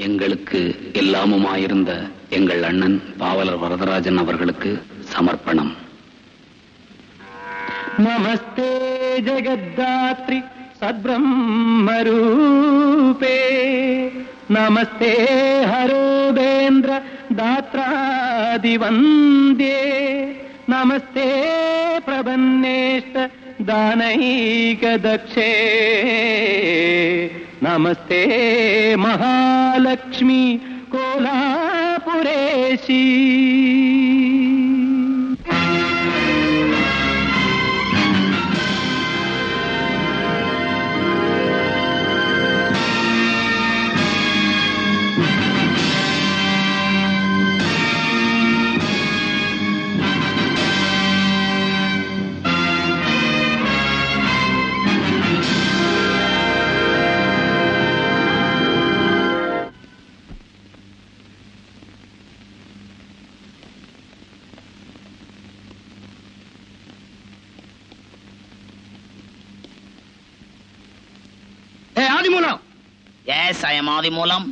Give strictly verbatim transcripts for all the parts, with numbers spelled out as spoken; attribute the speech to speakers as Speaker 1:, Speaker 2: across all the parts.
Speaker 1: எங்களுக்கு எல்லாமுமாயிருந்த எங்கள் அண்ணன் பாவலர் வரதராஜன் அவர்களுக்கு சமர்ப்பணம்.
Speaker 2: நமஸ்தே ஜெகத்தாத்ரி சத்பிரம்மரூபே, நமஸ்தே ஹரோபேந்திர தாத்ராதிவந்தே, நமஸ்தே பிரபன்னேஷ்ட தானைகதக்ஷே, நமஸ்தே மகாலக்ஷ்மி கோலாபுரேஷி. Adimoolam.
Speaker 3: Yes, I am Adimoolam.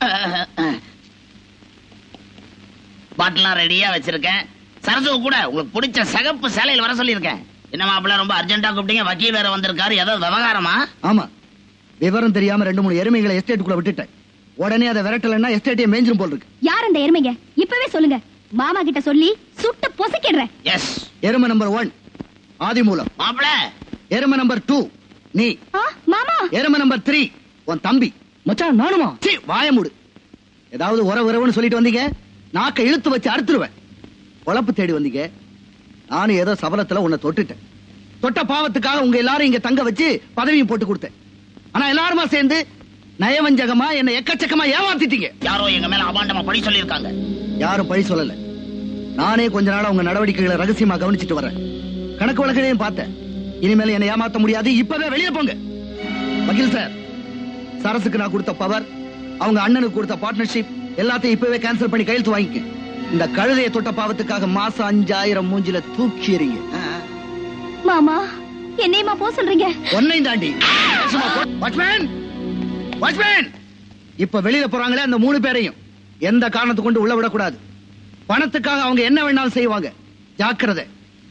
Speaker 3: பாட்டெல்லாம் ரெடியா வச்சிருக்கேன். சரசு கூட உங்களுக்கு பிடிச்ச சகப்பு சேலையில் வர சொல்லியிருக்கேன். என்ன மாப்பிள்ள, ரொம்ப அர்ஜென்டா கூப்பிட்டீங்க? வக்கீல் வேற வந்திருக்காரு. ஏதாவது விவகாரமா?
Speaker 4: ஆமா, விவரம் தெரியாம ரெண்டு மூணு எருமைகளை எஸ்டேட்டுக்குள்ள விட்டுட்டேன். உடனே அதை விரட்டலன்னா எஸ்டேட்டே மேஞ்சிரும் போல் இருக்கு.
Speaker 5: யார் அந்த எருமைங்க? இப்பவே சொல்லுங்க. மாமா கிட்ட சொல்லி சுட்டு பொசுக்கிடுறேன்.
Speaker 3: எஸ்.
Speaker 4: எருமை நம்பர் ஒன் ஆதிமூலம்.
Speaker 3: மாப்பிள்ள.
Speaker 4: எருமை நம்பர் டூ நீ.
Speaker 5: மாமா.
Speaker 4: எருமை நம்பர் த்ரீ உன் தம்பி.
Speaker 2: மச்சான் நானுமா?
Speaker 4: சீ, வாய மூடு. ஏதாவது உறவு உறவுன்னு சொல்லிட்டு வந்தீங்க, நாக்க இழுத்து வச்சு அறுத்துருவேன். பொழப்பு தேடி வந்தீங்க, நானும் ஏதோ சபலத்துல உன்னை தொட்டுட்டேன். தொட்ட பாவத்துக்காக உங்க எல்லாரும் இங்க தங்க வச்சு பதவியும் போட்டு கொடுத்தேன். ஆனா எல்லாருமா சேர்ந்து நயவஞ்சகமா என்ன எக்கச்சக்கமா ஏமாத்திட்டீங்க.
Speaker 3: யாரோ எங்க மேல அபாண்டமா பழி சொல்லியிருக்காங்க.
Speaker 4: யாரும் பழி சொல்லல. நானே கொஞ்ச நாளா உங்க நடவடிக்கைகளை ரகசியமா கவனிச்சுட்டு வரேன். கணக்கு வழக்கையும் பார்த்தேன். இனிமேல் என்னை ஏமாத்த முடியாது. இப்பவே வெளியே போங்க. வக்கீல் சார், சரசுக்கு நான் கொடுத்த பவர், அவங்க அண்ணனுக்கு கொடுத்த பார்ட்னர்ஷிப் எல்லாத்தையும் இப்பவே கேன்சல் பண்ணி கையெழுத்து வாங்கிக்க. இந்த கழுதையை தொட்ட பாவத்துக்காக மாசம் அஞ்சாயிரம் மூஞ்சில தூக்கிடுங்க.
Speaker 5: மாமா, என்னையுமா போ சொல்றீங்க?
Speaker 4: ஒன்னையும் தாண்டி. வாட்ச்மேன், வாட்ச்மேன், இப்ப வெளியில போறாங்களே அந்த மூணு பேரையும் எந்த காரணத்தை கொண்டு உள்ள விடக்கூடாது. பணத்துக்காக அவங்க என்ன வேணாலும் செய்வாங்க. ஜாக்கிரதை.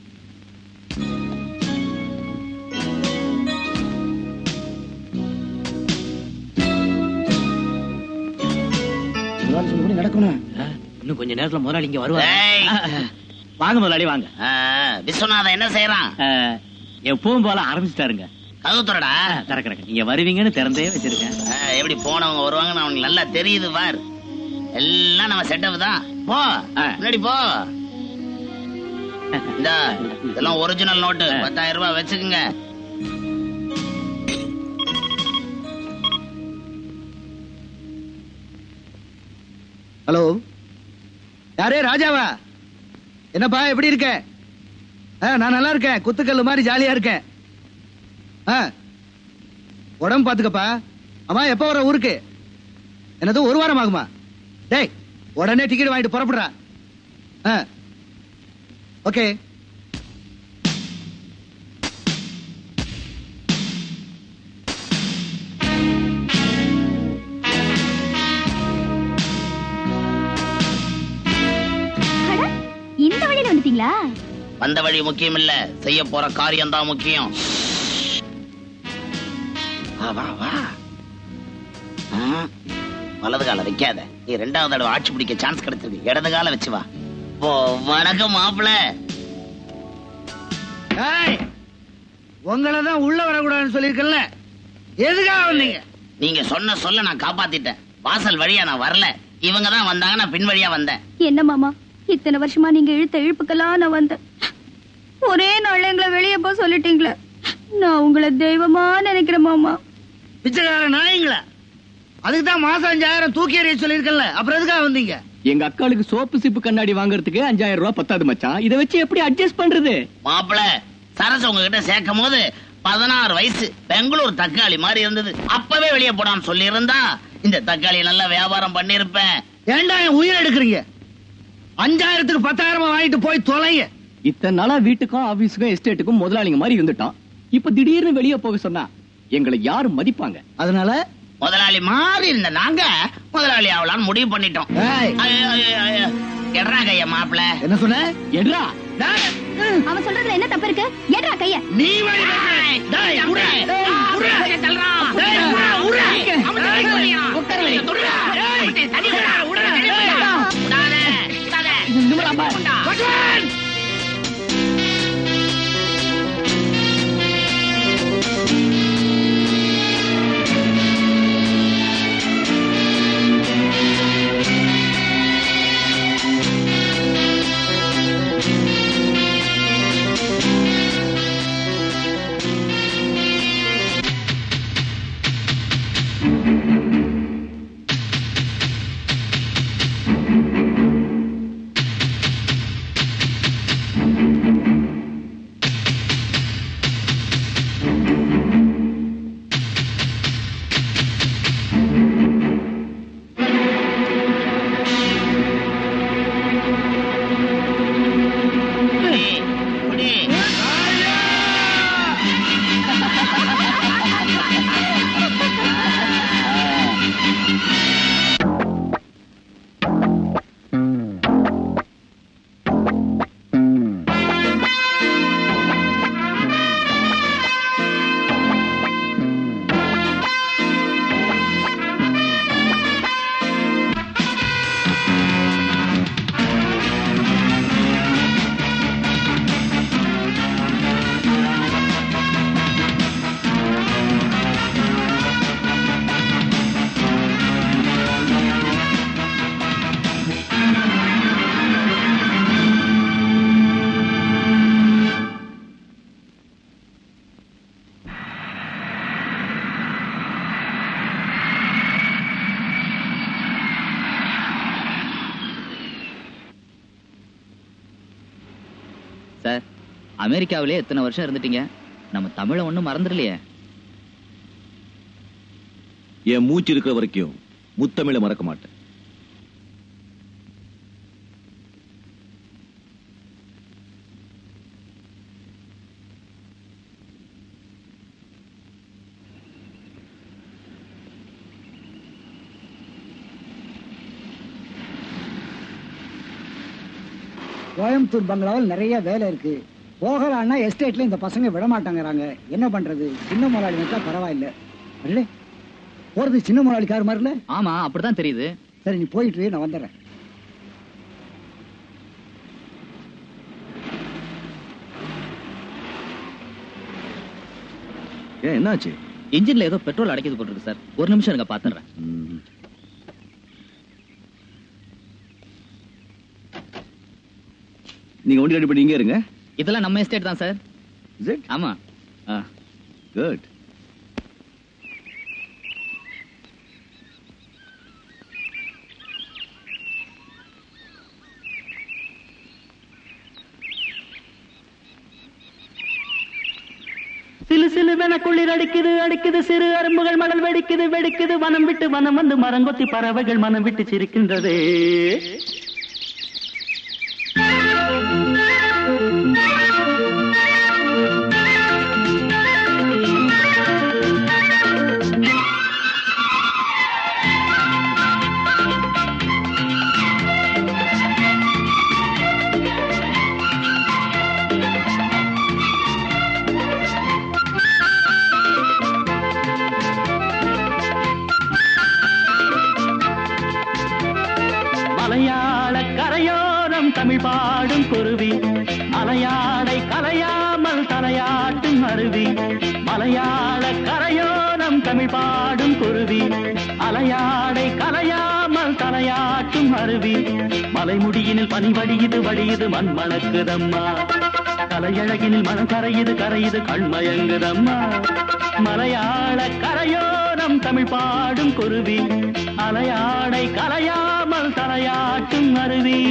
Speaker 2: நடக்கணும். இன்னும் கொஞ்ச நேரத்துல முதலாளி இங்க வருவாங்க. வாங்க முதலாளி, வாங்க.
Speaker 3: விஸ்வநாதன் என்ன செய்யறான்?
Speaker 2: எப்பவும் போல ஆரம்பிச்சுட்டாருங்க.
Speaker 3: கதவு திறடா.
Speaker 2: திறக்கிறேன். நீங்க வருவீங்கன்னு திறந்தே வச்சிருக்கேன்.
Speaker 3: எப்படி போனவங்க வருவாங்கன்னு அவனுக்கு நல்லா தெரியுது பார். எல்லாம் நம்ம செட்டப் தான். போ முன்னாடி போ. இந்த இதெல்லாம் ஒரிஜினல் நோட்டு. பத்தாயிரம் ரூபாய் வச்சுக்குங்க.
Speaker 4: ஹலோ, யாரே ராஜாவா? என்னப்பா, எப்படி இருக்க? நான் நல்லா இருக்கேன். குத்துக்கல்லு மாதிரி ஜாலியா இருக்கேன். உடம்பு பாத்துக்கப்பா. அம்மா, எப்ப வர ஊருக்கு? என்னது, ஒரு வாரம் ஆகுமா? டேய், உடனே டிக்கெட் வாங்கிட்டு புறப்படுறா. ஓகே.
Speaker 5: இந்த வழியில வந்துட்டீங்களா?
Speaker 3: வந்த வழி முக்கியம் இல்ல, செய்ய போற காரியம் தான் முக்கியம். வலது கால வைக்காத. நீ ரெண்டாவது தடவை ஆட்சி பிடிக்க சான்ஸ் கிடைச்சிருக்கு. இடது கால வச்சு வா. வணக்கம் மாப்பிள்ள.
Speaker 4: உங்களதான் உள்ள வரக்கூடாதுன்னு சொல்லிருக்கல, எதுக்காக வந்தீங்க?
Speaker 3: நீங்க சொன்ன சொல்ல நான் காப்பாத்திட்டேன். வாசல் வழியா நான் வரல, இவங்க தான் வந்தாங்க. நான் பின் வழியா வந்தேன்.
Speaker 5: என்ன மாமா, இத்தனை வருஷமா நீங்க இழுத்த இழுப்புக்கெல்லாம் நான் வந்தேன். ஒரே நாள் எங்களை வெளியே போ சொல்லிட்டீங்களே. நான் உங்களை தெய்வமா நினைக்கிறேன் மாமா.
Speaker 4: பிச்சைக்கார நாயங்களா? அதுக்குதான் மாசம் அஞ்சாயிரம் தூக்கி எறிய சொல்லிருக்கல, அப்புறம் எதுக்காக வந்தீங்க?
Speaker 2: எங்க அக்காளுக்கு சோப்பு சிப்பு கண்ணாடி வாங்குறதுக்கு அஞ்சாயிரம் ரூபாய் பத்தாது மச்சான். இதை வச்சு எப்படி அட்ஜஸ்ட் பண்றது?
Speaker 3: மாப்பிள்ள, சரசு உங்ககிட்ட சேர்க்கும் போது பதினாறு வயசு பெங்களூர் தக்காளி மாதிரி இருந்தது. அப்பவே வெளியே போடான்னு சொல்லி இருந்தா இந்த தக்காளி நல்லா வியாபாரம் பண்ணிருப்பேன்.
Speaker 4: ஏண்டா என் உயிர் எடுக்கிறீங்க? அஞ்சாயிரத்துக்கு பத்தாயிரம் வாங்கிட்டு போய் தொலைங்க.
Speaker 2: இத்தனை நாளா வீட்டுக்கும் ஆபீஸுக்கும் எஸ்டேட்டுக்கும் முதலாளிங்க மாதிரி இருந்துட்டோம். இப்ப திடீர்னு வெளியே போக சொன்னா எங்களை யாரும் மதிப்பாங்க.
Speaker 4: அதனால
Speaker 3: முதலாளி மாறி இருந்த நாங்க முதலாளி ஆகலான்னு முடிவு பண்ணிட்டோம்.
Speaker 4: ஏய்,
Speaker 3: எட்ரா கைய மாப்பிள.
Speaker 4: என்ன சொன்ன?
Speaker 2: எட்ரா.
Speaker 5: அவன் சொல்றதுல என்ன தப்பு இருக்கு? ஏடா கைய.
Speaker 3: நீ வழி டேய் டேய் உட உட தள்ளுறா டேய் உட அவன் டேய் பண்ணியா உட்காரல தொடுடா டேய் தடிடா உட உடாதே உடாதே
Speaker 2: நிமிரா பா.
Speaker 3: பகவான்
Speaker 6: சார், அமெரிக்காவிலே எத்தனை வருஷம் இருந்துட்டீங்க, நம்ம தமிழை ஒண்ணும் மறந்துடலையே.
Speaker 7: என் மூச்சு இருக்கிற வரைக்கும் முத்தமிழை மறக்க மாட்டேன்.
Speaker 8: கோயம்புத்தூர் பங்களாவில் நிறைய வேலை இருக்கு. போகலான்னா எஸ்டேட்ல இந்த பசங்க விட மாட்டாங்கறாங்க. என்ன பண்றது? சின்ன முதலாளி வச்சா பரவாயில்ல. அல்ல போறது சின்ன முதலாளி கார் மாதிரில.
Speaker 6: ஆமா, அப்படிதான் தெரியுது.
Speaker 8: சரி, நீ போயிட்டு நான் வந்துடுறேன்.
Speaker 7: ஏன் என்னாச்சு?
Speaker 6: இன்ஜின்ல ஏதோ பெட்ரோல் அடைக்கிறது போட்டுருக்கு சார். ஒரு நிமிஷம் இருங்க, பாத்துறேன்.
Speaker 7: நீங்க வண்டி ரெடி பண்ணி இங்கே இருங்க.
Speaker 6: இதெல்லாம் நம்ம எஸ்டேட் தான் சார்.
Speaker 7: Is it?
Speaker 6: ஆமா.
Speaker 7: Good.
Speaker 9: சிலு சிலுவென குளிர் அடிக்குது அடிக்குது, சிறு அரும்புகள் மணல் வெடிக்குது வெடிக்குது, வனம் விட்டு வனம் வந்து மரங்கொத்தி பறவைகள் மனம் விட்டு சிரிக்கின்றதே. மலையாள கரையோரம் தமிழ் பாடும் குருவி, அலையாடை கலையாமல் தலையாட்டும் அருவி. மலையாள கரையோரம் தமிழ் பாடும் குருவி, அலையாடை கலையாமல் தலையாட்டும் அருவி. மலைமுடியினில் பனி வடியுது வடியுது மண் மணக்குதம்மா, கலையழகினில் மனம் கரையுது கரையுது கண்மயங்குதம்மா. மலையாள கரையோரம் தமிழ் பாடும் குருவி, அலையாடை கலையாமல் தலையாட்டும் அருவி.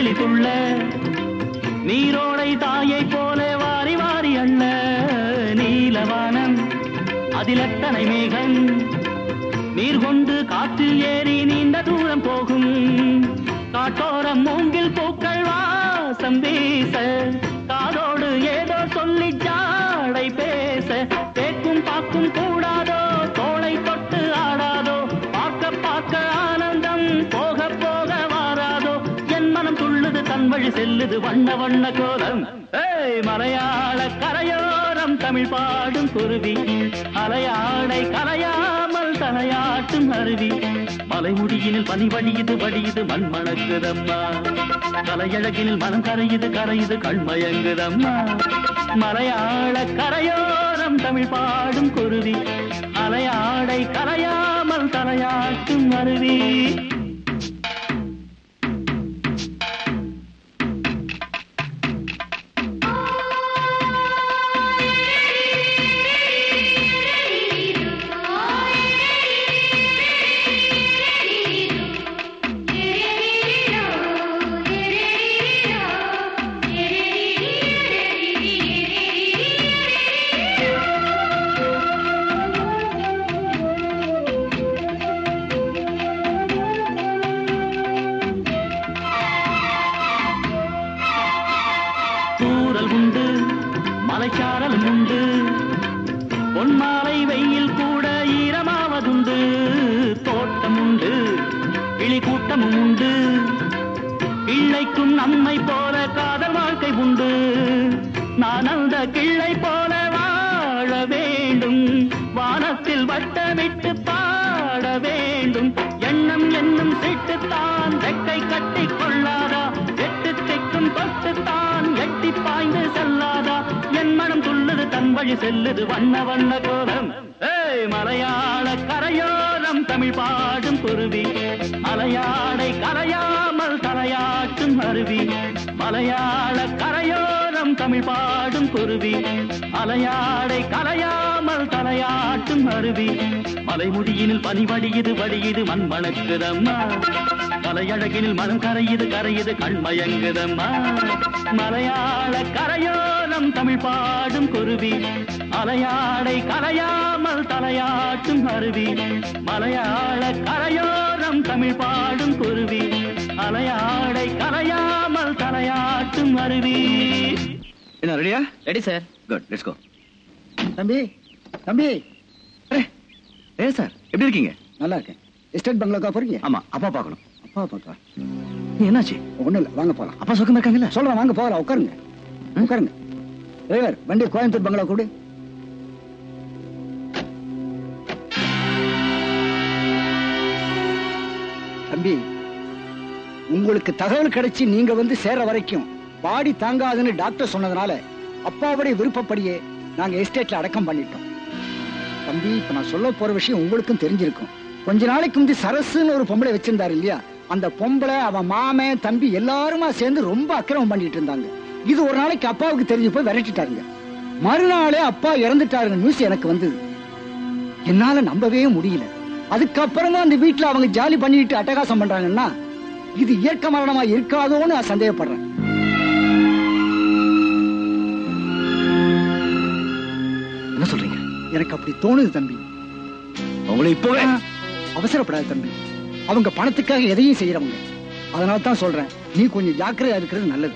Speaker 9: துள்ளி துள்ள நீரோடை தாயை போல வாரி வாரி அண்ண நீலவானம் அதில் எத்தனை மேகம் நீர் கொண்டு காற்றில் ஏறி நீண்ட தூரம் போகும் காட்டோரம் மூங்கில் பூக்கள் வாசம் வீச காதோடு ஏதோ சொல்லி ஜாடை பேச தேக்கும் பாக்கும் கூடாதோ தோளை தொட்டு ஆடாதோ பார்க்க பார்க்க ஆனந்தம் போக போக வாராதோ என் மனம் துள்ளுது தன் வழி செல்லுது வண்ண வண்ண கோலம் ஏய் மலையாள கரையோரம் தமிழ் பாடும் குருவி அலையாடை கரையாமல் தலையாட்டும் அருவி மலைமுடியினில் பனி வடியுது வடியுது மண் மணக்குதம்மா கலையழகினில் மனம் கரையுது கரையுது கண்மயங்குதம்மா மலையாள கரையோரம் தமிழ் பாடும் குருவி அலையாடை கரையாமல் தலையாட்டும் அருவி. மலைச்சாரலும் உண்டு பொன்மாலை வெயில் கூட ஈரமாவதுண்டு தோட்டம் உண்டு கிளி கூட்டமும் உண்டு கிள்ளைக்கும் நம்மை போல காதல் வாழ்க்கை உண்டு நான் அந்த கிள்ளை போல வாழ வேண்டும் வானத்தில் வட்டமிட்டு பாட வேண்டும் எண்ணம் என்னும் சீட்டுத்தான் ரெக்கை கட்டி கொள்ளாதா எட்டு திக்கும் தொட்டுத்தான் எட்டி பாய்ந்து செல்லாதா என் மனம் துள்ளுது தன் வழி செல்லுது வண்ண வண்ண கோலம் ஏய் மலையாள கரையோரம் தமிழ் பாடும் குருவி அலையாடை கரையாமல் தலையாட்டும் அருவி மலையாள கரையோரம் தமிழ் பாடும் குருவி அலையாடை கரையாமல் தலையாட்டும் அருவி மலைமுடியினில் பனி வடியுது வடியுது மண் மணக்குதம்மா கலையழகினில் மனம் கரையுது கரையுது கண்மயங்குதம்மா மலையாள கரையோரம் தமிழ் பாடும் குருவி அலையாடை கரையாமல் தலையாட்டும் அருவி மலையாள கரையோரம் தமிழ் பாடும் குருவி அலையாடை கரையாமல் தலையாட்டும் அருவி.
Speaker 4: என்ன ரெடியா?
Speaker 6: Ready sir.
Speaker 4: Good, let's go.
Speaker 8: தம்பி தம்பி
Speaker 4: ஏ சார், எப்படி இருக்கீங்க?
Speaker 8: நல்லா இருக்கேன். எஸ்டேட் பங்களாக்கா போறீங்க?
Speaker 4: ஆமா, அப்பா பார்க்கணும்.
Speaker 8: அப்பா பாக்கா?
Speaker 4: என்னாச்சு?
Speaker 8: ஒண்ணும் இல்ல, வாங்க போலாம்.
Speaker 4: அப்பா சுகமா இருக்காங்கல்ல?
Speaker 8: சொல்றேன், வாங்க போகலாம். உட்காருங்க உட்காருங்க. டிரைவர், வண்டி கோயம்புத்தூர் பங்களா கூடு. தம்பி, உங்களுக்கு தகவல் கிடைச்சி நீங்க வந்து சேர வரைக்கும் பாடி தாங்காதுன்னு டாக்டர் சொன்னதுனால அப்பாவுடைய விருப்பப்படியே நாங்க எஸ்டேட்ல அடக்கம் பண்ணிட்டோம். தம்பி, இப்ப நான் சொல்ல போற விஷயம் உங்களுக்கும் தெரிஞ்சிருக்கும். கொஞ்ச நாளைக்கு முந்தி சரசுன்னு ஒரு பொம்பளை வச்சிருந்தாரு இல்லையா, அந்த பொம்பளை அவன் மாமன் தம்பி எல்லாருமா சேர்ந்து ரொம்ப அக்கிரமம் பண்ணிட்டு இருந்தாங்க. இது ஒரு நாளைக்கு அப்பாவுக்கு தெரிஞ்சு போய் விரட்டிட்டாருங்க. மறுநாளே அப்பா இறந்துட்டாருங்க நியூஸ் எனக்கு வந்தது. என்னால நம்பவே முடியல. அதுக்கப்புறம் தான் அந்த வீட்டுல அவங்க ஜாலி பண்ணிட்டு அட்டகாசம் பண்றாங்கன்னா இது இயற்கை மரணமா இருக்காதோன்னு நான் சந்தேகப்படுறேன்.
Speaker 4: என்ன சொல்றீங்க?
Speaker 8: எனக்கு அப்படி தோணுது தம்பி.
Speaker 4: உங்களை இப்பவே
Speaker 8: அவசரப்படாது தம்பி. அவங்க பணத்துக்காக எதையும் செய்யறவங்க. அதனால தான் சொல்றேன், நீ கொஞ்சம் ஜாக்கிரதையா இருக்கிறது நல்லது.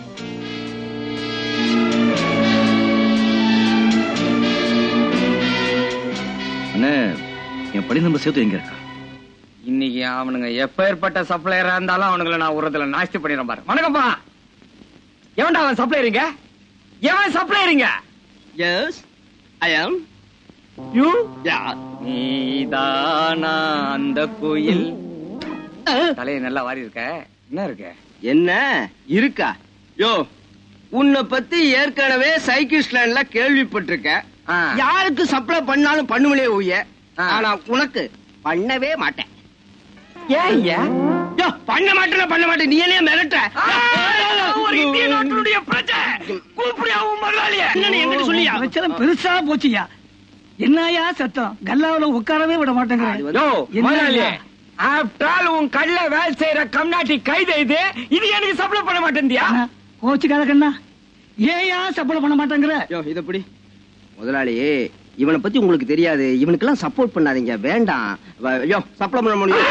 Speaker 4: அண்ணே, என் படி நம்பர் சேர்த்து எங்க இருக்கா?
Speaker 10: இன்னைக்கு அவனுங்க எப்பேற்பட்ட சப்ளையரா இருந்தாலும் அவனுங்களை நான் உரத்துல நாஸ்தி பண்ணிடுறேன் பாரு. வணக்கம்ப்பா. எவன்டா அவன் சப்ளையருங்க? எவன் சப்ளையருங்க?
Speaker 2: Yes I am.
Speaker 10: You?
Speaker 2: Yeah.
Speaker 10: நீதானா அந்த கோயில்? தலையை நல்லா வாரி இருக்க. என்ன இருக்க?
Speaker 2: என்ன இருக்கா? யோ, உன்னை பத்தி ஏற்கனவே சைக்கிள் லைன்ல கேள்விப்பட்டிருக்கேன். யாருக்கு சப்ளை பண்ணாலும் பண்ணுவனே ஊய, ஆனா உனக்கு பண்ணவே மாட்டேன்.
Speaker 10: ஏன் ஐயா?
Speaker 2: யோ, பண்ண மாட்டேன் பண்ண மாட்டேன். நீ என்ன மிரட்ட?
Speaker 10: ஒரு இந்திய நாட்டுடைய பிரஜை கூப்பிடியா உன் முதலாளிய?
Speaker 2: என்ன எங்கிட்ட சொல்லியா?
Speaker 11: பிரச்சனை பெருசா போச்சியா. என்னையா சத்தம்? கல்லாவில உட்காரவே விட மாட்டேங்கிறேன்.
Speaker 10: யோ முதலாளிய, ஆஃப்டர் ஆல் உன் கல்ல வேலை செய்யற கம்நாட்டி கைது இது இது எனக்கு சப்ளை பண்ண மாட்டேந்தியா?
Speaker 9: கோச்சுக்காத கண்ணா, ஏயா சப்ளை பண்ண மாட்டேங்கிற?
Speaker 2: யோ இத புடி. முதலாளி, இவனை பத்தி உங்களுக்கு தெரியாது, இவனுக்கெல்லாம் சப்போர்ட் பண்ணாதீங்க, வேண்டாம். யோ சப்ளை பண்ண முடியும்.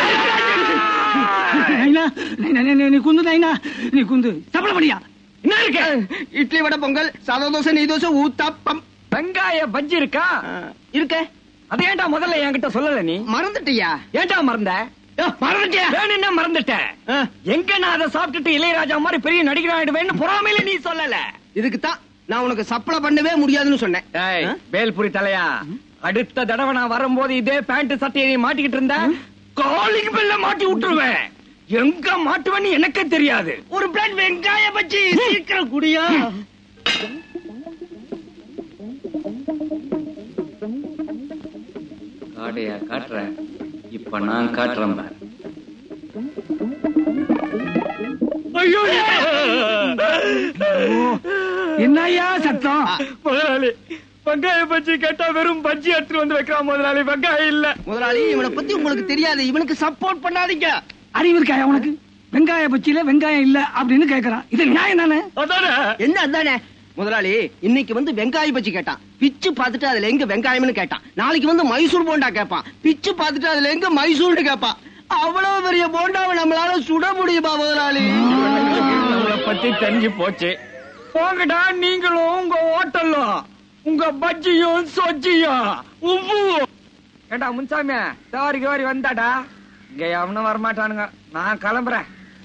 Speaker 9: நீ குந்து நைனா, நீ குந்து சப்ளை பண்ணியா?
Speaker 2: என்ன இருக்கு? இட்லி வடை பொங்கல் சாதா தோசை நெய் தோசை ஊத்தாப்பம்
Speaker 10: வெங்காய பஜ்ஜி இருக்கா?
Speaker 2: இருக்க.
Speaker 10: அது ஏன்டா முதல்ல என்கிட்ட சொல்லல? நீ
Speaker 2: மறந்துட்டியா?
Speaker 10: ஏன்டா மறந்த?
Speaker 2: மறந்துட்டியா?
Speaker 10: வேணும்னா மறந்துட்டேன். எங்க நான் அதை சாப்பிட்டுட்டு இளையராஜா மாதிரி பெரிய நடிகர் ஆயிடுவேன்னு பொறாமையில நீ சொல்லல.
Speaker 2: இதுக்கு தான் நான் உனக்கு சப்ளை பண்ணவே முடியாதுன்னு சொன்னேன்.
Speaker 10: வேல்புரி தலையா, அடுத்த தடவை நான் வரும்போது இதே பேண்ட் சட்டையை நீ மாட்டிக்கிட்டு இருந்த காலிங் பெல்ல மாட்டி விட்டுருவேன். எங்க மாட்டுவேன்னு எனக்கே தெரியாது.
Speaker 2: ஒரு பிளேட் வெங்காய பஜ்ஜி சீக்கிரம் குடியா.
Speaker 10: காடையா காட்டுறேன், இப்ப நான் காட்டுறேன். ஐயோ
Speaker 9: என்னையா சத்தம்?
Speaker 10: முதலாளி, வெங்காய பஜ்ஜி கேட்டா வெறும் பஜ்ஜி எடுத்துட்டு வந்து வைக்கிறான் முதலாளி, வெங்காயம் இல்ல.
Speaker 2: முதலாளி, இவனை பத்தி உங்களுக்கு தெரியாது, இவனுக்கு சப்போர்ட் பண்ணாதீங்க.
Speaker 9: அறிவு இருக்காயா உனக்கு? வெங்காய பச்சியில வெங்காயம் இல்ல அப்படின்னு கேக்குறான், இது நியாயம் தானே?
Speaker 2: என்ன அதானே? முதலாளி, இன்னைக்கு வந்து வெங்காய பச்சி கேட்டான், பிச்சு பார்த்துட்டு அதுல எங்க வெங்காயம்னு கேட்டான். நாளைக்கு வந்து மைசூர் போண்டா கேட்பான், பிச்சு பார்த்துட்டு அதுல எங்க மைசூர்னு கேட்பான். அவ்வளவு பெரிய போண்டாவை நம்மளால சுட முடியுமா முதலாளி?
Speaker 10: நம்மளை பத்தி தெரிஞ்சு போச்சு. போங்கடா, நீங்களும் உங்க ஹோட்டலும் உங்க பஜ்ஜியும் சொஜ்ஜியும் உப்பு. ஏண்டா முன்சாமி, தவாரி கவாரி வந்தாடா? இங்க அவனும் வரமாட்டானுங்க, நான் கிளம்புறேன்.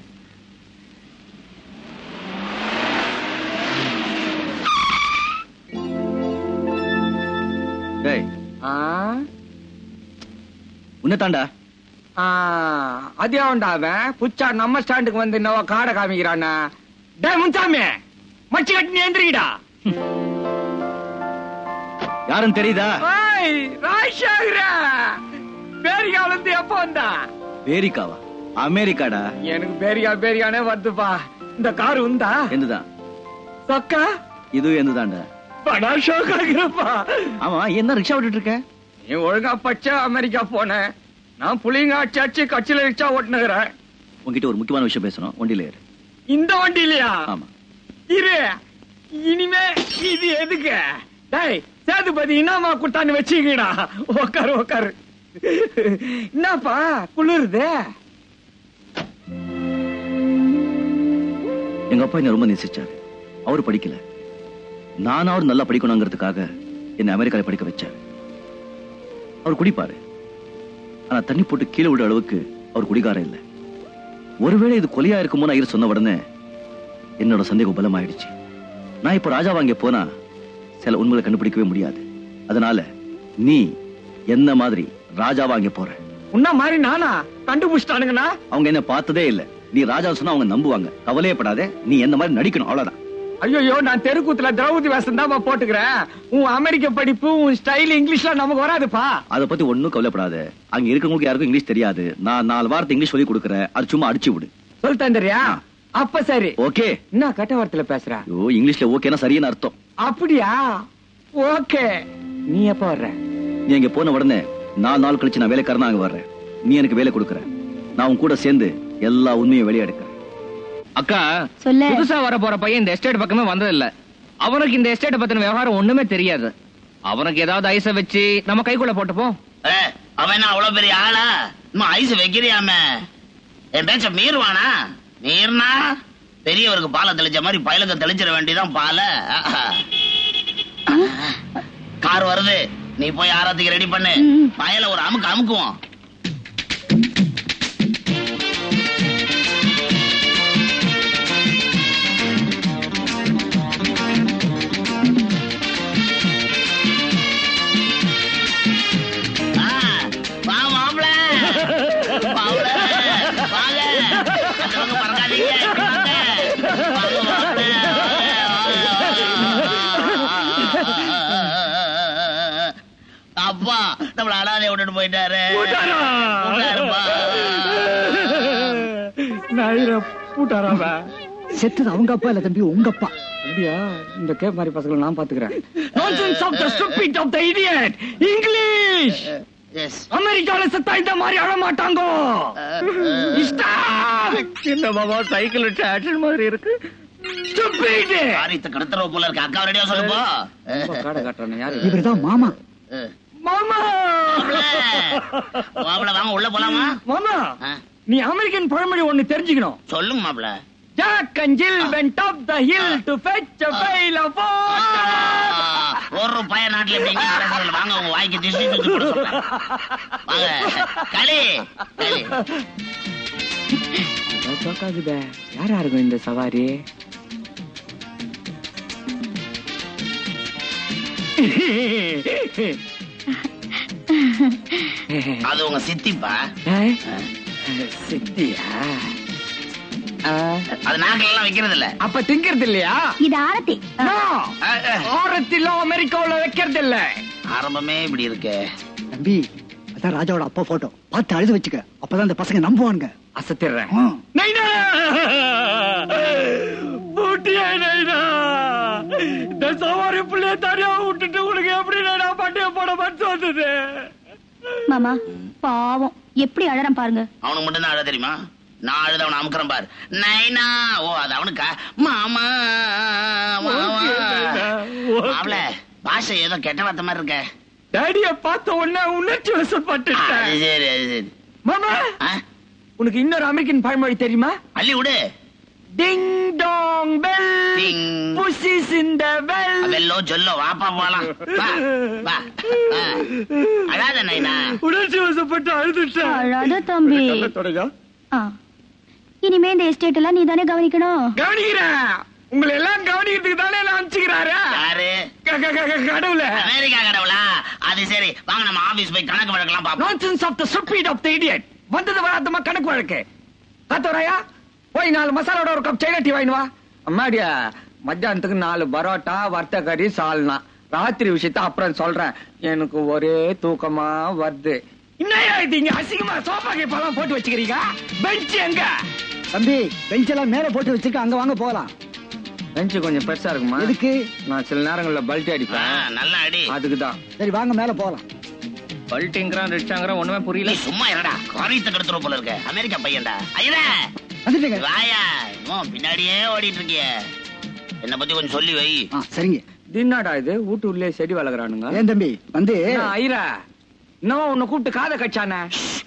Speaker 7: உன்னதாண்டா
Speaker 10: அதே அவன் புச்சா நம்ம ஸ்டாண்டுக்கு வந்து என்னவோ காடை காமிக்கிறானா? டே முன்சாமி, மச்சி கட்டி எந்திரிடா.
Speaker 7: யாரும் தெரியுதா?
Speaker 10: பேரிகால இருந்து எப்ப வந்தா?
Speaker 7: பேரிக்காவா? அமெரிக்காடா.
Speaker 10: எனக்கு பேரிகா பேரிகானே வருதுப்பா. இந்த காரு உண்டா?
Speaker 7: என்னதான்
Speaker 10: சொக்கா?
Speaker 7: இது என்னதாண்டா?
Speaker 10: படா ஷோக் ஆகிறப்பா.
Speaker 7: ஆமா, என்ன ரிக்ஷா விட்டுட்டு இருக்க?
Speaker 10: நீ ஒழுங்கா பச்சை அமெரிக்கா போன, நான் புளிங்க அச்சாச்சு கட்சியில ரிக்ஷா ஓட்டுனுகிறேன்.
Speaker 7: உங்ககிட்ட ஒரு முக்கியமான விஷயம் பேசணும், வண்டியில ஏறு.
Speaker 10: இந்த வண்டியிலயா?
Speaker 7: ஆமா.
Speaker 10: இரு, இனிமே இது எதுக்கு? டேய் சேதுபதி இனாமா குட்டான்னு வச்சுக்கடா. உக்காரு உக்காரு. என்னப்பா குளிருது?
Speaker 7: எங்க அப்பா என்ன ரொம்ப நேசிச்சாரு. அவரு படிக்கல, நான் அவரு நல்லா படிக்கணுங்கிறதுக்காக என்ன அமெரிக்கால படிக்க வச்சாரு. அவர் குடிப்பாரு, ஆனா தண்ணி போட்டு கீழே விட அளவுக்கு அவர் குடிகாரம் இல்ல. ஒருவேளை இது கொலையா இருக்குமோ ஐயர் சொன்ன உடனே என்னோட சந்தேகம் பலமாயிடுச்சு. நான் இப்ப ராஜா வாங்க போனா சில உண்மைகளை கண்டுபிடிக்கவே முடியாது. அதனால நீ என்ன மாதிரி ராஜா வாங்க போற.
Speaker 10: உன்ன மாதிரி நானா? கண்டுபிடிச்சிட்டானுங்கண்ணா.
Speaker 7: அவங்க என்ன பார்த்ததே இல்ல. நீ ராஜா சொன்னா அவங்க நம்புவாங்க. கவலையப்படாதே, நீ என்ன மாதிரி நடிக்கணும், அவ்வளவுதான்.
Speaker 10: ஐயோ, நான் தெருக்கூத்துல திரௌபதி வேஷம் தான் போட்டுக்கிறேன். உன் அமெரிக்க படிப்பு, உன் ஸ்டைல் இங்கிலீஷ்லாம் நமக்கு வராதுப்பா.
Speaker 7: அத பத்தி ஒண்ணும் கவலைப்படாத. அங்க இருக்கவங்களுக்கு யாருக்கும் இங்கிலீஷ் தெரியாது. நான் நாலு வாரத்தை இங்கிலீஷ் சொல்லி கொடுக்கறேன், அது சும்மா அடிச்சு விடு.
Speaker 10: சொல்லிட்டேன் தெரியா? அப்ப சரி.
Speaker 7: ஓகே.
Speaker 10: என்ன கட்ட வார்த்தையில பேசுற?
Speaker 7: ஐயோ, இங்கிலீஷ்ல ஓகேனா சரியான அர்த்தம்.
Speaker 10: அப்படியா? ஓகே. நீ எப்ப வர்ற?
Speaker 7: நீ இங்க போன உடனே நாலு நாள் கழிச்சு நான் வேலைக்காரனா அங்க வர்றேன். நீ எனக்கு வேலை கொடுக்கற, நான் உன் கூட சேர்ந்து எல்லா உண்மையும் வெளியே எடுக்கிறேன்.
Speaker 6: அக்கா, புதுசா வர போற பையன் இந்த எஸ்டேட் பக்கமே வந்தது இல்ல. அவனுக்கு இந்த எஸ்டேட் பத்தின விவகாரம் ஒண்ணுமே தெரியாது. அவனுக்கு ஏதாவது ஐஸ வச்சு நம்ம கைக்குள்ள போட்டுப்போம்.
Speaker 3: அவன் அவ்வளவு பெரிய ஆளா? இன்னும் ஐஸ் வைக்கிறியாமே? என் பேச்ச மீறுவானா? மீறினா பெரியவருக்கு பாலை தெளிச்ச மாதிரி பயலுக்கு தெளிச்சிட வேண்டியதான் பால. கார் வருது, நீ போய் ஆராத்துக்கு ரெடி பண்ணு. பயல ஒரு அமுக்கு அமுக்குவோம். அப்பா நம்மள அனாதை விட்டுட்டு போயிட்டாரு.
Speaker 8: செத்தது அவங்க அப்பா இல்ல தம்பி, உங்க அப்பா.
Speaker 10: அப்படியா? இந்த கேப் மாதிரி பசங்களை நான் பாத்துக்கிறேன். Nonsense of the stupid of the idiot. English. அமெரிக்கால செத்தா இந்த மாதிரி அழ மாட்டாங்க.
Speaker 6: சின்ன பாபா சைக்கிள் ஆக்ஷன் மாதிரி இருக்கு.
Speaker 3: கடத்துற போல இருக்கு. அக்கா ரெடியா சொல்லுப்பா.
Speaker 8: இவர்தான் மாமா.
Speaker 10: மாமா
Speaker 3: மாப்பிள வாங்க உள்ள போலாமா?
Speaker 10: மாமா நீ அமெரிக்கன் பழமொழி ஒண்ணு தெரிஞ்சுக்கணும்.
Speaker 3: சொல்லுங்க மாப்பிள.
Speaker 10: Jack and Jill went up the hill to fetch a pail of water.
Speaker 3: ஒரு பையன் நாட்டுல எப்படி இங்கிலீஷ் வாங்க உங்க வாய்க்கு திசை தூக்கி போட சொல்றேன். வாங்க களி களி.
Speaker 10: தோக்காகுதே. யாரா இருக்கும் இந்த சவாரி?
Speaker 3: அது உங்க சித்திப்பா.
Speaker 10: சித்தியா?
Speaker 3: அது நாக்கில எல்லாம் வைக்கிறது இல்ல.
Speaker 10: அப்ப திங்கிறது இல்லையா?
Speaker 5: இது ஆரத்தி.
Speaker 10: ஆரத்தில அமெரிக்காவுல வைக்கிறது இல்ல.
Speaker 3: ஆரம்பமே இப்படி இருக்கு.
Speaker 8: தம்பி அதான் ராஜாவோட அப்பா போட்டோ. பார்த்து அழுது வச்சுக்க. அப்பதான் இந்த பசங்க நம்புவானுங்க.
Speaker 10: அசத்திடுறேன். நைனா பூட்டியா நைனா. இந்த சவாரி பிள்ளைய தனியா விட்டுட்டு உனக்கு எப்படி நைனா பட்டிய போட மனசு வந்தது?
Speaker 5: மாமா பாவம் எப்படி அழறான் பாருங்க.
Speaker 3: அவனுக்கு மட்டும் தான் அழ தெரியுமா? நான் அழுத அவனை அமுக்குறேன் பாரு. நைனா. ஓ அது அவனுக்கா? மாமா மாவள பாஷை ஏதோ கெட்ட வார்த்தை மாதிரி இருக்க.
Speaker 10: டேடிய பார்த்த உடனே உணர்ச்சி வசப்பட்டுட்டேன்.
Speaker 3: சரி சரி.
Speaker 10: மாமா உனக்கு இன்னொரு அமெரிக்கன் பழமொழி தெரியுமா?
Speaker 3: அள்ளி விடு.
Speaker 10: Ding dong bell pussy's in the bell.
Speaker 3: வெல்லோ ஜொல்லோ வாப்பா போலாம். வா வா. அழாத நைனா.
Speaker 10: உணர்ச்சி வசப்பட்டு அழுதுட்டேன்.
Speaker 5: அழாத தம்பி.
Speaker 10: தொடங்க.
Speaker 5: இனிமே இந்த எஸ்டேட் எல்லாம் நீ தானே கவனிக்கணும்.
Speaker 10: கவனிக்கிறேன். உங்களை எல்லாம் கவனிக்கிறதுக்கு தானே எல்லாம் அனுப்பிச்சுக்கிறாரு.
Speaker 3: யாரு?
Speaker 10: கடவுள.
Speaker 3: அமெரிக்கா கடவுளா? அது சரி வாங்க நம்ம ஆபீஸ் போய் கணக்கு வழக்கெல்லாம் பாப்போம்.
Speaker 10: Nonsense of the stupid of the idiot. வந்தது வராதமா கணக்கு வழக்கு. காத்தோராயா போய் நாலு மசாலோட ஒரு கப் சைனா டீ வாங்கிட்டு வா. அம்மாடியா மத்தியானத்துக்கு நாலு பரோட்டா வறுத்த கறி சால்னா. ராத்திரி விஷயத்த அப்புறம் சொல்றேன். எனக்கு ஒரே தூக்கமா வருது. இன்னும் அசிங்கமா சோஃபா கேப்பெல்லாம் போட்டு வச்சுக்கிறீங்க. பெஞ்ச் எங்க?
Speaker 8: தம்பி பெஞ்ச் எல்லாம் மேல போட்டு வச்சிருக்க. அங்க வாங்க போகலாம்.
Speaker 10: பெஞ்ச் கொஞ்சம் பெருசா இருக்குமா?
Speaker 8: எதுக்கு?
Speaker 10: நான் சில நேரங்கள்ல பல்ட்டி அடிப்பேன்.
Speaker 3: நல்லா அடி.
Speaker 10: அதுக்குதான்.
Speaker 8: சரி வாங்க மேல போகலாம்.
Speaker 6: பல்ட்டிங்கிறான் ரிச்சாங்கிறான் ஒண்ணுமே புரியல.
Speaker 3: சும்மா இருடா. காரியத்தை கெடுத்துற போல இருக்க. அமெரிக்கா பையன்டா. ஐயா
Speaker 8: வந்துட்டீங்க.
Speaker 3: வாயா பின்னாடியே ஓடிட்டு இருக்கிய. என்ன பத்தி கொஞ்சம் சொல்லி வை.
Speaker 8: சரிங்க.
Speaker 10: தின்னாடா இது வீட்டு உள்ளே செடி வளர்க்குறானுங்க.
Speaker 8: ஏன் தம்பி வந்து
Speaker 10: ஐரா இன்னும் உன்னை கூப்பிட்டு காதை கச்சானே.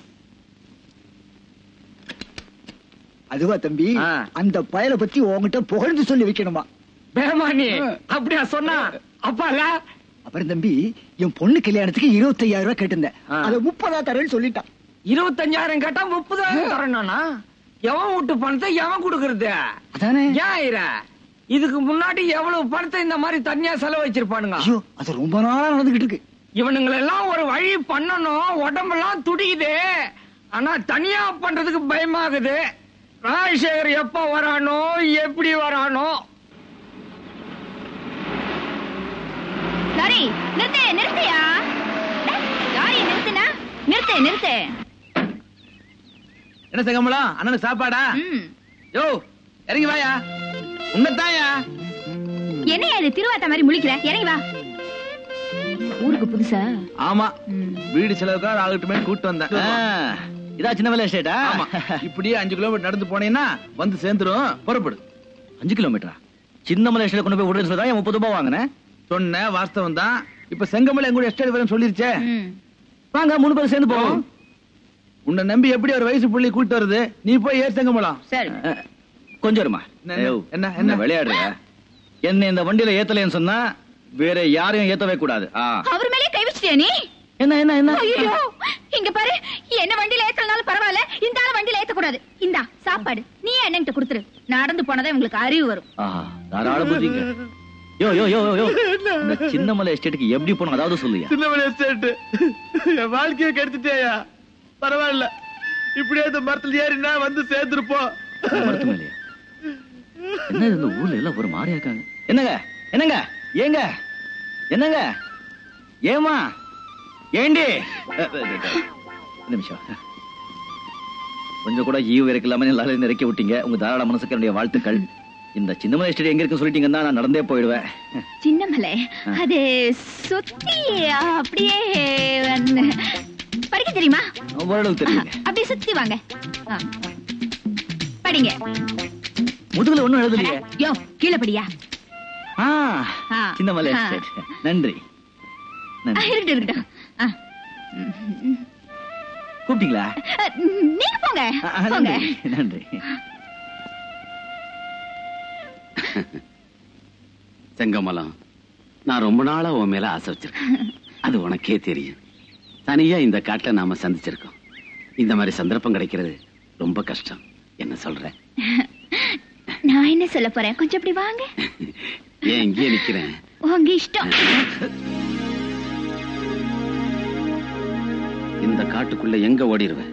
Speaker 8: அதுவா தம்பி அந்த பயலை பத்தி உங்ககிட்ட புகழ்ந்து சொல்லி வைக்கணுமா?
Speaker 10: பேமானி அப்படியா சொன்னா? அப்பால
Speaker 8: அப்புறம் தம்பி என் பொண்ணு கல்யாணத்துக்கு இருபத்தி ஐயாயிரம் ரூபாய் கேட்டிருந்தேன். அது முப்பதா தரேன்னு சொல்லிட்டான்.
Speaker 10: இருபத்தஞ்சாயிரம் கேட்டா முப்பதாயிரம் தரணும்னா எவன் வீட்டு பணத்தை எவன் கொடுக்கறது?
Speaker 8: அதானே.
Speaker 10: ஏன் ஐரா இதுக்கு முன்னாடி எவ்வளவு பணத்தை இந்த மாதிரி தனியா செலவு வச்சிருப்பானுங்க.
Speaker 8: அது ரொம்ப நாளா நடந்துகிட்டு இருக்கு.
Speaker 10: இவனுங்களெல்லாம் ஒரு வழி பண்ணணும். உடம்பெல்லாம் துடிக்குது. ஆனா தனியா பண்றதுக்கு பயமாகுது. ராஜசேகர் எப்ப வரானோ எப்படி வரானோ?
Speaker 5: சாரி நிறுத்து நிறுத்தியா. சாரி நிறுத்துனா நிறுத்து நிறுத்து.
Speaker 7: என்ன சங்கமலா அண்ணனுக்கு சாப்பாடா? யோ இறங்கி வாயா. உன்னதாயா?
Speaker 5: என்னையா இது திருவாத்த மாதிரி முழிக்கிற? இறங்கி வா. ஊருக்கு புதுசா?
Speaker 7: ஆமா வீடு செலவுக்காக ஆகட்டுமே கூட்டு வந்தேன். இதா சின்ன வேலை எஸ்டேட்டா? இப்படியே அஞ்சு கிலோமீட்டர் நடந்து போனீங்கன்னா வந்து சேர்ந்துரும். புறப்படு. அஞ்சு கிலோமீட்டரா? சின்னமலை எஸ்டேட் கொண்டு போய் விடுறது தான் முப்பது ரூபாய் வாங்கினேன். சொன்ன வாஸ்தவம் தான். இப்ப செங்கமலை எங்க எஸ்டேட் வரும் சொல்லிருச்சே. வாங்க மூணு பேரும் சேர்ந்து போவோம். உன்னை நம்பி எப்படி ஒரு வயசு புள்ளி கூட்டு வருது. நீ போய் ஏர் செங்கமலம்.
Speaker 5: சரி
Speaker 7: கொஞ்சம் இருமா. என்ன என்ன விளையாடுற? என்ன இந்த வண்டியில ஏத்தலைன்னு சொன்னா வேற யாரையும் ஏத்தவே கூடாது.
Speaker 5: அவர் மேலே கை வச்சிட்டியா நீ?
Speaker 7: என்ன என்ன என்ன?
Speaker 5: இங்க பாரு என்ன வண்டியில ஏத்தலனாலும் பரவாயில்ல. இந்த ஆள வண்டியில ஏத்த கூடாது. இந்தா சாப்பாடு நீ அண்ணன்கிட்ட கொடுத்துரு. நடந்து போனதே உங்களுக்கு அறிவு வரும்.
Speaker 7: தாராள புரியுங்க. யோ யோ யோ யோ இந்த சின்னமலை எஸ்டேட்டுக்கு எப்படி போனோம் அதாவது சொல்லுயா.
Speaker 11: சின்னமலை எஸ்டேட் என் வாழ்க்கையை கெடுத்துட்டேயா. பரவாயில்ல இப்படியே இந்த மரத்துல ஏறினா வந்து சேர்ந்துருப்போம்.
Speaker 7: மரத்து மேலையா? என்ன இந்த ஊர்ல எல்லாம் ஒரு மாதிரியா இருக்காங்க. என்னங்க என்னங்க ஏங்க என்னங்க ஏமா ஏண்டி நிமிஷம் கொஞ்சம் கூட ஈவு இறக்கலாம எல்லாரும் இறக்கி விட்டீங்க. உங்க தாராள மனசுக்கு என்னுடைய வாழ்த்துக்கள். இந்த சின்னமலை எஸ்டேட் எங்க இருக்கு சொல்லிட்டீங்கன்னா நான் நடந்தே போயிடுவேன்.
Speaker 5: சின்னமலை அது சுத்தி அப்படியே படிக்க தெரியுமா?
Speaker 7: ஓரளவு தெரியும்.
Speaker 5: அப்படியே சுத்தி வாங்க. படிங்க.
Speaker 7: முதுகுல ஒண்ணும் எழுதலையே.
Speaker 5: யோ கீழே படியா.
Speaker 7: சின்னமலை எஸ்டேட். நன்றி.
Speaker 5: இருக்கட்டும் இருக்கட்டும்.
Speaker 7: கூப்பிட்டீங்களா?
Speaker 5: நீங்க போங்க.
Speaker 7: நன்றி.
Speaker 1: செங்கமலம், நான் ரொம்ப நாளா உன் மேல ஆசை வச்சிருக்கேன். அது உனக்கே தெரியும். தனியா இந்த காட்டுல நாம சந்திச்சிருக்கோம். இந்த மாதிரி சந்தர்ப்பம் கிடைக்கிறது ரொம்ப கஷ்டம். என்ன சொல்ற?
Speaker 5: நான் என்ன சொல்ல போறேன், கொஞ்சம் அப்படி வாங்க.
Speaker 1: ஏன் இங்கே நிக்கிறேன்?
Speaker 5: உங்க இஷ்டம்.
Speaker 1: இந்த காட்டுக்குள்ள எங்க ஓடிடுவேன்?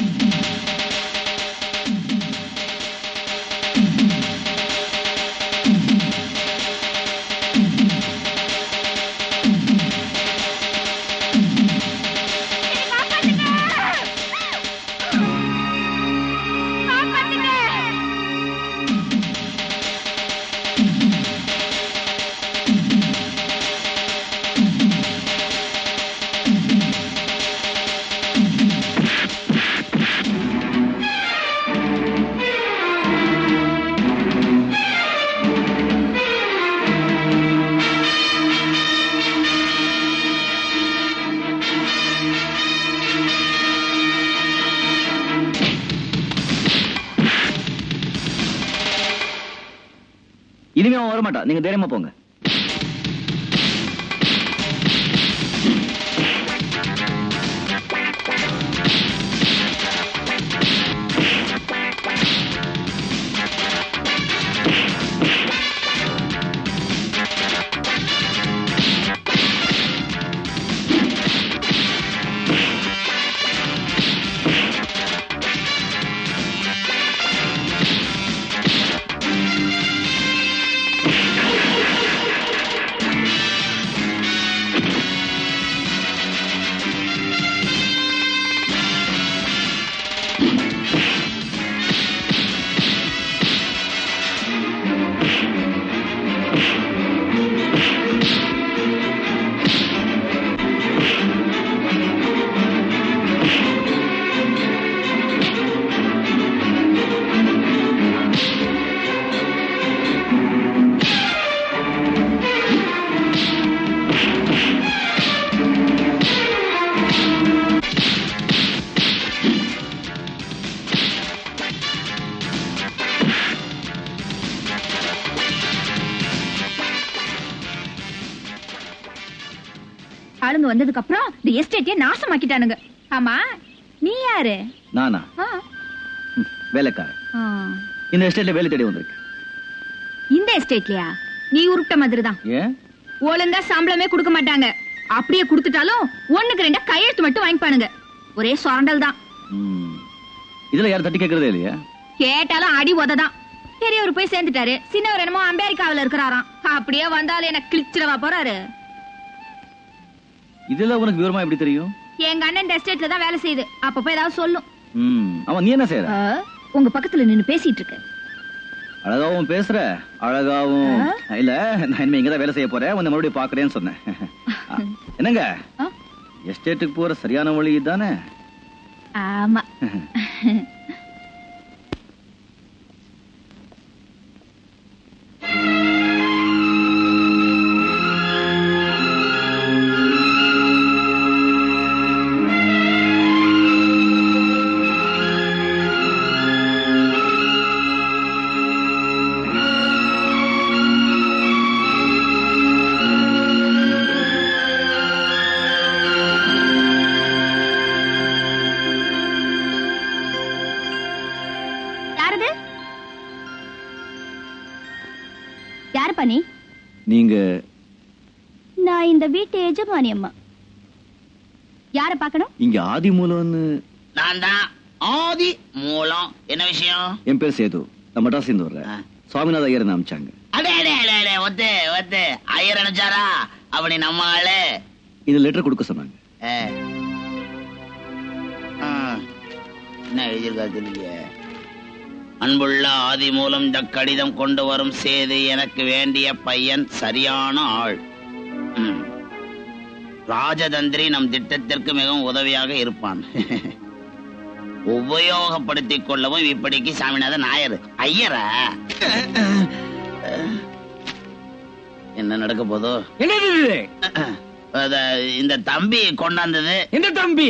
Speaker 7: இனிமே அவன் வரமாட்டா. நீங்க தைரியமா போங்க.
Speaker 5: ஆளுங்க வந்ததுக்கு அப்புறம் இந்த எஸ்டேட்டே நாசமாக்கிட்டானுங்க. ஆமா நீ யாரு?
Speaker 7: நானா? வேலைக்காரன். இந்த எஸ்டேட்ல வேலை தேடி வந்திருக்கு.
Speaker 5: இந்த எஸ்டேட்லயா? நீ உருட்ட மாதிரி தான்.
Speaker 7: ஏன்?
Speaker 5: ஒழுங்கா சம்பளமே கொடுக்க மாட்டாங்க. அப்படியே கொடுத்துட்டாலும் ஒண்ணுக்கு ரெண்டா கையெழுத்து மட்டும் வாங்கிப்பானுங்க. ஒரே சுரண்டல் தான்.
Speaker 7: இதுல யாரும் தட்டி கேட்கறதே இல்லையா?
Speaker 5: கேட்டாலும் அடி உததான். பெரியவர் போய் சேர்ந்துட்டாரு, சின்னவர் என்னமோ அமெரிக்காவில இருக்கிறாராம். அப்படியே வந்தாலும் என்ன கிழிச்சிடவா போறாரு.
Speaker 7: இதுல உனக்கு விவரமா எப்படி தெரியும்?
Speaker 5: எங்க அண்ணன் இந்த எஸ்டேட்ல தான் வேலை செய்யுது. அப்பப்ப ஏதாவது சொல்லும்.
Speaker 7: அவன் நீ என்ன செய்யற?
Speaker 5: உங்க பக்கத்துல நின்னு பேசிட்டு இருக்க.
Speaker 7: அழகாவும் பேசுற, அழகாவும் இல்ல. நான் இனிமே இங்கதான் வேலை செய்ய போறேன், உன்னை மறுபடியும் பாக்குறேன்னு சொன்னேன். என்னங்க எஸ்டேட்டுக்கு போற சரியான வழி தானே?
Speaker 5: ஆமா.
Speaker 7: நீங்க?
Speaker 5: நான் இந்த வீட்டு எஜமானி அம்மா. யார பார்க்கணும்?
Speaker 7: இங்க ஆதி மூலம்னு.
Speaker 3: நான் தான் ஆதி மூலம். என்ன விஷயம்?
Speaker 7: என் பேர் சேது. நான் மெட்ராஸ்ல இருந்து வர்றேன். சுவாமிநாத ஐயர் அனுப்பிச்சாங்க.
Speaker 3: அடே அடே அடே ஒத்து ஒத்து ஐயர் அனுப்பிச்சாரா? அவனி நம்ம ஆளு.
Speaker 7: இது லெட்டர் கொடுக்க சொன்னாங்க.
Speaker 3: என்ன எழுதியிருக்கா தெரியல. அன்புள்ள ஆதி மூலம் இந்த கடிதம் கொண்டு வரும் சேது எனக்கு வேண்டிய பையன் சரியான ஆள். ராஜதந்திரி நம் திட்டத்திற்கு மிகவும் உதவியாக இருப்பான். உபயோகப்படுத்திக் கொள்ளவும் இப்படிக்கு சாமிநாதன் நாயர் ஐயரா. என்ன நடக்க போதோ?
Speaker 10: என்னது
Speaker 3: இந்த தம்பி கொண்டாந்தது?
Speaker 10: இந்த தம்பி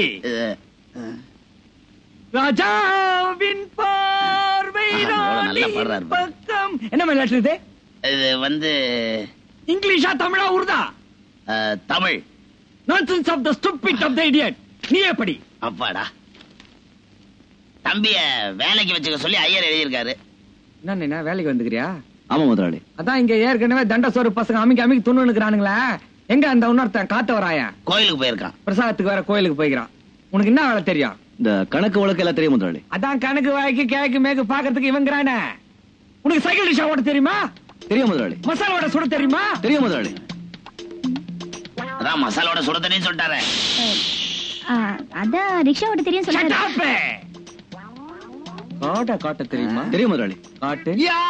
Speaker 10: ராஜாவின் பார்வை
Speaker 3: நல்லா பாடுறாரு.
Speaker 10: பக்கம் என்ன மாதிரி இது?
Speaker 3: வந்து
Speaker 10: இங்கிலீஷா தமிழா உருதா?
Speaker 3: Tamil.
Speaker 10: Nonsense of the stupid of the idiot. நீ எப்படி?
Speaker 3: அப்பாடா. தம்பிய வேலைக்கு வச்சுக்க சொல்லி ஐயர் எழுதியிருக்காரு.
Speaker 10: என்ன வேலைக்கு வந்துக்கிறியா?
Speaker 7: ஆமா முதலாளி.
Speaker 10: அதான் இங்க ஏற்கனவே தண்ட சோறு பசங்க அமைக்க அமைக்க துண்ணு நிக்கிறானுங்களா? எங்க அந்த இன்னொருத்தன் காத்த வராயா?
Speaker 3: கோயிலுக்கு போயிருக்கான்.
Speaker 10: பிரசாதத்துக்கு வேற கோயிலுக்கு போய்க்கிறான். உனக்கு என்ன வேலை தெரியும்?
Speaker 7: இந்த கணக்கு வழக்கு எல்லாம் தெரியும் முதலாளி.
Speaker 10: அதான் கணக்கு வாய்க்கு கேக்கு மேக்கு பாக்கிறதுக்கு இவங்கிறானே. உனக்கு சைக்கிள் ரிக்ஷா ஓட்ட தெரியுமா?
Speaker 7: தெரியும் முதலாளி.
Speaker 10: மசாலா வடை சுட தெரியுமா?
Speaker 7: தெரியும் முதலாளி.
Speaker 3: அதான் மசாலோட சுட தெரியும் சொல்லிட்டாரு.
Speaker 5: அதான் ரிக்ஷா ஓட்ட தெரியும் சொல்லிட்டாரு.
Speaker 10: காட்ட காட்ட தெரியுமா?
Speaker 7: தெரியும் முதலாளி.
Speaker 10: காட்டு.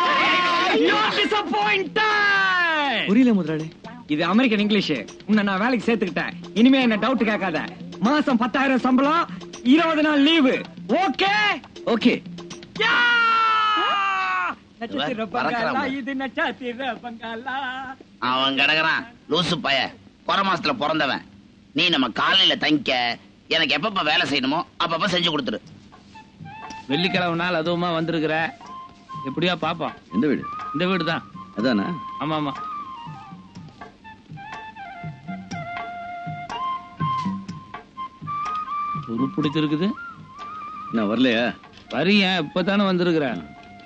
Speaker 7: புரியல முதலாளி.
Speaker 10: இது அமெரிக்கன் இங்கிலீஷ். உன்னை நான் வேலைக்கு சேர்த்துக்கிட்டேன். இனிமே என்ன டவுட் கேட்காத. மாசம் பத்தாயிரம் சம்பளம், இருபது நாள் லீவு. Okay
Speaker 7: okay.
Speaker 3: அவன் கிடக்குறான் லூசு பைய. குறை மாசத்துல பிறந்தவன். நீ நம்ம காலையில தங்கிக்க. எனக்கு எப்பப்ப வேலை செய்யணுமோ அப்பப்ப செஞ்சு கொடுத்துரு.
Speaker 6: வெள்ளிக்கிழமை நாள் அதுவுமா வந்திருக்கிற. எப்படியா பாப்போம்.
Speaker 7: எந்த வீடு?
Speaker 6: இந்த வீடு தான்.
Speaker 7: அதானா?
Speaker 6: ஆமா ஆமா. துரு பிடிச்சிருக்குது.
Speaker 7: நான் வரலையா?
Speaker 6: வரியா? இப்பதானே வந்திருக்கிறேன்.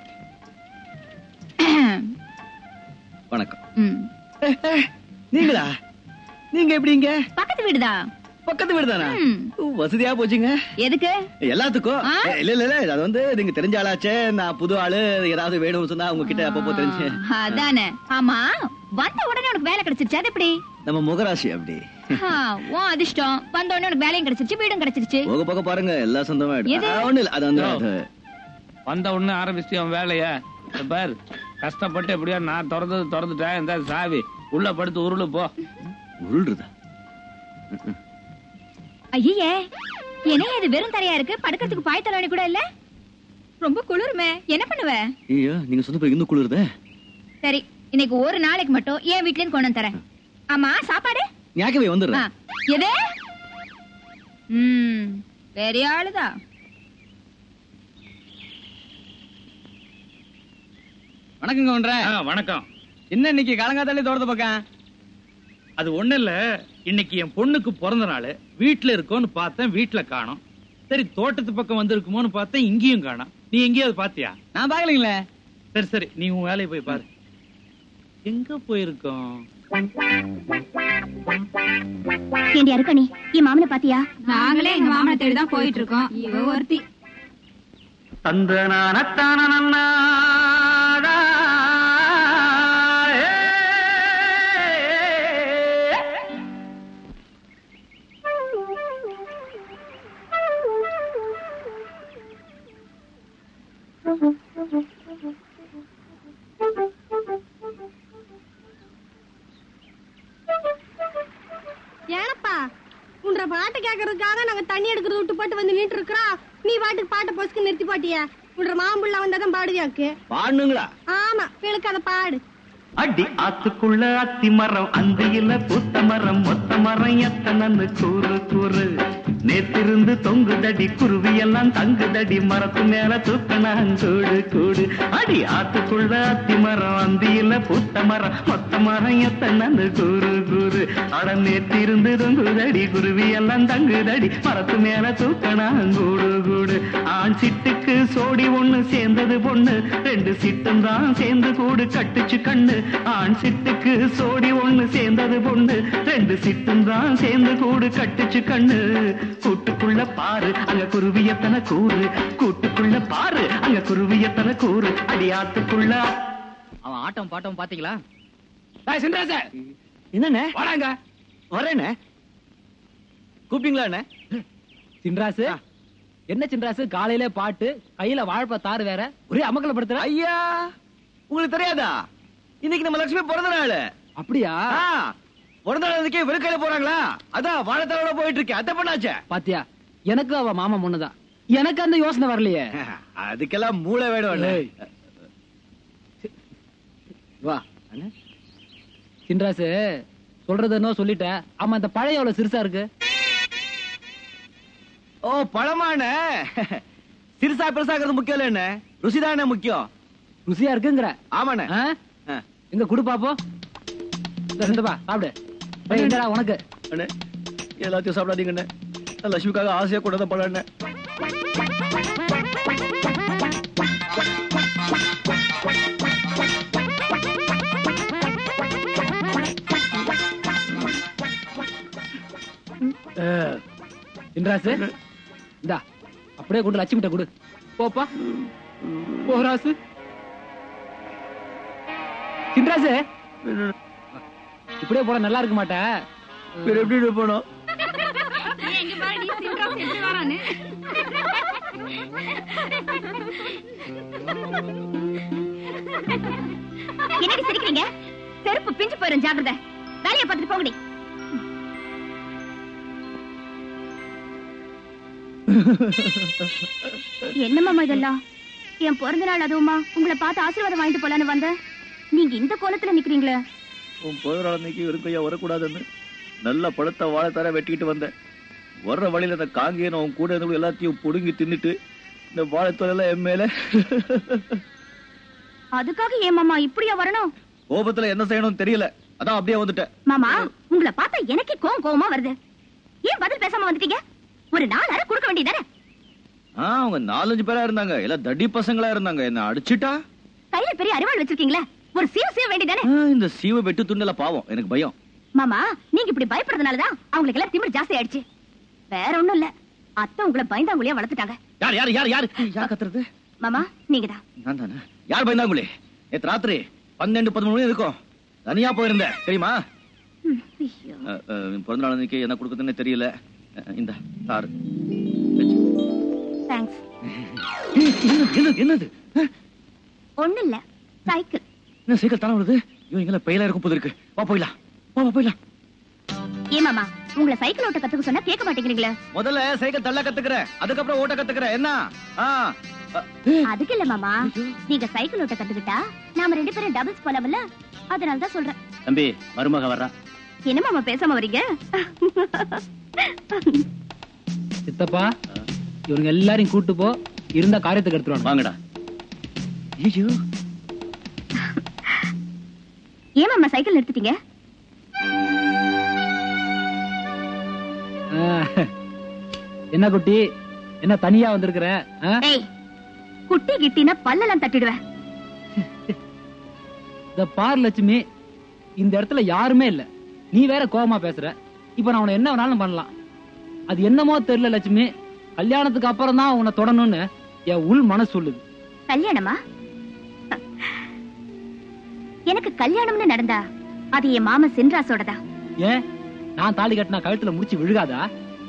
Speaker 7: வணக்கம்.
Speaker 4: நீங்களா? நீங்க எப்படிங்க?
Speaker 5: பக்கத்து வீடுதான்.
Speaker 4: பக்கத்து வீடு தானா? வசதியா போச்சுங்க.
Speaker 5: எதுக்கு?
Speaker 4: எல்லாத்துக்கும். இல்ல இல்ல இல்ல அது வந்து நீங்க தெரிஞ்ச ஆளாச்சே. நான் புது ஆளு. ஏதாவது வேணும்னு சொன்னா உங்ககிட்ட அப்பப்போ தெரிஞ்சு.
Speaker 5: அதானே. ஆமா, வந்த உடனே உனக்கு வேலை கிடைச்சிருச்சு. அது எப்படி?
Speaker 7: நம்ம முகராசி அப்படி.
Speaker 5: உன் அதிர்ஷ்டம். வந்த உடனே உனக்கு வேலையும் கிடைச்சிருச்சு, வீடும் கிடைச்சிருச்சு.
Speaker 7: போக போக பாருங்க எல்லாம் சொந்தமா ஒண்ணு இல்ல. அது வந்து
Speaker 6: வந்த உடனே ஆரம்பிச்சு அவன் வேலைய பாரு. கஷ்டப்பட்டு எப்படியா நான் திறந்தது திறந்துட்டேன். இந்த சாவி உள்ள படுத்து உருளு போ.
Speaker 7: உருள்றதா?
Speaker 5: ஐயே, என்ன இது வெறும் தரையா இருக்கு? படுக்கிறதுக்கு பாய் தலவாணி கூட இல்ல. ரொம்ப குளிருமே. என்ன பண்ணுவ?
Speaker 7: ஐயோ, நீங்க சொந்த போய் இன்னும் குளிருதே.
Speaker 5: சரி, இன்னைக்கு ஒரு நாளைக்கு மட்டும் என் வீட்ல இருந்து கொண்டு வந்து தரேன். ஆமா, சாப்பாடு
Speaker 7: ஞாக்கவே வந்துடுறேன்.
Speaker 5: எது? ம், பெரிய ஆளுதா.
Speaker 12: வணக்கங்க ஒன்ற.
Speaker 6: வணக்கம்.
Speaker 12: என்ன இன்னைக்கு காலங்காத்தாலே தோட்டத்தை பக்கம்?
Speaker 13: அது ஒண்ணு இல்ல, இன்னைக்கு என் பொண்ணுக்கு பிறந்த நாள். வீட்டுல இருக்கோன்னு பார்த்தேன், வீட்டுல காணோம். சரி தோட்டத்து பக்கம் வந்திருக்குமோன்னு பார்த்தேன், இங்கேயும் காணோம். நீ எங்கேயாவது பாத்தியா?
Speaker 12: நான் பாக்கலீங்களே.
Speaker 13: சரி சரி, நீ உன் வேலையை போய் பாரு. எங்க போயிருக்கோம்?
Speaker 5: ஏண்டி அருக்கா, நீ என் மாமனை பாத்தியா?
Speaker 14: நாங்களே எங்க மாமனை தேடிதான் போயிட்டு இருக்கோம். இவ ஒருத்தி.
Speaker 9: தந்தனானத்தானா
Speaker 15: ஏனப்பா உன்ற பாட்டு கேக்குறதுக்காக நாங்க தண்ணி எடுக்கிறது விட்டு போட்டு வந்து நின்று இருக்கிறோம். நீ பாட்டுக்கு பாட்டை பொசுக்கு நிறுத்தி போட்டியா? உன்ற மாம்புள்ள வந்தாதான் பாடுவியாக்கு.
Speaker 4: பாடுங்களா?
Speaker 15: ஆமா, பிள்ளைக்கு அதை பாடு.
Speaker 9: அடி ஆத்துக்குள்ள அத்தி மரம், அந்தியில பூத்த மரம், மொத்த மரம் எத்தனன்னு கூறு கூறு. நேத்திருந்து தொங்குதடி குருவி எல்லாம் தங்குதடி, மரத்து மேல தூக்கணாங்கூடு கூடு. அடி ஆத்துக்குள்ள அத்தி மரம், அந்தியில பூத்த மரம், மொத்த மரம் எத்தனன்னு கூறு கூறு. அட நேத்திருந்து தொங்குதடி குருவி எல்லாம் தங்குதடி, மரத்து மேல தூக்கணாங்கூடு கூடு. ஆண் சிட்டுக்கு சோடி ஒண்ணு சேர்ந்தது பொண்ணு, ரெண்டு சிட்டும் தான் சேர்ந்து கூடு கட்டுச்சு கண்ணு. ஆண் சிட்டுக்கு சோடி ஒண்ணு சேர்ந்தது பொண்ணு, ரெண்டு சிட்டும் தான் சேர்ந்து கூடு கட்டுச்சு கண்ணு. கூட்டுக்குள்ள பாரு அங்க குருவியத்தன கூறு, கூட்டுக்குள்ள பாரு அங்க குருவியத்தன கூறு. அடியாத்துக்குள்ள
Speaker 12: அவன் ஆட்டம் பாட்டம் பாத்தீங்களா?
Speaker 4: என்னண்ணே?
Speaker 12: வராங்க.
Speaker 4: வரேண்ணே. கூப்பிட்டீங்களா அண்ணே?
Speaker 12: சின்ராசு என்ன சின்ராசு, காலையில பாட்டு, கையில வாழ்ப்ப தாறு வேற, ஒரே அமக்கல படுத்துற.
Speaker 4: ஐயா, உங்களுக்கு தெரியாதா? இன்னைக்கு நம்ம லட்சுமி பிறந்த நாள்.
Speaker 12: அப்படியா?
Speaker 7: பிறந்த நாளைக்கே வெறுக்கையில போறாங்களா? அதான் வாழைத்தாரோட போயிட்டு இருக்கேன். அத்தை பண்ணாச்சே
Speaker 12: பாத்தியா, எனக்கு அவ மாமா முன்னதான். எனக்கு அந்த யோசனை வரலையே.
Speaker 7: அதுக்கெல்லாம் மூளை வேணும்.
Speaker 12: வா சின்ராசு, சொல்றது என்ன சொல்லிட்ட. ஆமா, இந்த பழைய எவ்வளவு சிறுசா இருக்கு?
Speaker 7: ஓ பழமான சிறுசா பெருசாகிறது முக்கியம் இல்ல, என்ன ருசிதானே முக்கியம்.
Speaker 12: ருசியா இருக்குங்கிற?
Speaker 7: ஆமாண்ணே.
Speaker 12: எங்க குடு பாப்போம். பா சாப்பிடு. என்னடா உனக்கு?
Speaker 7: அண்ணே எல்லாத்தையும் சாப்பிடாதீங்கண்ணே. லட்சுமிக்காக ஆசையா கூட தான் பழண்ணே.
Speaker 12: சின்ராசு, இந்தா அப்படியே கொண்டு லட்சுமிட்ட கொடு. போப்பா போ ராசு. சின்ராசு, இப்படியே போட நல்லா இருக்க மாட்டா.
Speaker 7: எப்படி போனோம்?
Speaker 5: என்னடி சிரிக்கிறீங்க? செருப்பு பிஞ்சு போயிரும், ஜாக்கிரதை. வேலையை பார்த்துட்டு போங்கடி. என்ன மாமா இதெல்லாம்? என் பிறந்த நாள் அதுவுமா உங்களை பார்த்து ஆசீர்வாதம் வாங்கிட்டு போலான்னு வந்த நீங்க இந்த கோலத்துல நிக்கிறீங்களே.
Speaker 7: உன் பிறந்த நாள் அன்னைக்கு வெறும் கையா வரக்கூடாதுன்னு நல்ல பழத்தை வாழைத்தார வெட்டிக்கிட்டு வந்தேன். வர்ற வழியில இந்த காங்கேயன் அவன் கூட இருந்தவங்க எல்லாத்தையும் புடுங்கி தின்னுட்டு இந்த வாழைத்தோல என் மேல.
Speaker 5: அதுக்காக ஏன் மாமா இப்படியா வரணும்?
Speaker 7: கோபத்துல என்ன செய்யணும் தெரியல, அதான் அப்படியே வந்துட்டேன்.
Speaker 5: மாமா, உங்களை பார்த்தா எனக்கே கோவம் கோவமா வருது. ஏன் பதில் பேசாம வந்துட்டீங்க? ஒரு நாலு அரை கொடுக்க வேண்டியதானே?
Speaker 7: அவங்க நாலஞ்சு பேரா இருந்தாங்க, எல்லாம் தடி பசங்களா இருந்தாங்க. என்ன அடிச்சுட்டா?
Speaker 5: கையில பெரிய அரிவாள் வச்சிருக்கீங்களே, ஒரு சீவ சீவ வேண்டியதானே?
Speaker 7: இந்த சீவ வெட்டு துண்டல பாவம், எனக்கு பயம்.
Speaker 5: மாமா, நீங்க இப்படி பயப்படுறதுனாலதான் அவங்களுக்கு எல்லாம் திமிர் ஜாஸ்தி ஆயிடுச்சு. வேற ஒண்ணும் இல்ல, அத்தை உங்களை பயந்தாங்குழியா வளர்த்துட்டாங்க.
Speaker 7: யார் யார் யார் யார் யார் கத்துறது?
Speaker 5: மாமா, நீங்கதான்.
Speaker 7: நான் தானே. யார் பயந்தாங்குழி? நேத்து ராத்திரி பன்னெண்டு பதிமூணு மணி இருக்கும், தனியா போயிருந்தேன் தெரியுமா? பிறந்த நாள் அன்னைக்கு என்ன கொடுக்குதுன்னு தெரியல. இந்த சார்
Speaker 5: தேங்க்ஸ்.
Speaker 7: என்னது?
Speaker 5: ஒண்ணு இல்ல, சைக்கிள்.
Speaker 7: என்ன சைக்கிள் தானே வருது? இவங்க பெயிலா இருக்கும் போது இருக்கு. வா போயிடலாம், வா போயிடலாம்.
Speaker 5: ஏ மாமா, உங்களை சைக்கிள் ஓட்ட கத்துக்க சொன்னா கேட்க மாட்டேங்கிறீங்களே.
Speaker 7: முதல்ல சைக்கிள் தள்ள கத்துக்கிறேன், அதுக்கப்புறம் ஓட்ட கத்துக்கிறேன். என்ன?
Speaker 5: அதுக்கு இல்ல மாமா, நீங்க சைக்கிள் ஓட்ட கத்துக்கிட்டா நாம ரெண்டு பேரும் டபுள்ஸ் போலாம்ல, அதனாலதான் சொல்றேன்.
Speaker 7: தம்பி, மருமக வர்றா.
Speaker 5: என்ன மாமா பேசாம வரீங்க?
Speaker 12: சித்தப்பா, இவங்க எல்லாரையும் கூட்டு போ, இருந்த காரியத்துக்கு எடுத்துருவாங்க.
Speaker 7: வாங்கடா. ஐயோ,
Speaker 5: ஏன் மாமா சைக்கிள் நிறுத்திட்டீங்க?
Speaker 12: என்ன குட்டி, என்ன தனியா வந்திருக்கிற?
Speaker 5: குட்டி கிட்டினா பல்லெல்லாம் தட்டிடுவேன்.
Speaker 12: இந்த பார் லட்சுமி, இந்த இடத்துல யாருமே இல்ல, நீ வேற கோபமா பேசுற. இப்ப நான் உன என்ன வேணாலும் பண்ணலாம். அது என்னமோ தெரியல லட்சுமி, கல்யாணத்துக்கு அப்புறம் தான் உன்னை தொடணும்னு என் உள் மனசு சொல்லுது.
Speaker 5: கல்யாணமா? எனக்கு கல்யாணம்னு நடந்தா அது என் மாமா சின்ராசோடதா.
Speaker 12: ஏன் நான் தாலி கட்டினா கழுத்துல முடிச்சு விழுகாதா?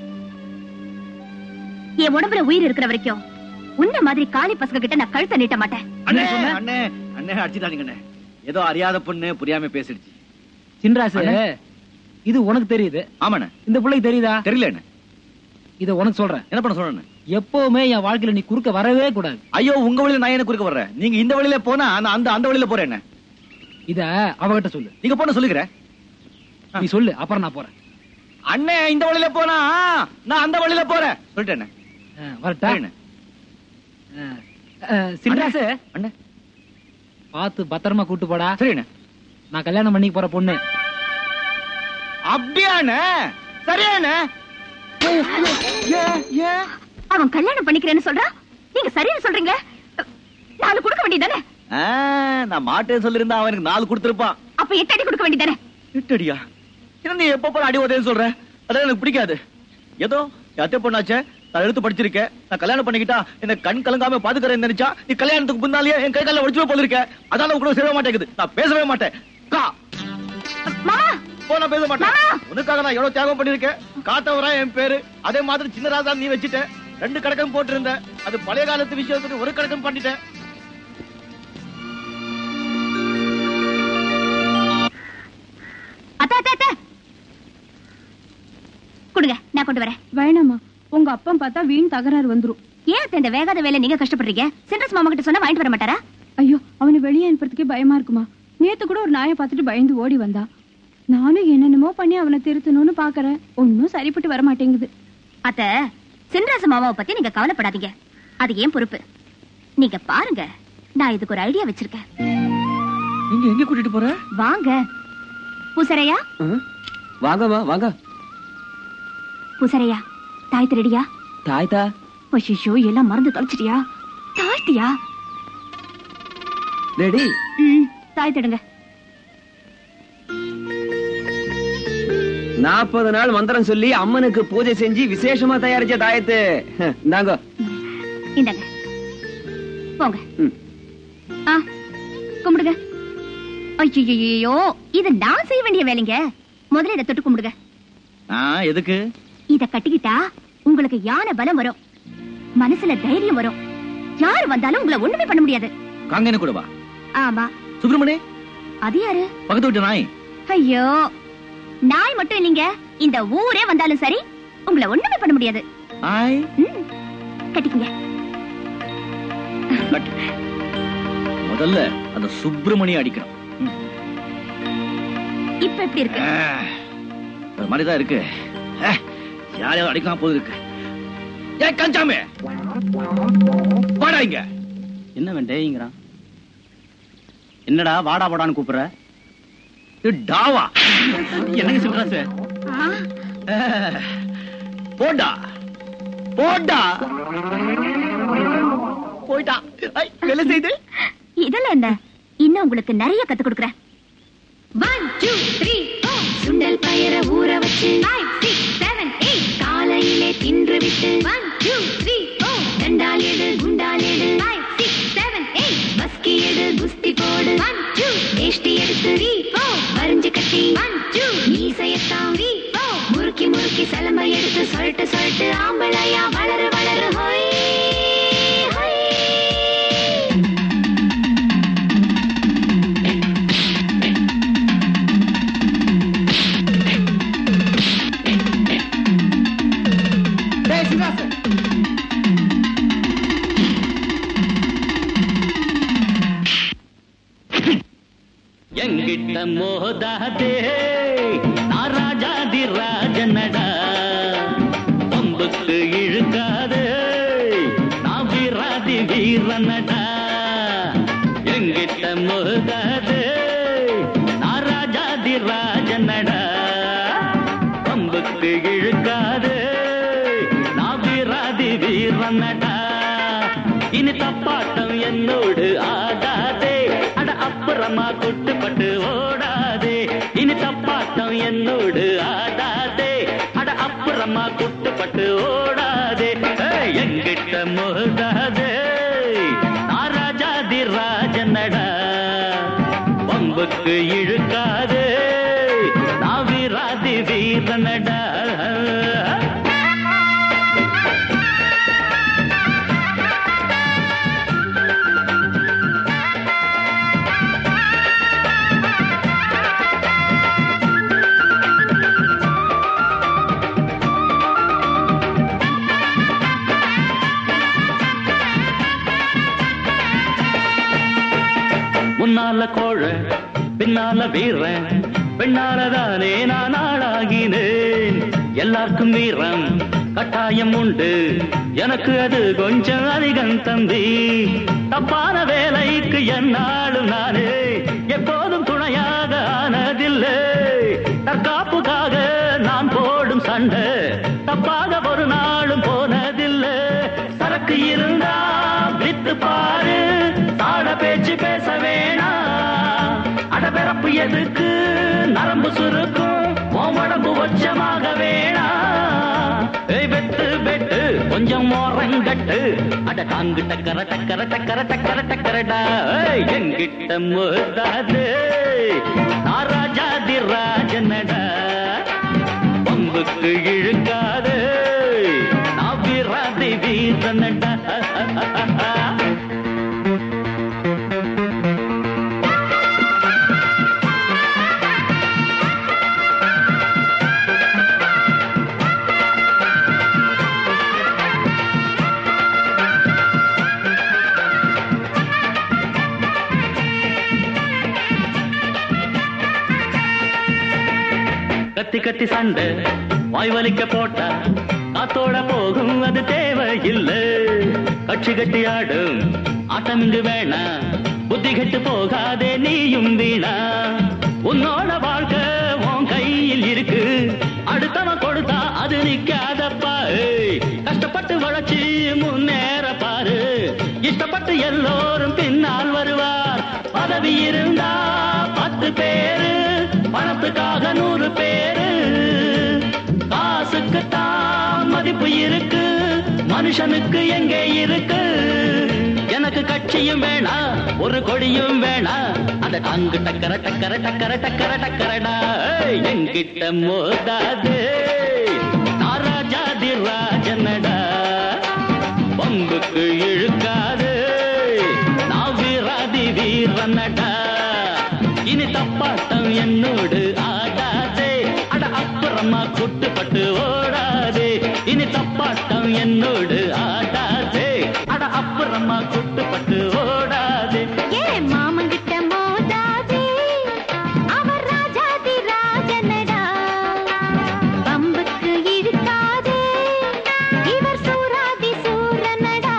Speaker 5: என் உடம்புல உயிர் இருக்கிற வரைக்கும் உன்ன மாதிரி காளி பசங்க கிட்ட நான் கழுத்தை நீட்ட மாட்டேன்.
Speaker 7: அண்ணே அண்ணே அண்ணே அடிச்சுட்டானுங்க. ஏதோ அறியாத பொண்ணு புரியாம பேசிடுச்சு.
Speaker 12: சின்ராசு, இது உனக்கு தெரியுது.
Speaker 7: ஆமாண்ணே.
Speaker 12: இந்த பிள்ளைக்கு தெரியுதா?
Speaker 7: தெரியல. என்ன
Speaker 12: இத உனக்கு சொல்றேன்.
Speaker 7: என்ன பண்ண சொல்றேன்?
Speaker 12: எப்பவுமே என் வாழ்க்கையில நீ குறுக்க வரவே கூடாது.
Speaker 7: ஐயோ, உங்க வழியில நான் என்ன குறுக்க வர்றேன்? நீங்க இந்த வழியில போனா அந்த அந்த வழியில போறேன். என்ன
Speaker 12: இத அவகிட்ட சொல்லு.
Speaker 7: நீங்க போன சொல்லுகிறேன்.
Speaker 12: நீ சொல்லு, அப்புறம் நான் போறேன்.
Speaker 7: அண்ணே, இந்த வழியில போனா நான் அந்த வழியில போறேன் சொல்லிட்டேன்.
Speaker 12: வரட்டா? சின்ராசு,
Speaker 7: அண்ணே
Speaker 12: பாத்து பத்திரமா கூட்டு போடா.
Speaker 7: சரிண்ணே.
Speaker 12: நான் கல்யாணம் பண்ணிக்க போற பொண்ணு.
Speaker 7: அப்படியாண்ணே? சரியாண்ணே.
Speaker 5: அவன் கல்யாணம் பண்ணிக்கிறேன்னு சொல்றான், நீங்க சரின்னு சொல்றீங்க. நாலு கொடுக்க வேண்டியதானே?
Speaker 7: நான் மாட்டேன்னு சொல்லிருந்தா அவனுக்கு நாலு கொடுத்திருப்பான்.
Speaker 5: அப்ப எட்டு அடி கொடுக்க வேண்டியதானே?
Speaker 7: எட்டு அடியா? என்ன நீ எப்ப போற அடி உதவின்னு சொல்ற? அதான் எனக்கு பிடிக்காது. ஏதோ அத்தை பொண்ணாச்சே, நான் எடுத்து படிச்சிருக்கேன். நான் கல்யாணம் பண்ணிக்கிட்டா என்ன கண் கலங்காம பாத்துக்கிறேன்னு நினைச்சா நீ கல்யாணத்துக்கு முன்னாலேயே என் கை கால ஒடிச்சுவே போல இருக்க. அதால கூட சேர மாட்டேங்குது. நான் பேசவே மாட்டேன். கா பேச மாட்டேன். உனக்காக நான் எவ்வளவு தியாகம் பண்ணிருக்கேன். காத்தவரா என் பேரு. அதே மாதிரி சின்ன ராஜா நீ வச்சுட்ட. ரெண்டு கணக்கம் போட்டு இருந்த. அது பழைய காலத்து விஷயத்துக்கு ஒரு கணக்கம் பண்ணிட்டேன்.
Speaker 5: கொண்டு வரேன்.
Speaker 16: வேணாமா, உங்க அப்பா பார்த்தா வீண் தகராறு வந்துரும்.
Speaker 5: ஏன் இந்த வேகாத வேலை நீங்க கஷ்டப்படுறீங்க? சென்ட்ரஸ் மாமா கிட்ட சொன்னா வாங்கிட்டு வர மாட்டாரா?
Speaker 16: ஐயோ, அவனை வெளியே அனுப்புறதுக்கே பயமா இருக்குமா. நேத்து கூட ஒரு நாயை பார்த்துட்டு பயந்து ஓடி வந்தா. நானும் என்னென்னமோ பண்ணி அவனை திருத்தணும்னு பாக்குறேன். ஒன்னும் சரிப்பட்டு வர மாட்டேங்குது.
Speaker 5: அத்த, சென்ட்ரஸ் மாமாவை பத்தி நீங்க கவலைப்படாதீங்க. அது ஏன் பொறுப்பு. நீங்க பாருங்க, நான் இதுக்கு ஒரு ஐடியா வச்சிருக்கேன்.
Speaker 6: நீங்க எங்க கூட்டிட்டு போற?
Speaker 5: வாங்க பூசரையா.
Speaker 2: வாங்கம்மா வாங்க.
Speaker 5: பூசரையா, தாய் திருடியா?
Speaker 2: தாய்தா.
Speaker 5: ஐயோ, எல்லாம் மறந்து தொலைச்சிட்டியா? தாழ்த்தியா?
Speaker 2: ரெடி.
Speaker 5: ம், தாய் தடுங்க.
Speaker 2: நாற்பது நாள் மந்திரம் சொல்லி அம்மனுக்கு பூஜை செஞ்சு விசேஷமா தயாரிச்ச தாயத்து. இந்தாங்க.
Speaker 5: இந்தாங்க, போங்க. ஆ, கும்பிடுங்க. ஐயோ, இது நான் செய்ய வேண்டிய வேலைங்க. முதல்ல இதை தொட்டு கும்பிடுங்க.
Speaker 7: எதுக்கு?
Speaker 5: இத கட்டிக்கிட்டா உங்களுக்கு யானை பலம் வரும், மனசுல தைரியம் வரும். யாரு வந்தாலும் உங்களை ஒண்ணுமே பண்ண முடியாது.
Speaker 7: காங்கேன கூடவா?
Speaker 5: ஆமா.
Speaker 7: சுப்பிரமணி,
Speaker 5: அது யாரு?
Speaker 7: பக்கத்து வீட்டு நாய்.
Speaker 5: ஐயோ, நாய் மட்டும் இல்லைங்க, இந்த ஊரே வந்தாலும் சரி உங்களை ஒண்ணுமே பண்ண முடியாது. கட்டிக்கங்க.
Speaker 7: முதல்ல அந்த சுப்பிரமணி அடிக்கணும்.
Speaker 5: இப்ப எப்படி இருக்கு?
Speaker 7: ஒரு மாதிரிதான் இருக்கு. யாரையாவது அடிக்காம போது இருக்கு. ஏன் கஞ்சாமே வாடா இங்க.
Speaker 17: என்ன வேண்டேங்கிறான்? என்னடா வாடா வாடான்னு கூப்பிடுற?
Speaker 7: டாவா என்னங்க சொல்ற சார்? போடா போடா போய்டா. வேலை செய்து
Speaker 5: இதெல்லாம் என்ன? இன்னும் உங்களுக்கு நிறைய கத்து கொடுக்குறேன். ஒன் டூ த்ரீ ஃபோர் சுண்டல் பயர ஊற வச்சு ஃபைவ் சிக்ஸ் செவன் எயிட் காலையிலே தின்று விட்டு ஒன் டூ த்ரீ ஃபோர் தண்டால் எடு குண்டால் எடு ஃபைவ் சிக்ஸ் செவன் எயிட் பஸ்கி எடு குஸ்தி போடு ஒன் டூ வேஷ்டி எடுத்து த்ரீ ஃபோர் வரிஞ்சு கட்டி ஒன் டூ மீசையத்தான் த்ரீ ஃபோர் முறுக்கி முறுக்கி சலம்பை எடுத்து சொல்லிட்டு சொல்லிட்டு ஆம்பளையா வளரு வளரு ஹோய்.
Speaker 9: எங்கிட்ட மோதாதே நான் ராஜாதி ராஜனடா, பொம்புக்கு இழுக்காதே நான் வீராதி வீரனடா. எங்கிட்ட மோதாதே நான் ராஜாதி ராஜனடா, பொம்புக்கு இழுக்காதே நான் வீராதி வீரனடா. இனி தப்பாட்டம் என்னோடு ஆடாதே, அட அப்புறமா குட்டுப்பட்டு ஓடாதே. இனி தப்பாட்டம் என்னோடு ஆடாதே, அட அப்புறமா குட்டுப்பட்டு ஓடாதே. எங்கிட்ட மோதாதே நான் ராஜாதி ராஜனடா, பம்புக்கு இழுக்காதே நான் வீராதி வீரனடா. முன்னால கோழ பின்னால வீரன், பெண்ணாலதானே நான் ஆளாகினேன். எல்லாருக்கும் வீரம் கட்டாயம் உண்டு, எனக்கு அது கொஞ்சம் அதிகம் தம்பி. தப்பான வேலைக்கு என்னாலும் நானே எப்போதும் துணையாக ஆனதில்லை. தற்காப்புக்காக நான் போடும் சண்டை தப்பாக ஒரு நாளும் போனதில்லை. சரக்கு இருந்தா வித்து பாரு, தாட பேச்சு பேச வேணாம். அடபிறப்பு எதுக்கு நரம்பு சுருக்கும், உடம்பு வச்சமாக வேணாம். வெட்டு வெட்டு கொஞ்சம் மோரங்கட்டு, அட தாங்கு டக்கர டக்கர டக்கர டக்கர டக்கரடா. எங்கிட்ட மோதாது நான் ராஜாதி ராஜனடா, பம்புக்கு இழுக்காது நான் வீராதி வீரனடா. கத்தி கத்தி சண்டை வாய் வலிக்க போட்டா காத்தோட போகும் அது தேவையில்லை. கட்சி கட்டி ஆடும் ஆட்டம் இங்கு வேணா, புத்தி கெட்டு போகாதே நீயும் வீணா. உன்னோட வாழ்க்கை உன் கையில் இருக்கு, அடுத்தவன் கொடுத்தா அது நிக்காதப்பா. கஷ்டப்பட்டு வளர்ச்சி முன்னேற பாரு, இஷ்டப்பட்டு எல்லோரும் பின்னால் வருவார். பதவி இருந்தா பத்து பேரு, பணத்துக்காக நூறு பேரு. காசுக்கு தான் மதிப்பு இருக்கு, மனுஷனுக்கு எங்கே இருக்கு. எனக்கு கட்சியும் வேணா, ஒரு கொடியும் வேணா, அந்த டங்கு டக்கர டக்கர டக்கர டக்கர டக்கரடா. என்கிட்ட மோதாது நாராஜாதி ராஜனடா, பம்புக்கு இழுக்காது நான் வீராதி வீரனடா. இனி தப்பாட்டம் என்னோடு ஆடாதே, அட அப்புறமா குட்டுப்பட்டு ஓடாதே. இனி தப்பாட்டம் என்னோடு ஆடாதே, அட அப்புறமா குட்டுப்பட்டு ஓடாதே.
Speaker 5: ஏ மாமங்கிட்ட மோதாதே, அவர் ராஜாதி ராஜனடா, பம்புக்கு இழுக்காதே இவர் சூராதி சூரனடா.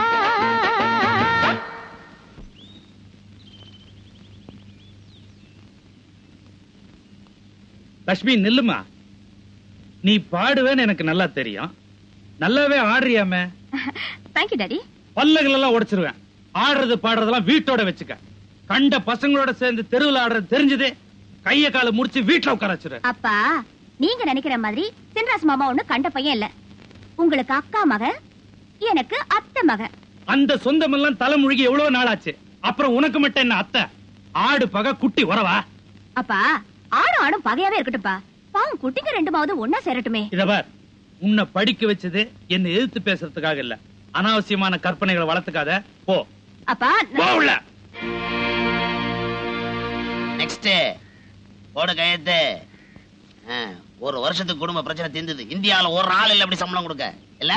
Speaker 13: லட்சுமி நில்லுமா, நீ பாடுவேன்னு எனக்கு நல்லா தெரியும். நல்லாவே ஆடுறியாமே.
Speaker 5: Thank you daddy.
Speaker 13: பல்லகள் எல்லாம் உடைச்சிருவேன். ஆடுறது பாடுறதெல்லாம் வீட்டோட வச்சுக்க. கண்ட பசங்களோட சேர்ந்து தெருவில் ஆடுறது தெரிஞ்சதே கைய கால முடிச்சு வீட்டுல உட்கார வச்சிரு.
Speaker 5: அப்பா, நீங்க நினைக்கிற மாதிரி சின்ராஸ் மாமா ஒண்ணு கண்ட பையன் இல்ல. உங்களுக்கு அக்கா மக, எனக்கு அத்தை மக.
Speaker 13: அந்த சொந்தம் எல்லாம் தலைமுழுகி எவ்வளவு நாளாச்சு. அப்புறம் உனக்கு மட்டும் என்ன அத்தை? ஆடு பகை குட்டி உறவா?
Speaker 5: அப்பா, ஆடும் ஆடும் பகையாவே இருக்கட்டும்பா. பாவம் குட்டிங்க ரெண்டுமாவது ஒன்னா சேரட்டுமே.
Speaker 13: இத பார், உன்னை படிக்க வச்சது என்ன எதிர்த்து பேசுறதுக்காக இல்ல. அனாவசியமான கற்பனைகளை வளர்த்துக்காத. போ
Speaker 5: அப்பா.
Speaker 13: போல
Speaker 3: நெக்ஸ்ட் போடு கையெழுத்து. ஒரு வருஷத்துக்கு குடும்ப பிரச்சனை தீர்ந்தது. இந்தியாவில ஒரு ஆள் இல்ல அப்படி சம்பளம் கொடுக்க இல்ல.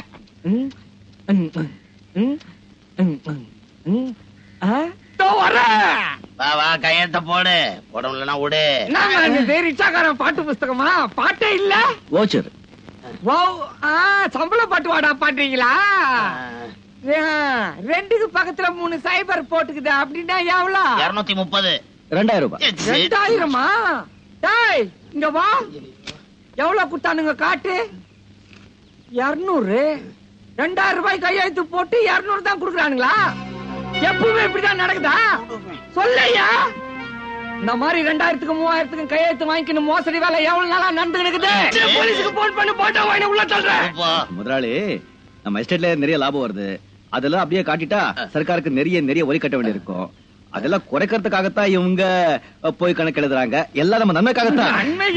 Speaker 3: வா வா கையெழுத்த போடு. போட முடியலனா விடு.
Speaker 2: ரிச்சாக்காரன் பாட்டு புஸ்தகமா? பாட்டே இல்ல.
Speaker 7: வாச்சர்
Speaker 2: சம்பள பாட்டு வாடா பாடுறீங்களா? ரெண்டுக்கு பக்கத்துல மூணு சைபர் போட்டுக்குது. அப்படின்னா எவ்வளவு?
Speaker 3: இருநூத்தி முப்பது.
Speaker 7: ரெண்டாயிரம் ரூபாய்.
Speaker 2: ரெண்டாயிரமா? டேய் இங்க வா. எவ்வளவு குட்டானுங்க காட்டு. இருநூறு. ரெண்டாயிரம் ரூபாய் கையெழுத்து போட்டு இருநூறு தான் குடுக்குறானுங்களா? எப்பவுமே இப்படிதான் நடக்குதா? சொல்லையா. இந்த மாதிரி ரெண்டாயிரத்துக்கு மூவாயிரத்துக்கு கையெழுத்து வாங்கிக்கணும் மோசடி வேலை எவ்வளவு நாளா நடந்துக்கிட்டு. போலீஸுக்கு போன் பண்ணி போட்டோ வாங்கி உள்ள தள்ளுறேன்.
Speaker 7: முதலாளி, நம்ம எஸ்டேட்ல நிறைய லாபம் வருது. அதெல்லாம் அப்படியே காட்டிட்டா சர்க்காருக்கு நிறைய நிறைய வரி கட்ட வேண்டி இருக்கும். அதெல்லாம் குறைக்கிறதுக்காகத்தான் இவங்க போய் கணக்கு எழுதுறாங்க. எல்லாம் நம்ம நன்மைக்காகத்தான்.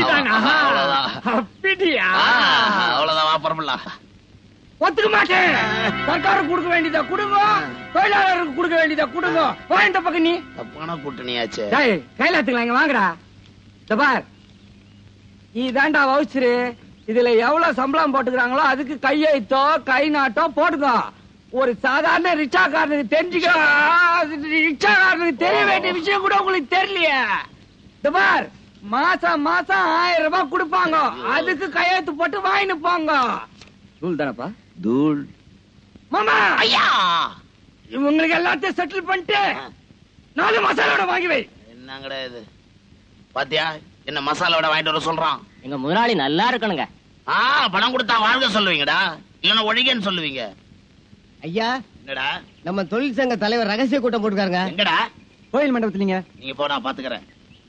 Speaker 3: அவ்வளவுதான் வாப்பரமில்ல.
Speaker 2: ஒத்துக்க மாட்டேன். சர்க்காருக்கு கொடுக்க வேண்டியதா கொடுங்க, தொழிலாளருக்கு கொடுக்க வேண்டியதா கொடுங்க. வா இந்த பக்கம். நீ
Speaker 3: தப்பான கூட்டணியாச்சு.
Speaker 2: கையில எடுத்துக்கலாம். வாங்கடா. பார், இதாண்டா வவுச்சரு. இதுல எவ்வளவு சம்பளம் போட்டுக்கிறாங்களோ அதுக்கு கையெழுத்தோ கை நாட்டோ போட்டுக்கோ. ஒரு சாதாரண ரிக்ஷாக்காரனுக்கு தெரிஞ்சுக்க, ரிக்ஷாக்காரனுக்கு தெரிய வேண்டிய விஷயம் கூட உங்களுக்கு தெரியலையே. பார், மாசம் மாசம் ஆயிரம் ரூபாய் கொடுப்பாங்க. அதுக்கு கையெழுத்து போட்டு வாங்கிட்டு போங்க.
Speaker 7: தூள் தானப்பா? தூள்.
Speaker 2: மாமா ஐயா, இவங்களுக்கு எல்லாத்தையும் செட்டில் பண்ணிட்டு நாலு மசாலோட வாங்கி வை.
Speaker 3: என்னங்கடா இது? பாத்தியா என்ன மசாலோட வாங்கிட்டு வர சொல்றான்.
Speaker 18: எங்க முதலாளி நல்லா இருக்கணுங்க.
Speaker 3: ஆ, பணம் கொடுத்தா வாழ்க சொல்லுவீங்கடா, இல்லன்னா ஒழிகன்னு சொல்லுவீங்க.
Speaker 2: ஐயா,
Speaker 3: என்னடா?
Speaker 2: நம்ம தொழில் சங்க தலைவர் ரகசிய கூட்டம் போட்டுக்காருங்க.
Speaker 3: எங்கடா?
Speaker 2: கோயில் மண்டபத்துலீங்க.
Speaker 3: நீங்க போ, நான் பாத்துக்கிறேன்.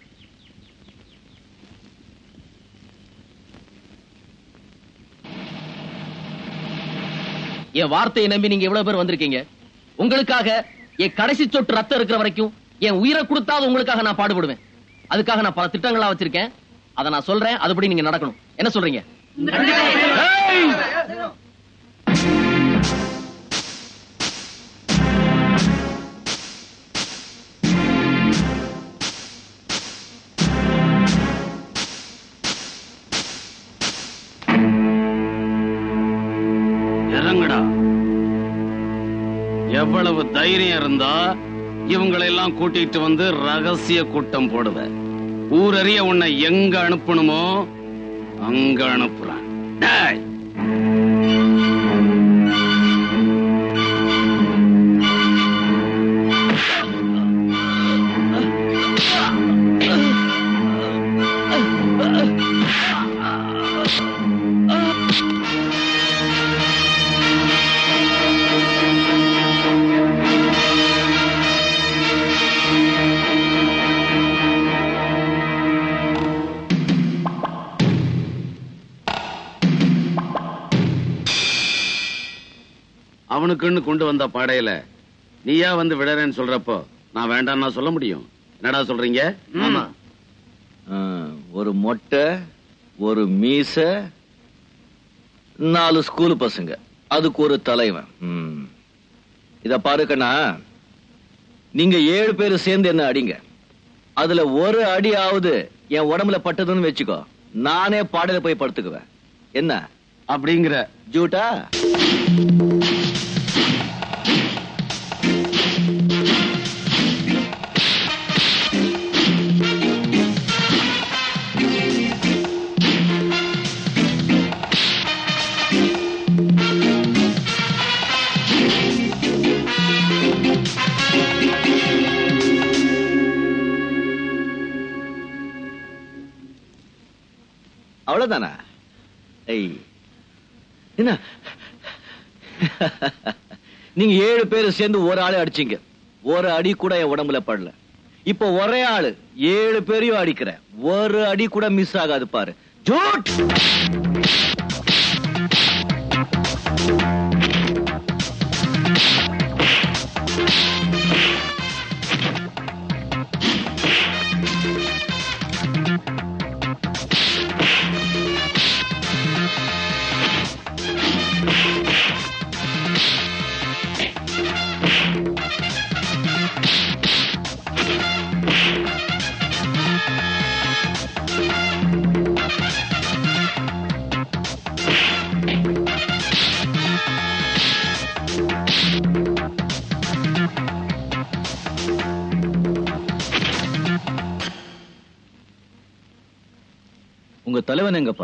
Speaker 18: என் வார்த்தையை நம்பி நீங்க எவ்வளவு பேர் வந்திருக்கீங்க. உங்களுக்காக என் கடைசி சொட்டு ரத்தம் இருக்கிற வரைக்கும் என் உயிரை கொடுத்தாவது உங்களுக்காக நான் பாடுபடுவேன். அதுக்காக நான் பல திட்டங்களா வச்சிருக்கேன். அதை நான் சொல்றேன், அதுபடி நீங்க நடக்கணும். என்ன சொல்றீங்க?
Speaker 1: இறங்குடா. எவ்வளவு தைரியம் இருந்தா இவங்களை எல்லாம் கூட்டிட்டு வந்து ரகசிய கூட்டம் போடுவ. ஊரறிய உன்னை எங்க அனுப்பணுமோ அங்க அனுப்புறான். அவனுக்குன்னு கொண்டு வந்த பாடையில நீயா வந்து விடறேன்னு சொல்றப்போ நான் வேண்டாம் நான் சொல்ல முடியும். என்னடா சொல்றீங்க?
Speaker 7: ஆமா, ஒரு மொட்டை, ஒரு மீச, நாலு ஸ்கூல் பசங்க, அதுக்கு ஒரு தலைவன். இத பாருக்கண்ணா, நீங்க ஏழு பேரு சேர்ந்து என்ன அடிங்க. அதுல ஒரு அடியாவது என் உடம்புல பட்டதுன்னு வச்சுக்கோ, நானே பாடையில போய் படுத்துக்குவேன். என்ன
Speaker 1: அப்படிங்கிற
Speaker 7: ஜூட்டா? அவ்வளவுதானா? என்ன நீங்க ஏழு பேரு சேர்ந்து ஒரு ஆளு அடிச்சீங்க, ஒரு அடி கூட என் உடம்புல படல. இப்ப ஒரே ஆளு ஏழு பேரையும் அடிக்கிற, ஒரு அடி கூட மிஸ் ஆகாது பாரு. ஜூட்! உங்க தலைவன் எங்கப்பா?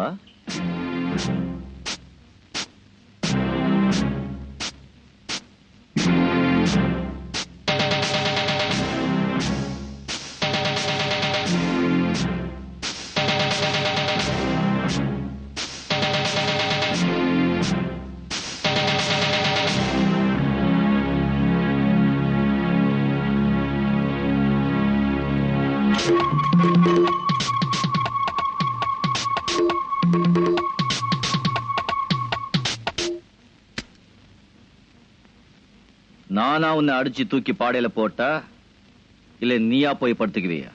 Speaker 7: நானா உன்னை அடிச்சு தூக்கி பாடையில போட்டா, இல்ல நீயா போய் படுத்துக்குவியா?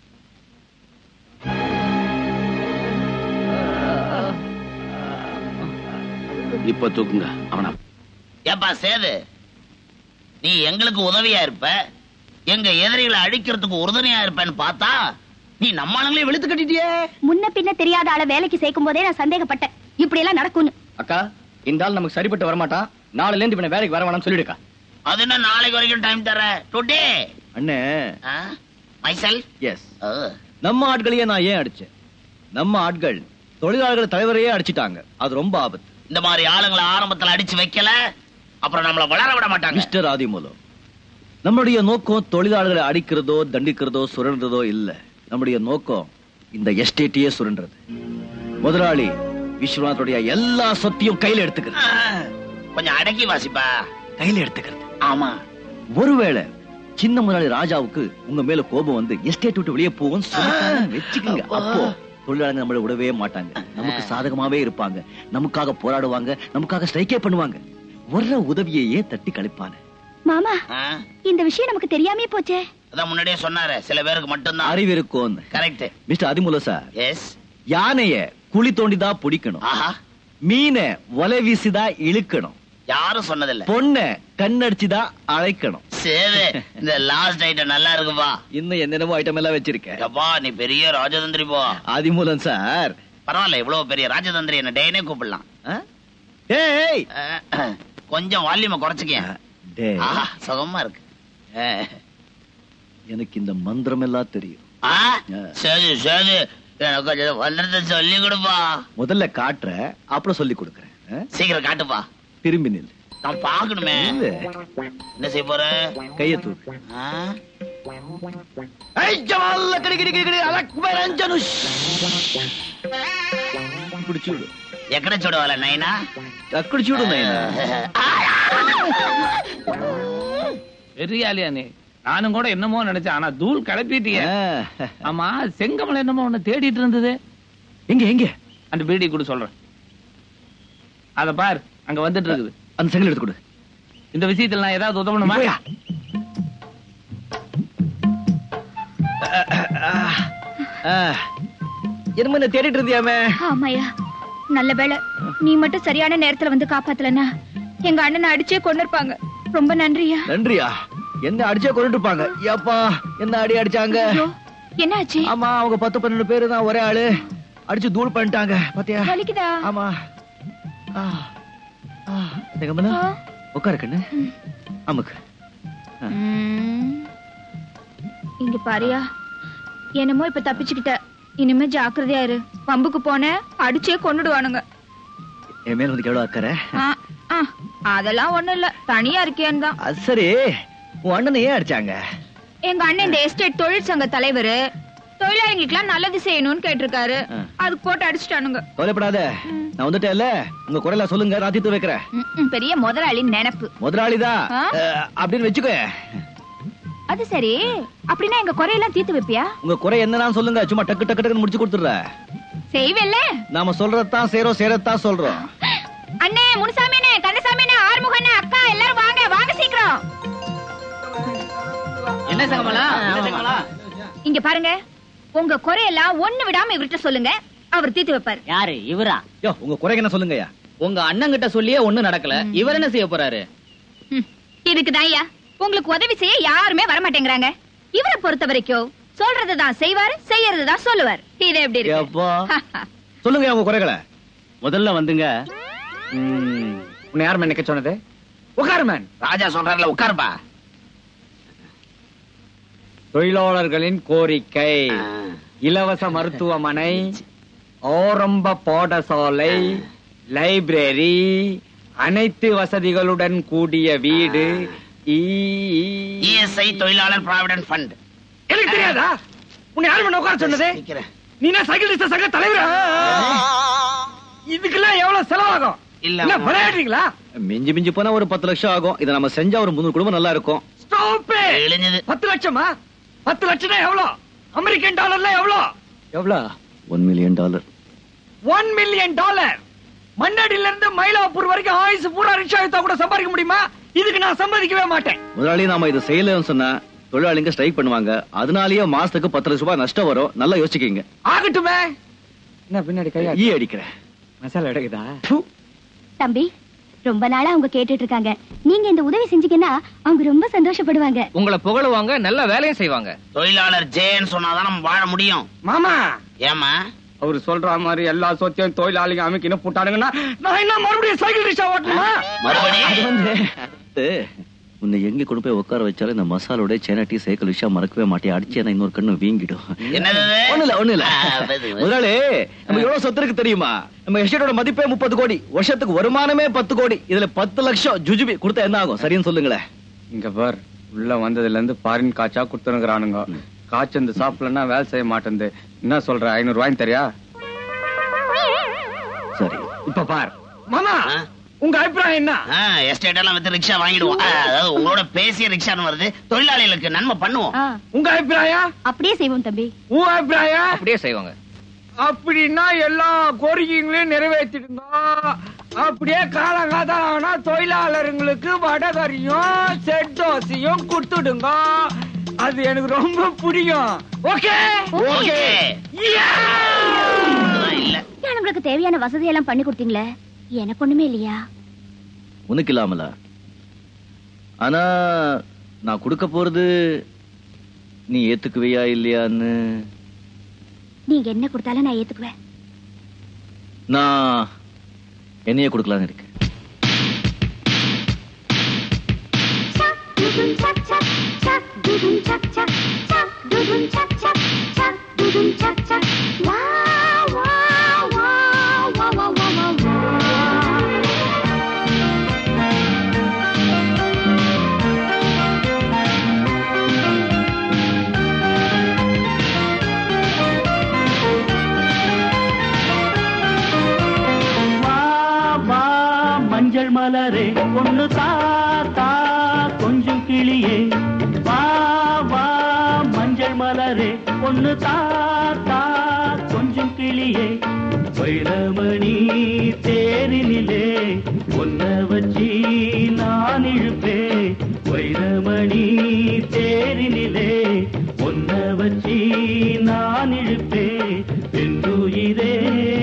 Speaker 1: இப்ப தூக்குங்க அவனா.
Speaker 3: ஏப்பா சேது, நீ எங்களுக்கு உதவியா இருப்ப, எங்க எதிரிகளை அழிக்கிறதுக்கு உறுதுணையா இருப்பேன்னு பார்த்தா நீ நம்ம ஆளுங்களே வெளுத்து கட்டிட்டியே.
Speaker 5: முன்ன பின்ன தெரியாத ஆளை வேலைக்கு சேர்க்கும் போதே நான் சந்தேகப்பட்டேன் இப்படி எல்லாம் நடக்கும்னு.
Speaker 17: அக்கா, இந்த ஆள் நமக்கு சரிப்பட்டு வரமாட்டான், நாளைல இருந்து இவனை வேலைக்கு வர வேணாம்னு சொல்லிடுக்கா.
Speaker 3: அது என்ன நாளைக்கு வரைக்கும் டைம் தர? டுடே
Speaker 7: அண்ணே.
Speaker 3: மைசெல்ஃப்.
Speaker 7: எஸ். நம்ம ஆட்களையே நான் ஏன் அடிச்சேன்? நம்ம ஆட்கள் தொழிலாளர்கள் தலைவரையே அடிச்சிட்டாங்க. அது ரொம்ப ஆபத்து.
Speaker 3: இந்த மாதிரி ஆளுங்களை ஆரம்பத்துல அடிச்சு வைக்கல, அப்புறம் நம்மள வளர விட மாட்டாங்க.
Speaker 7: மிஸ்டர் ஆதிமூலம், நம்மளுடைய நோக்கம் தொழிலாளர்களை அடிக்கிறதோ தண்டிக்கிறதோ சுரண்டதோ இல்ல. நம்முடைய நோக்கம் இந்த எஸ்டேட்டையே சுரண்டது. முதலாளி விஸ்வநாதனுடைய எல்லா சொத்தையும் கையில எடுத்துக்கிறது.
Speaker 3: கொஞ்சம் அடக்கி வாசிப்பா.
Speaker 7: கையில எடுத்துக்கிறது.
Speaker 3: ஆமா.
Speaker 7: ஒருவேளை சின்ன முதலாளி ராஜாவுக்கு உங்க மேல கோபம் வந்து எஸ்டேட் விட்டு வெளியே போகும் வச்சுக்கோங்க. அப்போ தொழிலாளர்கள் நம்மளை விடவே மாட்டாங்க, நமக்கு சாதகமாவே இருப்பாங்க, நமக்காக போராடுவாங்க, நமக்காக ஸ்ட்ரைக்கே பண்ணுவாங்க, வர்ற உதவியையே தட்டி கழிப்பான.
Speaker 5: மாமா, இந்த விஷயம் நமக்கு தெரியாமே போச்சே.
Speaker 3: அதான் முன்னாடியே சொன்னாரு, சில பேருக்கு மட்டும்தான்
Speaker 7: அறிவு இருக்கும்.
Speaker 3: Correct.
Speaker 7: Mister Adimoolam sir.
Speaker 3: Yes.
Speaker 7: யானைய குழி தோண்டிதான் பிடிக்கணும், மீனை வலை வீசிதான் இழுக்கணும்,
Speaker 3: யாரும் சொன்னதில்ல
Speaker 7: பொண்ண கண்ணடிச்சுதான் அழைக்கணும்.
Speaker 3: சரி, இந்த லாஸ்ட் ஐட்டம் நல்லா இருக்குப்பா.
Speaker 7: இன்னும் என்னென்னமோ ஐட்டம் எல்லாம் வச்சிருக்கேன்.
Speaker 3: நீ பெரிய ராஜதந்திரி போ.
Speaker 7: ஆதிமூலம் சார்.
Speaker 3: பரவாயில்ல, இவ்வளவு பெரிய ராஜதந்திரி என்ன டேனே கூப்பிடலாம். கொஞ்சம் வால்யூம குறைச்சுக்க. சுகமா இருக்கு.
Speaker 7: எனக்கு இந்த மந்திரம் எல்லாம் தெரியும்.
Speaker 3: சரி சரி, கொஞ்சம் சொல்லி கொடுப்பா.
Speaker 7: முதல்ல காட்டுற, அப்புறம் சொல்லி கொடுக்கறேன்.
Speaker 3: சீக்கிரம் காட்டுப்பா.
Speaker 7: திரும்பி நில்.
Speaker 3: நான் பாக்கணுமே. என்ன செய்ய போற?
Speaker 7: கைய தூக்கு. குடிச்சுடு.
Speaker 3: எக்கட சொல்லுவாள நைனா?
Speaker 7: குடிச்சுடு நைனா.
Speaker 6: பெரியாலியா நீ? நானும் கூட என்னமோ நினைச்சேன், ஆனா தூள் கிளப்பிட்டிய. ஆமா, செங்கமலை என்னமோ ஒண்ணு தேடிட்டு இருந்தது.
Speaker 7: எங்க எங்க?
Speaker 6: அந்த பீடி கூட சொல்றேன். அத பார், அங்க வந்துட்டு இருக்குது.
Speaker 7: அந்த செங்கல் எடுத்து கொடு.
Speaker 6: இந்த விஷயத்துல நான் ஏதாவது உதவணுமா?
Speaker 7: என்னமோ என்ன தேடிட்டு இருந்தியாமே?
Speaker 5: ஆமாயா, நல்ல வேளை நீ மட்டும் சரியான நேரத்துல வந்து காப்பாத்தலனா எங்க அண்ணனை அடிச்சே கொண்டு இருப்பாங்க. ரொம்ப நன்றியா.
Speaker 7: நன்றியா? என்ன அடிச்சே கொண்டு இருப்பாங்க? ஏப்பா, என்ன அடி அடிச்சாங்க?
Speaker 5: என்ன ஆச்சு?
Speaker 7: ஆமா, அவங்க பத்து பன்னெண்டு பேரு தான் ஒரே ஆளு அடிச்சு தூள் பண்ணிட்டாங்க. பாத்தியா?
Speaker 5: வலிக்குதா?
Speaker 7: ஆமா. செங்கமலா, உட்காரு கண்ணு. அமுக்கு.
Speaker 5: இங்க பாரியா, என்னமோ இப்ப தப்பிச்சுக்கிட்ட. இனிமே ஜாக்கிரதையா இரு. பம்புக்கு போன அடிச்சே கொண்டுடுவானுங்க.
Speaker 7: என் மேல வந்து எவ்வளவு அக்கறை?
Speaker 5: அதெல்லாம் ஒண்ணும் இல்ல, தனியா இருக்கேன்னு தான்.
Speaker 7: சரி, உன் அண்ணனை ஏன் அடிச்சாங்க?
Speaker 5: எங்க அண்ணன் இந்த எஸ்டேட் தொழிற்சங்க தலைவர், தொழிலாளிகளுக்கு எல்லாம் நல்லது செய்யணும்னு கேட்டிருக்காரு. அதுக்கு போட்டு அடிச்சுட்டானுங்க.
Speaker 7: கவலைப்படாத, நான் வந்துட்டேன்ல. உங்க குறையில சொல்லுங்க, நான் தீர்த்து வைக்கிறேன்.
Speaker 5: பெரிய முதலாளி நினைப்பு.
Speaker 7: முதலாளிதான் அப்படின்னு வச்சுக்கோ.
Speaker 5: அது சரி, அப்படின்னா எங்க குறையெல்லாம் தீர்த்து வைப்பியா?
Speaker 7: உங்க குறை என்னன்னு சொல்லுங்க, சும்மா டக்கு டக்கு டக்குன்னு முடிச்சு கொடுத்துடுற.
Speaker 5: செய்வேல்ல?
Speaker 7: நாம சொல்றதான் செய்றோம், செய்யறதான் சொல்றோம்.
Speaker 5: அண்ணே, முனுசாமி அண்ணே, கந்தசாமி அண்ணே, ஆறுமுக அண்ணே, அக்கா எல்லாரும் வாங்க, வாங்க சீக்கிரம்.
Speaker 18: என்ன சங்கமலா?
Speaker 5: இங்க பாருங்க, உங்க குறையெல்லாம் ஒண்ணு விடாம இவர்கிட்ட சொல்லுங்க, அவர் தீர்த்து வைப்பாரு.
Speaker 18: யாரு இவரா?
Speaker 7: யோ, உங்க குறை என்ன சொல்லுங்கயா.
Speaker 18: உங்க அண்ணன் கிட்ட சொல்லியே ஒண்ணு நடக்கல, இவர் என்ன செய்ய போறாரு?
Speaker 5: இதுக்குதான் ஐயா, உங்களுக்கு உதவி செய்ய யாருமே வர மாட்டேங்கிறாங்க. இவரை பொறுத்த வரைக்கும் சொல்றதுதான் செய்வாரு, செய்யறதுதான் சொல்லுவார். இது எப்படி இருக்கு?
Speaker 7: சொல்லுங்க உங்க குறைகளை.
Speaker 10: முதல்ல வந்துங்க, உன்னை யார் நிக்க சொன்னது? உட்காரு மேன்.
Speaker 3: ராஜா சொல்றாருல, உட்காருப்பா.
Speaker 10: தொழிலாளர்களின் கோரிக்கை: இலவச மருத்துவமனை, ஆரம்ப பாடசாலை, லைப்ரரி, அனைத்து வசதிகளுடன் கூடிய வீடு,
Speaker 3: இஎஸ்ஐ தொழிலாளர் ப்ராவிடன்ட் ஃபண்ட்.
Speaker 10: எனக்கு தெரியாதா? உன்னை யார் பண்ண உட்கார சொன்னது? நீ என்ன சைக்கிள் சங்க தலைவரா? இதுக்கெல்லாம் எவ்வளவு செலவாகும்? இல்ல விளையாடுறீங்களா?
Speaker 7: மிஞ்சி மிஞ்சி போனா ஒரு பத்து லட்சம் ஆகும். இதை நம்ம செஞ்சா ஒரு முன்னூறு குடும்பம் நல்லா இருக்கும்.
Speaker 10: பத்து லட்சமா? பத்து லட்சம் எவ்வளவு? அமெரிக்கன் டாலர்ல எவ்வளவு? எவ்வளவு?
Speaker 7: One million dollar.
Speaker 10: One million dollar. மண்ணடியில இருந்து மயிலாப்பூர் வரைக்கும் ஆயுசு பூரா ரிக்ஷா எடுத்தா கூட சம்பாதிக்க முடியுமா? இதுக்கு நான் சம்பாதிக்கவே மாட்டேன்.
Speaker 7: முதலாளி, நாம இதை செய்யலன்னு சொன்னா தொழிலாளிங்க ஸ்ட்ரைக் பண்ணுவாங்க. அதனாலயே மாசத்துக்கு பத்து லட்சம் ரூபாய் நஷ்டம் வரும். நல்லா யோசிச்சுக்கீங்க.
Speaker 10: ஆகட்டுமே. என்ன பின்னாடி கையா
Speaker 7: ஈ அடிக்கிறேன்.
Speaker 10: மசாலா எடுக்குதா?
Speaker 5: தம்பி, ரொம்ப நாளா அவங்க கேட்டுட்டு இருக்காங்க. நீங்க இந்த உதவி செஞ்சீங்கன்னா அவங்க ரொம்ப சந்தோஷப்படுவாங்க.
Speaker 6: உங்களை புகழுவாங்க, நல்ல வேலையும் செய்வாங்க.
Speaker 3: தொழிலாளர் ஜேன்னு சொன்னாதான் நம்ம வாழ முடியும்.
Speaker 10: மாமா,
Speaker 3: ஏமா
Speaker 10: அவரு சொல்ற மாதிரி எல்லா சொத்தையும் தொழிலாளிங்க அமைக்கின்னு போட்டானுங்கன்னா நான் என்ன மறுபடியும் சைக்கிள் ரிக்ஷா ஓட்டணுமா?
Speaker 7: உன்னை எங்க கொண்டு போய் உட்கார வச்சாலும் இந்த மசாலோட சேனட்டி சைக்கிள் விஷயம் மறக்கவே மாட்டேன். அடிச்சேன்னா இன்னொரு கண்ணு வீங்கிடும். ஒண்ணு இல்ல ஒண்ணு இல்ல முதலாளி, நம்ம எவ்வளவு சொத்து இருக்கு தெரியுமா? நம்ம எஸ்டேட்டோட மதிப்பே முப்பது கோடி, வருஷத்துக்கு வருமானமே பத்து கோடி. இதுல பத்து லட்சம் ஜுஜுபி கொடுத்தா என்ன ஆகும்? சரின்னு சொல்லுங்களேன்.
Speaker 10: இங்க பார், உள்ள வந்ததுல இருந்து பாரின் காய்ச்சா கொடுத்துருங்கிறானுங்க. காய்ச்ச இந்த சாப்பிடலன்னா வேலை செய்ய மாட்டேன். என்ன சொல்ற? ஐநூறு ரூபாய் தெரியா?
Speaker 7: சரி,
Speaker 10: இப்ப பார் மாமா, உங்க அபிப்பிராயம் என்ன?
Speaker 3: எஸ்டேட் எல்லாம் வித்து ரிக்ஷா வாங்கிடுவோம். அதாவது உங்களோட பேசிய ரிக்ஷான்னு வருது, தொழிலாளிகளுக்கு நன்மை பண்ணுவோம்.
Speaker 10: உங்க அபிப்பிராயம்?
Speaker 5: அப்படியே செய்வோம் தம்பி.
Speaker 10: உங்க அபிப்பிராயம்?
Speaker 6: அப்படியே செய்வாங்க.
Speaker 10: அப்படின்னா எல்லா கோரிக்கைகளையும் நிறைவேற்றிடுங்க. அப்படியே காலங்காத்தானா தொழிலாளர்களுக்கு வடகரியும் செட் தோசையும் கொடுத்துடுங்க. அது எனக்கு ரொம்ப பிடிக்கும். Okay
Speaker 3: okay.
Speaker 5: உங்களுக்கு தேவையான வசதி எல்லாம் பண்ணி கொடுத்தீங்களே, எனக்கு ஒண்ணுமே இல்லையா?
Speaker 7: உனக்கு இல்லாமல. ஆனா நான் கொடுக்க போறது நீ ஏத்துக்குவியா இல்லையான்னு?
Speaker 5: நீங்க என்ன கொடுத்தாலும் நான் ஏத்துக்குவேன்.
Speaker 7: நான் என்னையே கொடுக்கலான்னு இருக்கேன்.
Speaker 5: Wow!
Speaker 9: பொண்ணு தாத்தா கொஞ்சம் கிளியே வைரமணி தேரினிலே ஒன்ன வச்சி நான் இழுப்பே வைரமணி தேரினிலே ஒன்ன வச்சி நான் இழுப்பே என்றுயிரே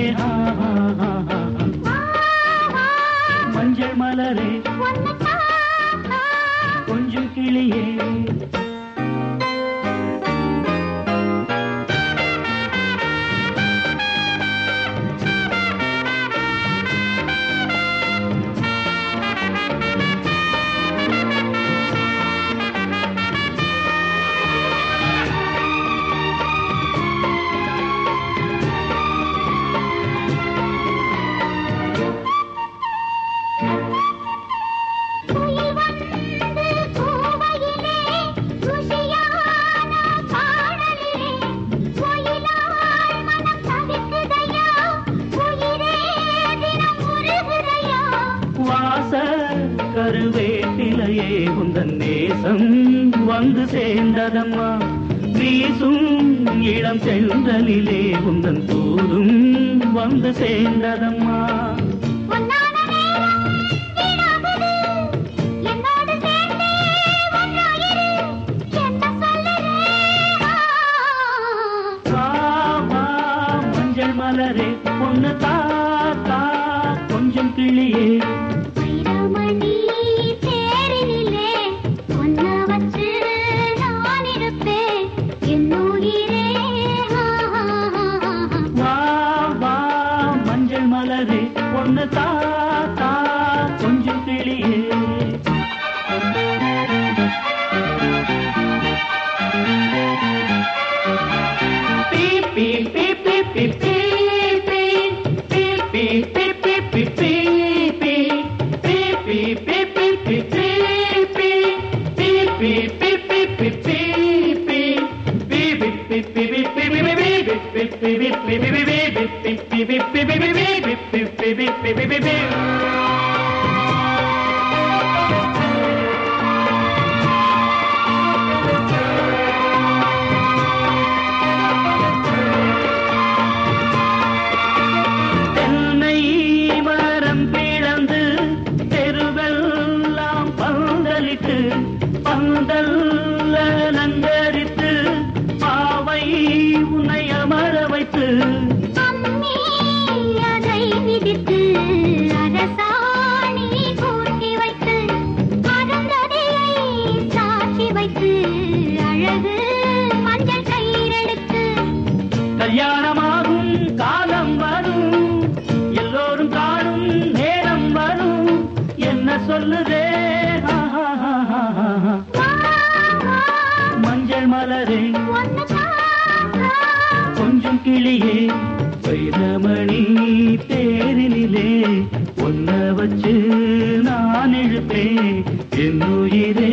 Speaker 9: மஞ்சள் மலரே கொஞ்சம் கிளியே கருவேட்டிலையே உந்தன் நேசம் வந்து சேர்ந்ததம்மா வீசும் இளம் சென்றலிலே உந்தன் தூதும் வந்து சேர்ந்ததம்மா மஞ்சள் மலரே பொண்ணு தாத்தா கொஞ்சம் கிளியே தாத்தா கொஞ்சம் கிளியே பீ பீ பீ பீ பீ பீ பீ பீ பீ பீ பீ பீ பீ பீ பீ பீ தென்னை மரம் பிளந்து தெருவெல்லாம் பந்தலிட்டு பந்தல்ல நங்கரித்து பாவை உன்னை அமர வைத்து அதை விதித்து அரசாணி கூட்டி வைத்து அருந்ததியை சாட்சி வைத்து அழகு மஞ்சள் கயிறெடுத்து கல்யாணமாகும் காலம் வரும் எல்லோரும் காணும் நேரம் வரும் என்ன சொல்லுதே மஞ்சள் மலரே கொஞ்சம் கிளியே வைரமணி தேரினிலே ஒன்ன வச்சு நான் இழுப்பே என்னுயிரே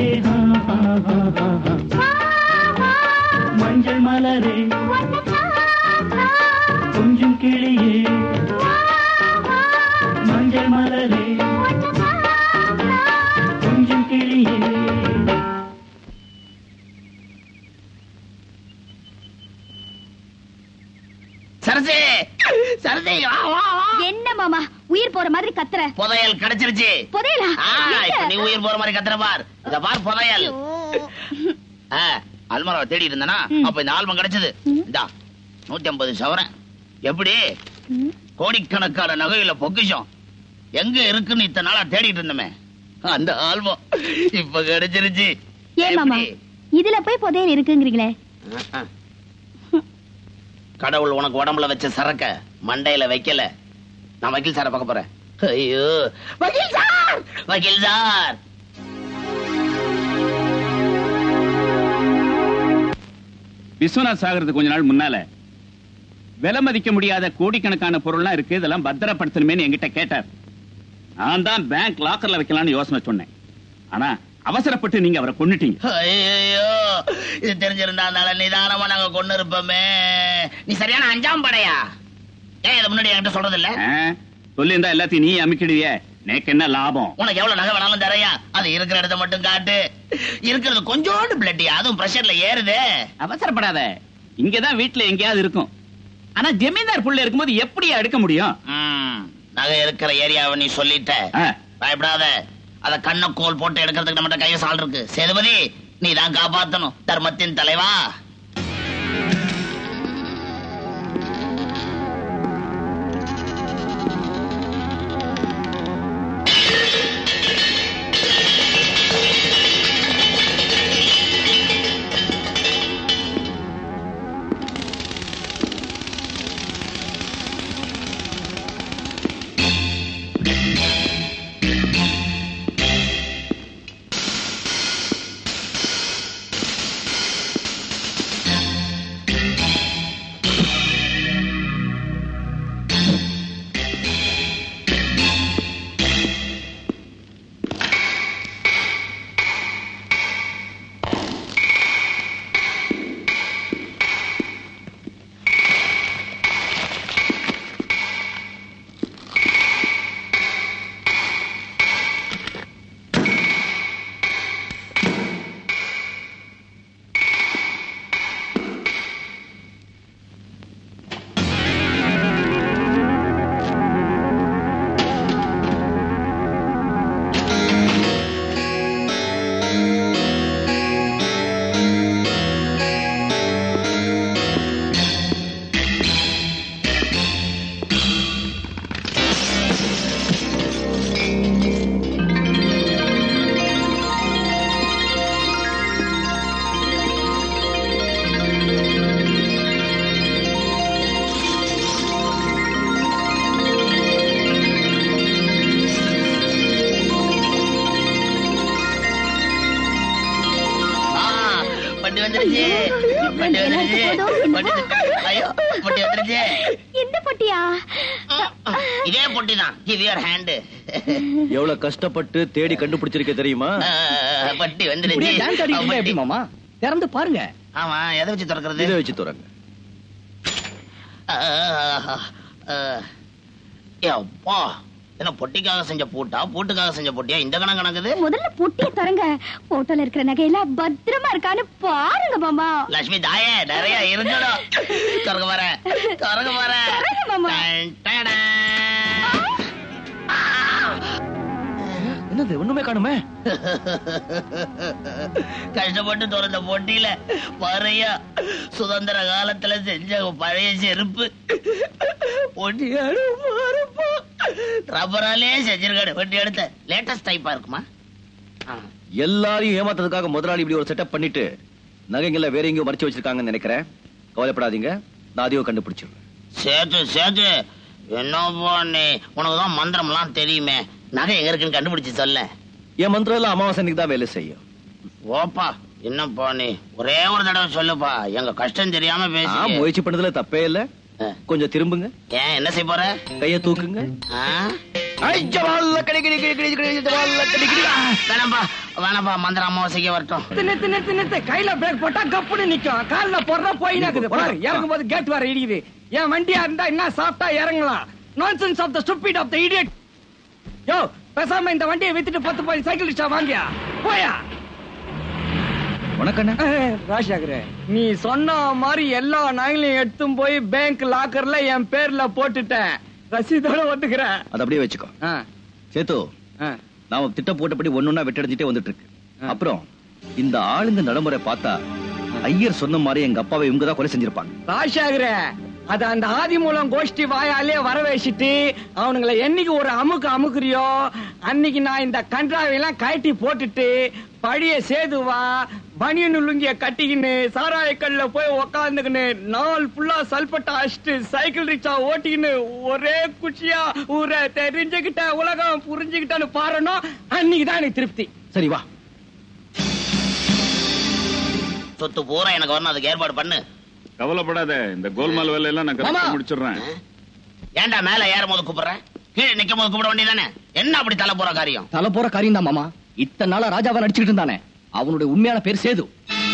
Speaker 9: மஞ்சள் மலரே கொஞ்சம் கிளியே மஞ்சள் மலரே கொஞ்சம் கிளியே
Speaker 3: சரசே சரசே
Speaker 5: என்ன மாமா உயிர் போற மாதிரி கத்துற?
Speaker 3: புதையல் கிடைச்சிருச்சு.
Speaker 5: புதையலா?
Speaker 3: நீ உயிர் போற மாதிரி கத்துற பார். இத பார் புதையல். அல்மாராவை தேடி இருந்தனா அப்ப இந்த ஆல்பம் கிடைச்சது. இந்தா நூத்தி ஐம்பது சவரன். எப்படி கோடிக்கணக்கான நகையில பொக்கிஷம் எங்க இருக்குன்னு இத்தனை நாளா தேடிட்டு இருந்தமே அந்த ஆல்பம் இப்ப கிடைச்சிருச்சு.
Speaker 5: ஏன் மாமா இதுல போய் புதையல் இருக்குங்கிறீங்களே?
Speaker 3: கடவுள் உனக்கு உடம்புல வச்ச சரக்க மண்டையில வைக்கல. நான் வக்கீல் சார பார்க்க போறேன். ஐயோ வக்கீல் சார், வக்கீல் சார்.
Speaker 19: விஸ்வநாத் சாகருக்கு கொஞ்ச நாள் முன்னால விலை மதிக்க முடியாத கோடிக்கணக்கான பொருள்லாம் இருக்கு, இதெல்லாம் பத்திரப்படுத்தணுமேனு என்கிட்ட கேட்டார். நான் தான் பேங்க் லாக்கர்ல வைக்கலாம்னு யோசனை சொன்னேன். ஆனா அவசரப்பட்டு நீங்க அவரை கொன்னுட்டீங்க.
Speaker 3: ஐயோ இது தெரிஞ்சிருந்தா நிதானமா நாங்க கொண்டு இருப்போமே. நீ சரியான அஞ்சாம் படையா? ஏன் இதை முன்னாடி என்கிட்ட சொல்றது இல்ல?
Speaker 19: சொல்லியிருந்தா எல்லாத்தையும் நீ அமைக்கிடுவிய, எனக்கு என்ன லாபம்?
Speaker 3: உனக்கு எவ்வளவு நகை வேணாலும் தரையா, அது இருக்கிற இடத்த மட்டும் காட்டு. இருக்கிறது கொஞ்சோண்டு பிளட்டியா, அதுவும் பிரஷர்ல ஏறுது.
Speaker 19: அவசரப்படாத, இங்கதான் வீட்டுல எங்கேயாவது இருக்கும். ஆனா ஜமீன்தார் புள்ள இருக்கும்போது எப்படி எடுக்க முடியும்?
Speaker 3: நகை இருக்கிற ஏரியாவை நீ சொல்லிட்ட, பயப்படாத. அத கண்ண கோல் போட்டு எடுக்கிறதுக்கு நம்ம கைய சால் இருக்கு. சேதுபதி, நீ தான் காப்பாத்தணும், தர்மத்தின் தலைவா.
Speaker 7: எவ்வளவு கஷ்டப்பட்டு தேடி கண்டுபிடிச்சிருக்க தெரியுமா?
Speaker 3: பட்டி வந்துடுச்சு
Speaker 17: மாமா. திறந்து பாருங்க.
Speaker 3: ஆமா, எதை வச்சு திறக்கிறது?
Speaker 7: இதை வச்சு திறங்க.
Speaker 3: அப்பா, என்ன பொட்டிக்காக செஞ்ச பூட்டா, பூட்டுக்காக செஞ்ச பொட்டியா? இந்த கணக்கு கணக்குது.
Speaker 5: முதல்ல பொட்டியை தரங்க. போட்டோல இருக்கிற நகையெல்லாம் பத்திரமா இருக்கான்னு பாருங்க மாமா.
Speaker 3: லட்சுமி தாயே, நிறைய இருக்கணும். திறக்க வர திறக்க வர
Speaker 7: என்னது ஒண்ணுமே காணுமே.
Speaker 3: கஷ்டப்பட்டு திறந்த பொட்டியில பறைய சுதந்திர காலத்துல செஞ்ச பழைய செருப்பு பொட்டியாடு ரப்பராலே செஞ்சிருக்காடு. பொட்டி எடுத்த லேட்டஸ்ட் டைப்பா இருக்குமா?
Speaker 7: எல்லாரையும் ஏமாத்துறதுக்காக முதலாளி இப்படி ஒரு செட்டப் பண்ணிட்டு நகைங்கள வேற எங்கேயும் மறைச்சு வச்சிருக்காங்கன்னு நினைக்கிறேன். கவலைப்படாதீங்க, நான் அதையும் கண்டுபிடிச்சிருவேன்.
Speaker 3: சேத்து சேத்து என்னப்பா நீ, உனக்குதான் மந்திரம் எல்லாம் தெரியுமே. நகை எங்க இருக்குன்னு கண்டுபிடிச்சு சொல்ல.
Speaker 7: என் மந்திரம் எல்லாம் அமாவாசைக்கு தான் வேலை செய்யும்.
Speaker 3: ஓப்பா, என்னப்பா நீ ஒரே ஒரு தடவை சொல்லுப்பா, எங்க கஷ்டம் தெரியாம பேசி.
Speaker 7: முயற்சி பண்ணதுல தப்பே இல்ல. கொஞ்சம் திரும்புங்க.
Speaker 3: ஏன், என்ன செய்ய போற?
Speaker 7: கைய தூக்குங்க.
Speaker 3: வேணாம்பா வேணாம்பா, மந்திரம் அமாவாசைக்கு வரட்டும்.
Speaker 10: நிறுத்து நிறுத்து நிறுத்து. கையில பிரேக் போட்டா கப்புன்னு நிக்கும், கால்ல போடுறா போயினாக்குது. இறங்கும் போது கேட் வர இடிக்குது. என் வண்டியா இருந்தா என்ன சாப்பிட்டா இறங்கலாம். Nonsense of the stupid of the idiot. யோ, பேசாம இந்த வண்டியை வித்துட்டு பத்து போய் சைக்கிள் ரிக்ஷா வாங்கியா போயா.
Speaker 7: வணக்கம்
Speaker 10: ராஜாகரே, நீ சொன்ன மாதிரி எல்லா நகைகளையும் எடுத்தும் போய் பேங்க் லாக்கர்ல என் பேர்ல போட்டுட்டேன். ரசீதோட வந்துக்கிறேன்.
Speaker 7: அது அப்படியே வச்சுக்கோ. சேத்து, நாம திட்டம் போட்டபடி ஒன்னொன்னா வெட்டடிஞ்சிட்டே வந்துட்டு இருக்கு. அப்புறம் இந்த ஆளுங்க நடைமுறை பார்த்தா ஐயர் சொன்ன மாதிரி எங்க அப்பாவை இவங்க தான் கொலை செஞ்சிருப்பாங்க.
Speaker 10: ராஜாகரே, அத அந்த ஆதி மூலம் கோஷ்டி வாயாலே வர வச்சிட்டு அவனுங்களை என்னைக்கு ஒரு அமுக்கு அமுக்குறியோ அன்னைக்கு நான் இந்த கன்றாவையெல்லாம் கட்டி போட்டுட்டு பழைய சேதுவா பனியன் லுங்கிய கட்டிக்கின்னு சாராயக்கல்ல போய் உக்காந்துக்கின்னு நாள் ஃபுல்லா சல்பட்டா அடிச்சுட்டு சைக்கிள் ரிக்ஷா ஓட்டிக்கின்னு ஒரே குச்சியா ஊரை தெரிஞ்சுக்கிட்ட உலகம் புரிஞ்சுக்கிட்டான்னு பாருனோ அன்னைக்குதான் எனக்கு திருப்தி.
Speaker 7: சரி வா.
Speaker 3: சொத்து பூரா எனக்கு வரணும், அதுக்கு ஏற்பாடு பண்ணு.
Speaker 19: கவலைப்படாத, இந்த கோல்மால் வேலை எல்லாம் நான் கரெக்டா முடிச்சிடுறேன்.
Speaker 3: ஏன்டா மேல ஏறும் போது கூப்பிடுறேன், கீழே நிக்கும் போது கூப்பிட வேண்டியதானே? என்ன அப்படி தலை போற காரியம்?
Speaker 17: தலை போற காரியம் தான் மாமா. இத்தனை நாளா ராஜாவை நடிச்சுக்கிட்டு இருந்தானே, அவனுடைய உண்மையான பேர் சேது.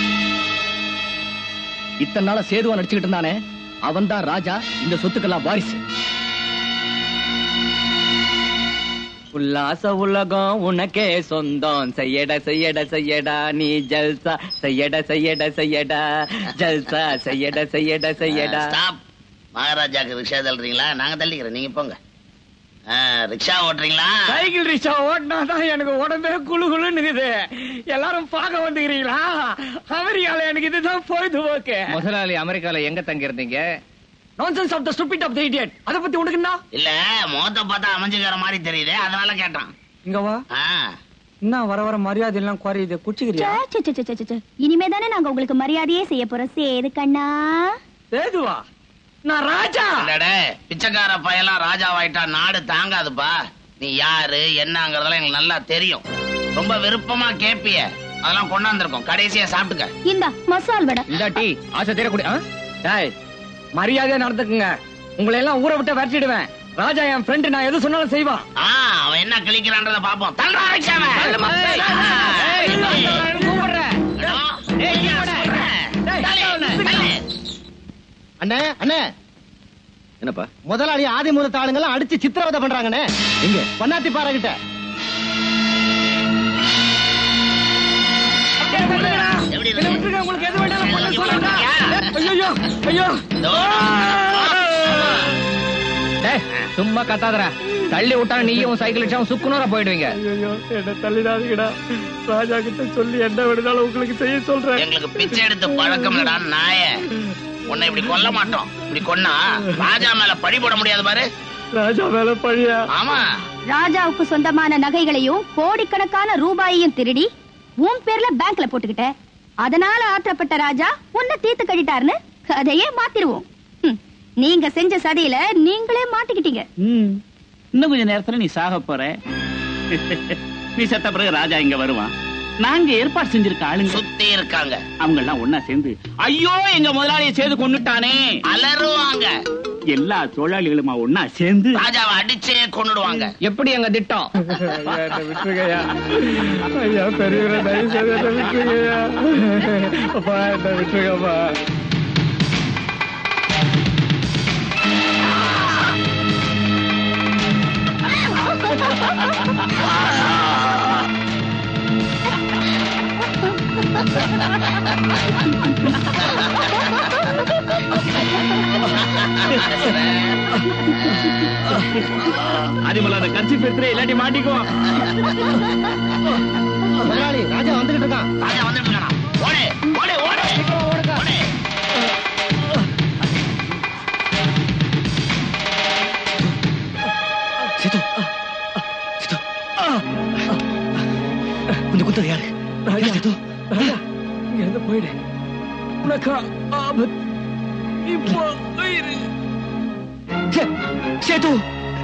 Speaker 17: இத்தனை நாளா சேதுவா நடிச்சுக்கிட்டு இருந்தானே, அவன் தான் ராஜா. இந்த சொத்துக்கெல்லாம் வாரிசு.
Speaker 20: உல்லாச உலகம் உனக்கே சொந்தம் செய்யட செய்யட செய்யடா நீ ஜல்சா செய்யட செய்யட செய்யடா ஜல்சா செய்யட செய்யட செய்யடா.
Speaker 3: மகாராஜாக்கு ரிக்ஷா தள்ளுறீங்களா? நாங்க தள்ளிக்கிறோம், நீங்க போங்க. ரிக்ஷா ஓட்டுறீங்களா?
Speaker 10: சைக்கிள் ரிக்ஷா ஓட்டினாதான் எனக்கு உடம்பே குழு குழுன்னு இருக்குது. எல்லாரும் பார்க்க வந்துக்கிறீங்களா? அமெரிக்கால எனக்கு இதுதான் பொழுதுபோக்கு.
Speaker 6: முதலாளி அமெரிக்கால எங்க தங்கி இருந்தீங்க?
Speaker 10: Nonsense of the stupid of the idiot. அத பத்தி உனக்கு என்ன?
Speaker 3: இல்ல மோத்த பார்த்தா அமைஞ்சுக்கிற மாதிரி தெரியுது, அதனால கேட்டான்.
Speaker 10: இங்க வா. என்ன வர வர மரியாதை எல்லாம் குறையுது, குச்சிக்கிறியா?
Speaker 5: இனிமே தானே நாங்க உங்களுக்கு மரியாதையே செய்ய போறோம். சேது கண்ணா.
Speaker 10: சேதுவா? நான் ராஜா.
Speaker 3: இல்லடே, பிச்சைக்கார பையெல்லாம் ராஜாவாயிட்டா நாடு தாங்காதுப்பா. நீ யாரு என்னங்கறதெல்லாம் எங்களுக்கு நல்லா தெரியும். ரொம்ப விருப்பமா கேப்பிய, அதெல்லாம் கொண்டாந்துருக்கோம். கடைசியா சாப்பிட்டுக்க.
Speaker 5: இந்த மசால் வடை.
Speaker 6: இந்த டீ ஆசை தீரக்கூடிய.
Speaker 10: டேய், மரியாதையா நடந்துக்குங்க. உங்களை எல்லாம் ஊரை விட்டு விரட்டிடுவேன். ராஜா என் ஃப்ரெண்ட், நான் எது சொன்னாலும் செய்வான்.
Speaker 3: அவன் என்ன கிளிக்கிறான்றத பாப்போம். தள்ளுறா ரிக்ஷாவை.
Speaker 2: அண்ணே அண்ணே,
Speaker 7: என்னப்பா?
Speaker 2: முதலாளி ஆதி முதல் ஆளுங்கெல்லாம் அடிச்சு சித்திரவதை பண்றாங்கண்ணே.
Speaker 7: எங்க?
Speaker 2: பண்ணாத்தி பாறைகிட்ட. உங்களுக்கு எது வேணாலும் பண்ண சொல்லுங்க. ஐயோ ஐயோ,
Speaker 6: சும்மா கத்தாதரா. தள்ளி விட்டா நீயும் சைக்கிள் ரிக்ஷாவும் சுக்குனூரா போயிடுவீங்க.
Speaker 10: ஐயோ, என்ன தள்ளிடாதீங்கடா. ராஜா கிட்ட சொல்லி என்ன விடுதாலும் உங்களுக்கு செய்ய சொல்றேன்.
Speaker 3: எங்களுக்கு பிச்சை எடுத்து பழக்கம் இல்லடா நாய. உன்னை இப்படி கொல்ல மாட்டோம். இப்படி கொன்னா ராஜா மேல பழி போட முடியாது பாரு.
Speaker 10: ராஜா மேல பழியா?
Speaker 3: ஆமா.
Speaker 5: ராஜாவுக்கு சொந்தமான நகைகளையும் கோடிக்கணக்கான ரூபாயையும் திருடி உன் பேர்ல பேங்க்ல போட்டுக்கிட்ட. அதனால ஆத்திரப்பட்ட ராஜா உன்னை தீர்த்து கட்டிட்டாருன்னு கதையே மாத்திருவோம். நீங்க செஞ்ச சதியில நீங்களே மாட்டிக்கிட்டீங்க.
Speaker 19: இன்னும் கொஞ்ச நேரத்துல நீ சாக போற. நீ செத்த பிறகு ராஜா இங்க வருவான். நாங்க ஏற்பாடு செஞ்சிருக்க ஆளுங்க
Speaker 3: சுத்தி இருக்காங்க.
Speaker 19: அவங்க எல்லாம் ஒன்னா சேர்ந்து ஐயோ எங்க முதலாளியை செய்து கொண்டுட்டானே
Speaker 3: அலறுவாங்க.
Speaker 19: எல்லா தொழிலாளிகளுமா ஒன்னா சேர்ந்து
Speaker 3: ராஜாவை அடிச்சே கொண்டுடுவாங்க.
Speaker 6: எப்படி எங்க திட்டம்?
Speaker 10: விட்டுருக்கையா ஐயா, பெரியவரை தயவு செய்து என்ன விட்டுருக்கையா. அப்பா என்ன விட்டுருக்கப்பா.
Speaker 19: அதிமலாத கட்சி பெற்று இல்லாட்டி மாட்டிக்குவோம்.
Speaker 2: முதலாளி ராஜா வந்துகிட்டு இருக்கான்.
Speaker 3: ராஜா வந்துட்டு இருக்கானா? ஓடு ஓடு ஓடு ஓடு.
Speaker 4: சித்து சித்து கொஞ்சம் குத்தது யாரு? ராஜா சித்து,
Speaker 10: ராஜா இங்க இருந்து போயிடு. உனக்கு ஆபத்து இப்போ போயிரு.
Speaker 4: சேது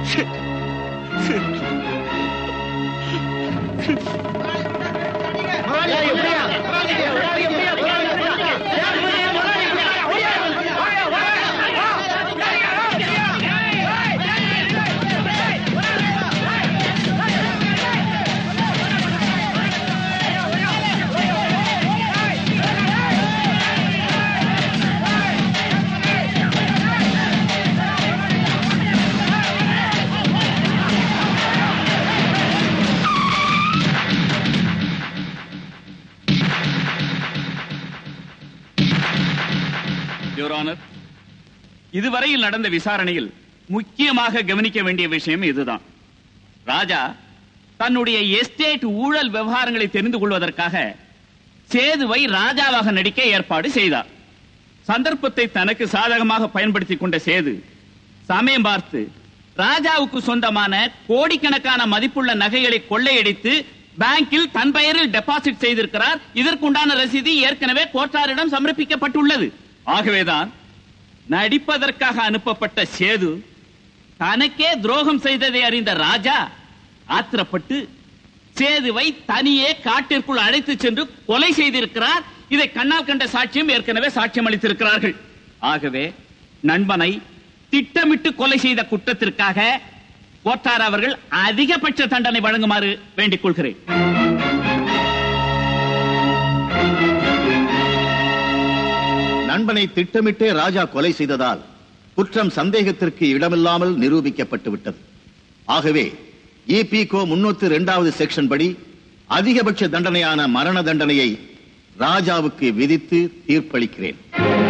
Speaker 19: இதுவரையில் நடந்த விசாரணையில் முக்கியமாக கவனிக்க வேண்டிய விஷயம் இதுதான். ராஜா தன்னுடைய எஸ்டேட் ஊழல் விவகாரங்களை தெரிந்து கொள்வதற்காக சேதுவை ராஜாவாக நடிக்க ஏற்பாடு செய்தார். சந்தர்ப்பத்தை தனக்கு சாதகமாக பயன்படுத்திக் கொண்ட சேது சமயம் பார்த்து ராஜாவுக்கு சொந்தமான கோடிக்கணக்கான மதிப்புள்ள நகைகளை கொள்ளையடித்து பேங்கில் தன் பெயரில் டெபாசிட் செய்திருக்கிறார். இதற்குண்டான ரசீது ஏற்கனவே கோட்டாரிடம் சமர்ப்பிக்கப்பட்டுள்ளது. ஆகவேதான் நடிப்பதற்காக அனுப்பப்பட்ட சேது தனக்கே துரோகம் செய்ததை அறிந்த ராஜா ஆத்திரப்பட்டு சேதுவை தனியே காட்டிற்குள் அழைத்து சென்று கொலை செய்திருக்கிறார். இதை கண்ணால் கண்ட சாட்சியம் ஏற்கனவே சாட்சியம் அளித்திருக்கிறார்கள். ஆகவே நண்பனை திட்டமிட்டு கொலை செய்த குற்றத்திற்காக கோட்டார் அவர்கள் அதிகபட்ச தண்டனை வழங்குமாறு வேண்டிக் கொள்கிறேன்.
Speaker 21: நண்பனை திட்டமிட்டே ராஜா கொலை செய்ததால் குற்றம் சந்தேகத்திற்கு இடமில்லாமல் நிரூபிக்கப்பட்டு விட்டது. ஆகவே இபிகோ முன்னூத்தி ரெண்டாவது செக்ஷன் படி அதிகபட்ச தண்டனையான மரண தண்டனையை ராஜாவுக்கு விதித்து தீர்ப்பளிக்கிறேன்.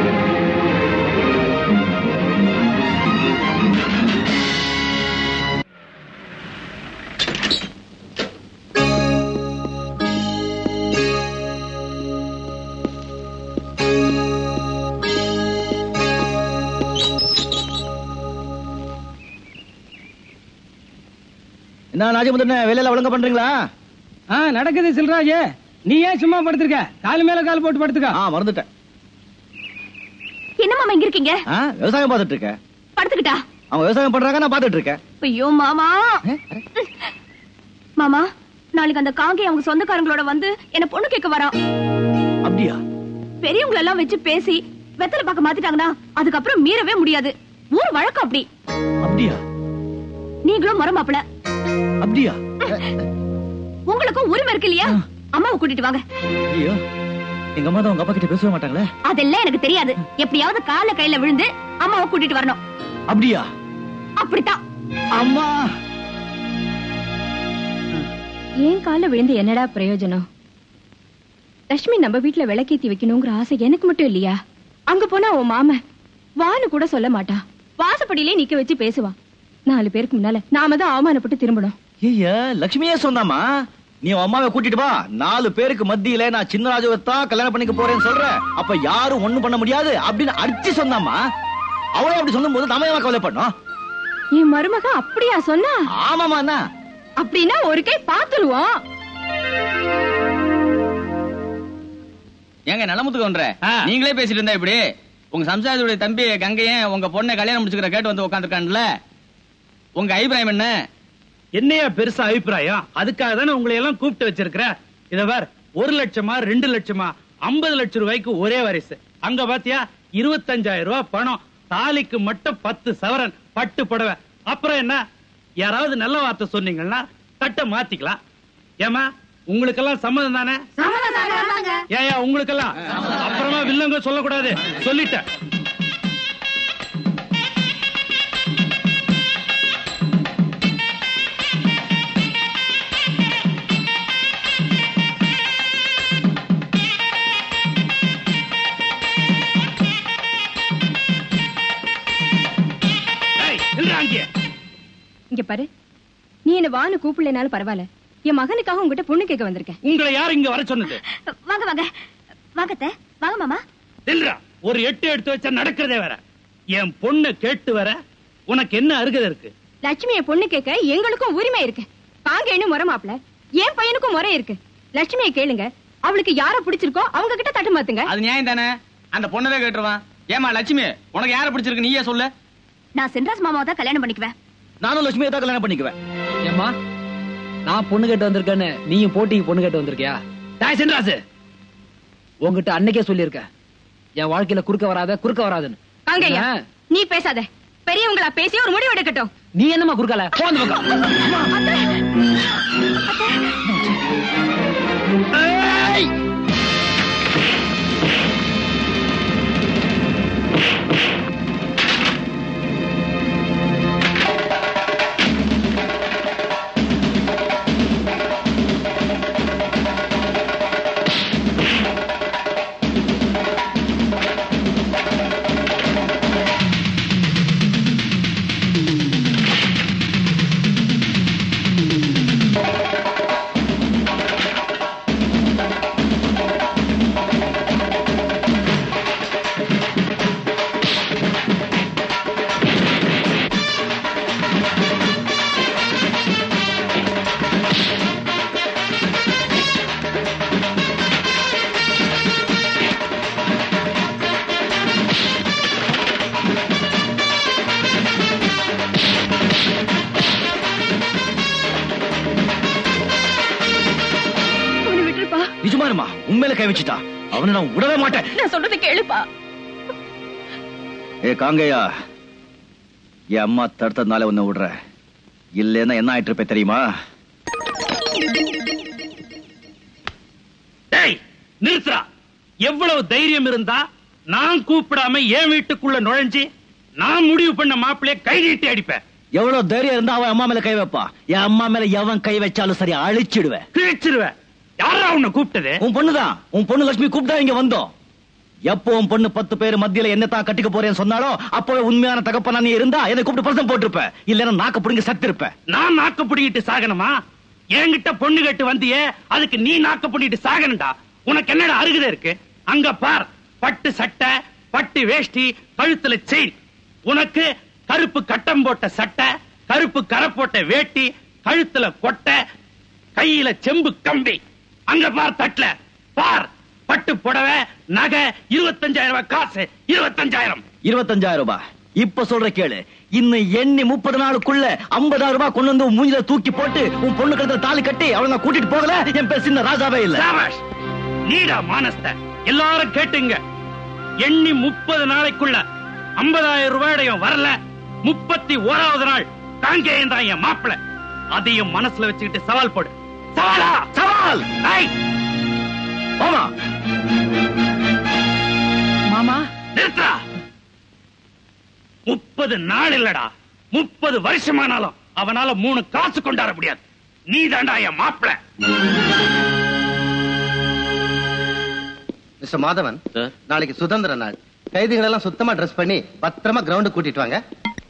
Speaker 4: என்ன ராஜமுந்திரனே, வேலையில ஒழுங்கா பண்றீங்களா?
Speaker 12: ஆ நடக்குது சில்ராஜே. நீ ஏன் சும்மா படுத்திருக்க? கால் மேல கால் போட்டு படுத்துக்க.
Speaker 4: ஆ மறந்துட்டேன்.
Speaker 5: என்ன மாமா இங்க இருக்கீங்க?
Speaker 4: ஆ விவசாயம் பார்த்துட்டு இருக்கேன்.
Speaker 5: படுத்துக்கிட்டா?
Speaker 4: அவன் விவசாயம் பண்றாங்க, நான் பார்த்துட்டு இருக்கேன்.
Speaker 5: ஐயோ மாமா. மாமா, நாளைக்கு அந்த காங்கை அவங்க சொந்தக்காரங்களோட வந்து என்ன பொண்ணு கேட்க வரான்.
Speaker 4: அப்படியா?
Speaker 5: பெரியவங்க எல்லாம் வச்சு பேசி வெத்தலை பாக்க மாத்திட்டாங்கன்னா அதுக்கப்புறம் மீறவே முடியாது. ஊர் வழக்கம் அப்படி.
Speaker 4: அப்படியா?
Speaker 5: நீங்களும் முறை மாப்பிள.
Speaker 4: அப்படியா?
Speaker 5: உங்களுக்கும் உரிமை இருக்கு இல்லையா? அம்மாவை கூட்டிட்டு வாங்க.
Speaker 4: ஐயோ, எங்க அம்மா தான் உங்க அப்பா கிட்ட பேசவே மாட்டாங்களே.
Speaker 5: அதெல்லாம் எனக்கு தெரியாது. எப்படியாவது கால கையில விழுந்து அம்மாவை கூட்டிட்டு வரணும்.
Speaker 4: அப்படியா?
Speaker 5: அப்படித்தான்.
Speaker 4: அம்மா
Speaker 16: ஏன் கால விழுந்து என்னடா பிரயோஜனம்? லட்சுமி நம்ம வீட்டுல விளக்கேத்தி வைக்கணுங்கிற ஆசை எனக்கு மட்டும் இல்லையா? அங்க போனா உன் மாமன் வான்னு கூட சொல்ல மாட்டா. வாசப்படியிலே நிக்க வச்சு பேசுவா. நாலு பேருக்கு முன்னால நாம தான் அவமானப்பட்டு திரும்பணும்.
Speaker 4: ஐயா, லட்சுமியே சொன்னாமா, நீ அம்மாவை கூட்டிட்டு வா, நாலு பேருக்கு மத்தியில நான் சின்ன ராஜாவை தான் கல்யாணம் பண்ணிக்க போறேன்னு சொல்ற, அப்ப யாரும் ஒண்ணும் பண்ண முடியாது அப்படின்னு அடிச்சு சொன்னாமா. அவளே அப்படி சொல்லும் போது நாம கவலை பண்ணோம்.
Speaker 16: என் மருமக அப்படியா சொன்னா?
Speaker 4: ஆமாமா.
Speaker 16: அப்படின்னா ஒரு கை பாத்துருவோம்.
Speaker 20: ஏங்க நலமுத்துக்கு ஒன்ற நீங்களே பேசிட்டு இருந்தா இப்படி? உங்க சம்சாரத்துடைய தம்பி கங்கையன் உங்க பொண்ணை கல்யாணம் முடிச்சுக்கிற கேட்டு வந்து உட்காந்துருக்கான்ல, உங்க அபிப்பிராயம் என்ன?
Speaker 13: என்னையா பெருசா அபிப்பிராயம்? அதுக்காக தானே உங்களை எல்லாம் கூப்பிட்டு வச்சிருக்கிற. இத பார், ஒரு லட்சமா ரெண்டு லட்சமா ஐம்பது லட்சம் ரூபாய்க்கு ஒரே வரிசை. அங்க பாத்தியா இருபத்தஞ்சாயிரம் ரூபாய் பணம், தாலிக்கு மட்டும் பத்து சவரன் பட்டு புடவை. அப்புறம் என்ன, யாராவது நல்ல வார்த்தை சொன்னீங்கன்னா தட்டை மாத்திக்கலாம். ஏமா உங்களுக்கெல்லாம் சம்மதம் தானே? ஏயா உங்களுக்கெல்லாம்? அப்புறமா வில்லங்க சொல்லக்கூடாது, சொல்லிட்டேன்.
Speaker 16: இங்க பாரு, நீ என்ன வான்னு கூப்பிடலனாலும் பரவாயில்ல, என் மகனுக்காக உங்ககிட்ட பொண்ணு கேட்க வந்திருக்கேன்.
Speaker 13: உங்களை யார் இங்க வர சொன்னது?
Speaker 5: வாங்க வாங்க வாங்கத்த வாங்க மாமா.
Speaker 13: இல்ல, ஒரு எட்டு எடுத்து வச்சா நடக்கிறதே வேற. என் பொண்ணு கேட்டு வர உனக்கு என்ன அருகதை இருக்கு?
Speaker 16: லட்சுமிய பொண்ணு கேட்க எங்களுக்கும் உரிமை இருக்கு. காங்கேன்னு முறை மாப்பிள, என் பையனுக்கும் முறை இருக்கு. லட்சுமியை கேளுங்க, அவளுக்கு யார பிடிச்சிருக்கோ அவங்க கிட்ட தட்டு மாத்துங்க.
Speaker 20: அது நியாயம் தானே? அந்த பொண்ணவே கேட்டுருவான். ஏமா லட்சுமி, உனக்கு யார பிடிச்சிருக்கு நீயே சொல்லு.
Speaker 5: நான் சென்றாஸ் மாமாவை தான் கல்யாணம் பண்ணிக்குவேன்.
Speaker 4: நானும் லட்சுமியை தான் கல்யாணம் பண்ணிக்குவேன்.
Speaker 12: ஏம்மா, நான் பொண்ணு கேட்டு வந்திருக்கேன்னு நீயும் போட்டிக்கு பொண்ணு கேட்டு வந்திருக்கியா? டாய் சென்றாஸ், உங்ககிட்ட அன்னைக்கே சொல்லியிருக்க என் வாழ்க்கையில குறுக்க வராத குறுக்க வராதுன்னு.
Speaker 16: காங்கேயா, நீ பேசாத. பெரியவங்களா பேசி ஒரு முடிவு எடுக்கட்டும்.
Speaker 12: நீ என்னமா குறுக்கல? போந்து பக்கம்.
Speaker 4: உண்மையில கை வச்சுட்டா அவனை நான் விடவே மாட்டேன்.
Speaker 16: நான் சொல்றதை கேளுப்பா.
Speaker 4: ஏ காங்கையா, என் அம்மா தடுத்ததுனால உன்னை விடுற, இல்லன்னா என்ன ஆயிட்டு இருப்ப தெரியுமா?
Speaker 13: நிறுத்துறா. எவ்வளவு தைரியம் இருந்தா நான் கூப்பிடாம என் வீட்டுக்குள்ள நுழைஞ்சு நான் முடிவு பண்ண மாப்பிள்ளைய கை நீட்டி அடிப்பேன்.
Speaker 4: எவ்வளவு தைரியம் இருந்தா அவன் அம்மா மேல கை வைப்பா. என் அம்மா மேல எவன் கை வச்சாலும் சரி அழிச்சிடுவேன்.
Speaker 13: கிழிச்சிடுவேன். யாரா உன்னை கூப்பிட்டது?
Speaker 4: உன் பொண்ணுதான். உன் பொண்ணு லட்சுமி கூப்பிட்டா இங்க வந்தோம். எப்போ உன் பொண்ணு பத்து பேர் மத்தியில என்ன தான் கட்டிக்க போறேன்னு சொன்னாலும் அப்போ உண்மையான தகப்பனா நீ இருந்தா என்னை கூப்பிட்டு பர்சம் போட்டிருப்ப. இல்லன்னா நாக்க புடிங்க சத்து இருப்ப.
Speaker 13: நான் நாக்க புடிங்கிட்டு சாகணுமா? என்கிட்ட பொண்ணு கட்டு வந்தியே, அதுக்கு நீ நாக்க புடிங்கிட்டு சாகணும்டா. உனக்கு என்னடா அருகுதே இருக்கு? அங்க பார், பட்டு சட்டை, பட்டு வேஷ்டி, கழுத்துல செயின். உனக்கு கருப்பு கட்டம் போட்ட சட்டை, கருப்பு கரை போட்ட வேட்டி, கழுத்துல கொட்டை, கையில செம்பு கம்பி. அங்க பார் தட்டுல பார், பட்டு புடவை, நகை, இருபத்தஞ்சாயிரம் ரூபாய் காசு. இருபத்தஞ்சாயிரம்
Speaker 4: இருபத்தஞ்சாயிரம் ரூபாய் இப்ப சொல்ற கேளு. இன்னும் எண்ணி முப்பது நாளுக்குள்ள ஐம்பதாயிரம் ரூபாய் கொண்டு வந்து மூஞ்சில தூக்கி போட்டு உன் பொண்ணு கழுத்துல தாலி கட்டி அவளை நான் கூட்டிட்டு போகல. என் பேர் சின்ன ராஜாவே இல்ல.
Speaker 13: நீடா மானஸ்த. எல்லாரும் கேட்டுங்க. எண்ணி முப்பது நாளைக்குள்ள ஐம்பதாயிரம் ரூபாயும் வரல, முப்பத்தி ஓராவது நாள் காங்கேயன் தான் என் மாப்பிள. அதையும் மனசுல வச்சுக்கிட்டு சவால் போடு. சவாலா? சவால். மாமா
Speaker 12: மாமா
Speaker 13: நிறுத்தா. முப்பது நாள் இல்லடா, முப்பது வருஷமானாலும் அவனால மூணு காசு கொண்டாட முடியாது. நீ தாண்டா என் மாப்பிள.
Speaker 8: மிஸ்டர் மாதவன், நாளைக்கு சுதந்திர நாள். கைதிகள் எல்லாம் சுத்தமா ட்ரெஸ் பண்ணி பத்திரமா கிரவுண்ட் கூட்டிட்டு வாங்க.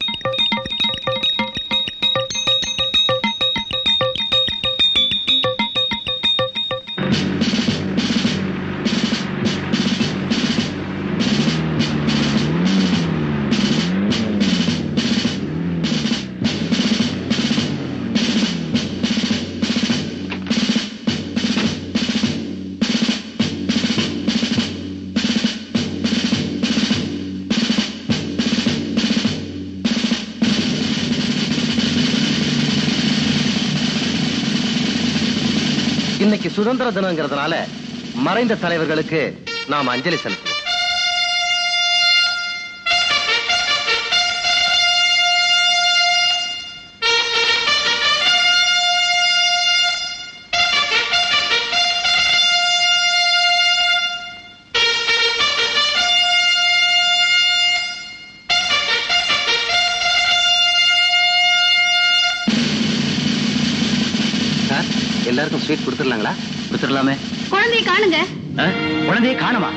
Speaker 8: இன்னைக்கு சுதந்திர தினங்கிறதுனால மறைந்த தலைவர்களுக்கு நாம் அஞ்சலி செலுத்துவோம். எல்லாருக்கும் ஸ்வீட் கொடுத்துடலாங்களா? கொடுத்துடலாமே.
Speaker 15: குழந்தையை காணுங்க.
Speaker 4: குழந்தையை காணுமா?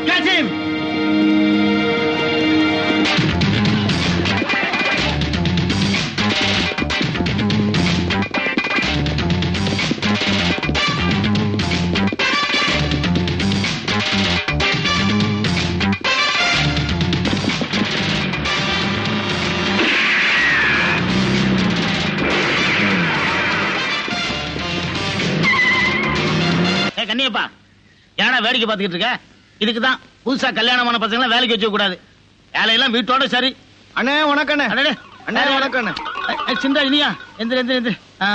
Speaker 3: கண்ணியப்பா, ஏன்னா வேடிக்கை பார்த்துக்கிட்டு இருக்க? இதுக்குதான் புதுசா கல்யாணமான பசங்க வேலைக்கு வச்சுக்க கூடாது. வேலையெல்லாம் வீட்டோட சரி.
Speaker 8: அண்ணே வணக்கம். அண்ணே அண்ணே வணக்கம்.
Speaker 3: சிந்தா இனியா எந்திர எந்திர எந்திர.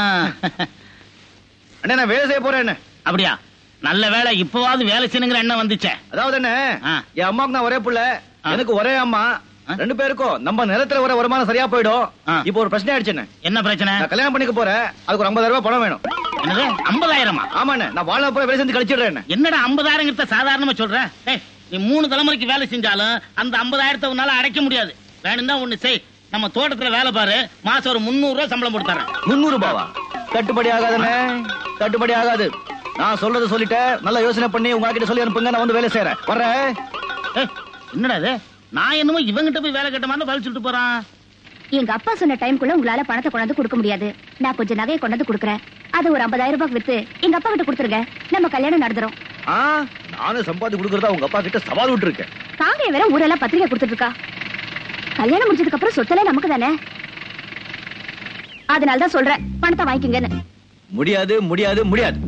Speaker 8: அண்ணே நான் வேலை செய்ய போறேன்.
Speaker 3: அப்படியா? நல்ல வேலை, இப்பவாவது வேலை செய்யணுங்கிற எண்ணம் வந்துச்சே.
Speaker 8: அதாவது என்ன, என் அம்மாவுக்கு நான் ஒரே புள்ள, எனக்கு ஒரே அம்மா. ரெண்டு பேருக்கும் நம்ம நிலத்துல வர வருமானம் சரியா போயிடும். இப்போ ஒரு பிரச்சனை ஆயிடுச்சு.
Speaker 3: என்ன பிரச்சனை?
Speaker 8: நான் கல்யாணம் பண்ணிக்க போறேன், அதுக்கு ஒரு ஐம்பதாயிரம் ரூபாய் பணம் வேணும்.
Speaker 3: என்னது, ஐம்பதாயிரமா?
Speaker 8: ஆமாண்ணே, நான் வாழ போய் வேலை செஞ்சு கழிச்சிடுறேன்.
Speaker 3: என்னடா ஐம்பதாயிரம் சாதாரணமா சொல்ற? நீ மூணு தலைமுறைக்கு வேலை செஞ்சாலும் அந்த ஐம்பதாயிரத்தை உன்னால அடைக்க முடியாது. வேணும் தான் ஒண்ணு செய், நம்ம தோட்டத்துல வேலை பாரு, மாசம் ஒரு முன்னூறு ரூபாய் சம்பளம் போட்டுறேன்.
Speaker 4: முன்னூறு ரூபாவா? கட்டுப்படி ஆகாதுண்ணே, கட்டுப்படி ஆகாது. நான் சொல்றதை சொல்லிட்டேன், நல்லா யோசனை பண்ணி உங்ககிட்ட சொல்லி அனுப்புங்க. நான் வந்து வேலை செய்யறேன், வர்றேன்.
Speaker 3: என்னடா இது, நான் என்னமோ இவங்கிட்ட போய் வேலை கேட்ட மாதிரி பதில் சொல்லிட்டு போறான்.
Speaker 5: எங்க அப்பா சொன்ன டைம்குள்ள உங்களால பணத்தை கொண்டாந்து கொடுக்க முடியாது. நான் கொஞ்சம் நகையை கொண்டாந்து கொடுக்குறேன். அது ஒரு ஐம்பதாயிரம் ரூபாய்க்கு வித்து எங்க அப்பா கிட்ட கொடுத்துருங்க, நம்ம கல்யாணம் நடந்துரும்.
Speaker 4: நானும் சம்பாதி கொடுக்கறதா உங்க அப்பா கிட்ட சவால் விட்டு இருக்கேன்.
Speaker 5: தாங்க வேற ஊரெல்லாம் பத்திரிகை கொடுத்துட்டு இருக்கா. கல்யாணம் முடிஞ்சதுக்கு அப்புறம் சொத்தெல்லாம் நமக்கு தானே. அதனாலதான் சொல்றேன், பணத்தை வாங்கிக்கங்கன்னு.
Speaker 4: முடியாது முடியாது முடியாது.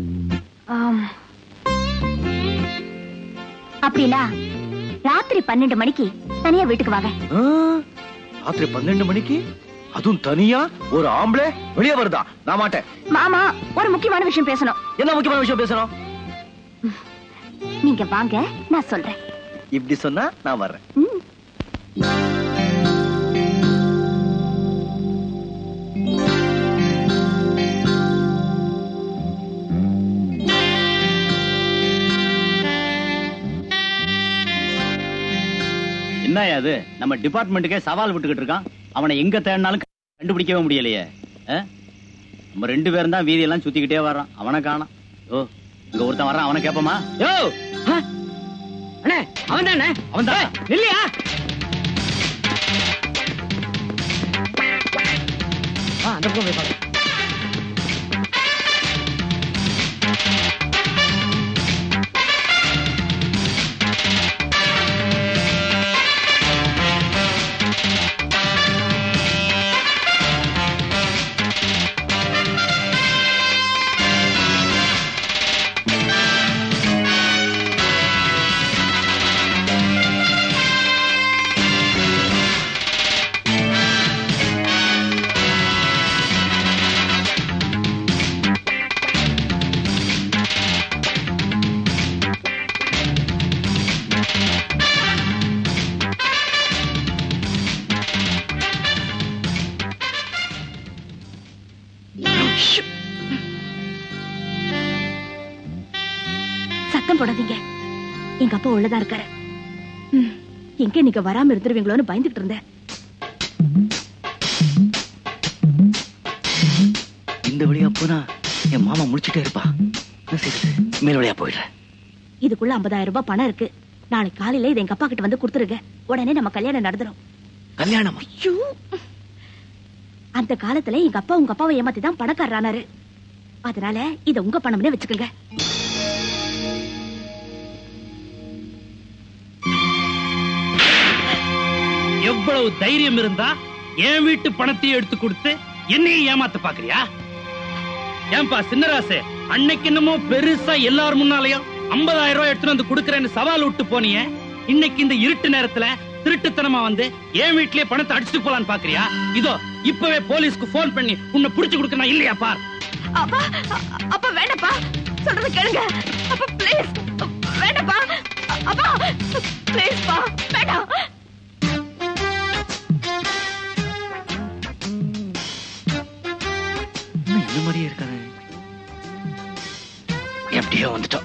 Speaker 5: அப்படின்னா ராத்திரி பன்னெண்டு மணிக்கு தனியா வீட்டுக்கு வாங்க.
Speaker 4: ராத்திரி பன்னெண்டு மணிக்கு அதுவும் தனியா ஒரு ஆம்பளை வெளியே வருதா? நான் மாட்டேன்.
Speaker 5: மாமா, ஒரு முக்கியமான விஷயம் பேசணும்.
Speaker 4: என்ன முக்கியமான விஷயம் பேசணும்?
Speaker 5: நீங்க வாங்க, நான் சொல்றேன்.
Speaker 4: இப்படி சொன்னா நான் வர்றேன்.
Speaker 22: என்ன அது, நம்ம டிபார்ட்மெண்ட்டுக்கே சவால் விட்டுக்கிட்டு இருக்கான். அவனை எங்க தேடினாலும்
Speaker 8: கண்டுபிடிக்கவே முடியலையே. நம்ம ரெண்டு பேரும் தான் வீதியெல்லாம் சுத்திக்கிட்டே வர்றான், அவனை காணோம். ஓ இங்க ஒருத்தன் வர்றான், அவனை கேப்பமா? யோ
Speaker 2: அண்ணே, அவன் தானே?
Speaker 8: அவன் தான்
Speaker 2: இல்லையா? அந்த பக்கம் போய் பாரு.
Speaker 5: சத்தம் போடாதீங்க, எங்க அப்பா உள்ளதா இருக்காரு. எங்க நீங்க வராம இருந்துருவீங்களோன்னு பயந்துட்டு இருந்தேன்.
Speaker 7: இந்த வழியா போனா என் மாமா முடிச்சுட்டே இருப்பா. மேல் வழியா போயிடுறேன்.
Speaker 5: இதுக்குள்ள ஐம்பதாயிரம் ரூபாய் பணம் இருக்கு. நாளைக்கு காலையில இதை எங்க அப்பா கிட்ட வந்து கொடுத்துருங்க. உடனே நம்ம கல்யாணம் நடந்துரும்.
Speaker 7: கல்யாணம்?
Speaker 5: அந்த காலத்துல எங்க அப்பா உங்க அப்பாவை ஏமாத்தி தான் பணக்காரரானாரு. அதனால இத உங்க பணம்னே வச்சுக்கோங்க.
Speaker 13: எவ்வளவு தைரியம் இருந்தா என் வீட்டு பணத்தையும் எடுத்து கொடுத்து என்னையும் ஏமாத்த பாக்குறியா? ஏன்பா சின்னராசு, அன்னைக்கு என்னமோ பெருசா எல்லாரும் முன்னாலையும் ஐம்பதாயிரம் ரூபாய் எடுத்துட்டு வந்து கொடுக்கறேன்னு சவால் விட்டு போனியே, இன்னைக்கு இந்த இருட்டு நேரத்துல திருட்டுத்தனமா வந்து என் வீட்லயே பணத்தை அடிச்சுட்டு போலான்னு பாக்குறியா? இதோ இப்பவே போலீஸ்க்கு போன் பண்ணி உன்னை புடிச்சு கொடுக்கணும் இல்லையா பார்.
Speaker 5: அப்பா அப்பா வேண்டாப்பா, சொல்றது கேளுங்க. அப்பா ப்ளீஸ் வேண்டாப்பா. அப்பா ப்ளீஸ் பா, வேண்டாம்.
Speaker 7: இந்த மாதிரியே இருக்காரு. எப்படியோ வந்துட்டோம்.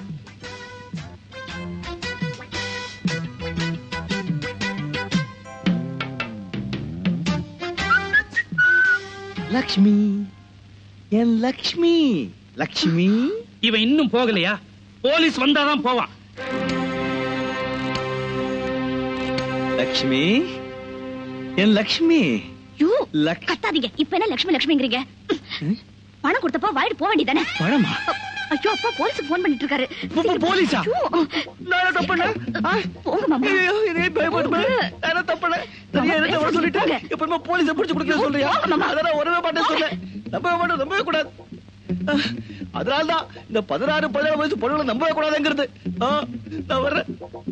Speaker 7: லக்ஷ்மி, என் லக்ஷ்மி. லக்ஷ்மி
Speaker 13: இவன் இன்னும் போகலையா? போலீஸ் வந்தாதான் போவான்.
Speaker 7: லக்ஷ்மி, என் லக்ஷ்மி.
Speaker 5: கத்தாதீங்க. இப்ப என்ன லட்சுமி லட்சுமிங்கிறீங்க? பணம் கொடுத்தப்ப வாயிட்டு போக வேண்டியதானே?
Speaker 7: பணமா?
Speaker 5: ஐயோ அப்பா போலீஸுக்கு போன் பண்ணிட்டு இருக்காரு.
Speaker 7: போலீஸா? நான் தப்பண்ண?
Speaker 5: போங்க மாமா.
Speaker 7: ஐயோ இதே பயப்படுமே. நான் தப்பண்ண. சரியா என்ன வர சொல்லிட்டேன். இப்ப போலீஸை பிடிச்சு கொடுக்க சொல்றியா? அதெல்லாம் ஒருவே மாட்டேன் சொல்ல. நம்பவே மாட்டேன், நம்பவே கூடாது. அதனால்தான் இந்த பதினாறு பதினேழு வயசு பொண்ணுகளை நம்பவே கூடாதுங்கிறது. நான் வர்றேன்.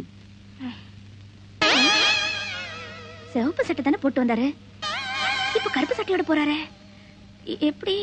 Speaker 5: சிவப்பு சட்டை தானே போட்டு வந்தாரு, இப்ப கருப்பு சட்டையோட போறாரு. எப்படி?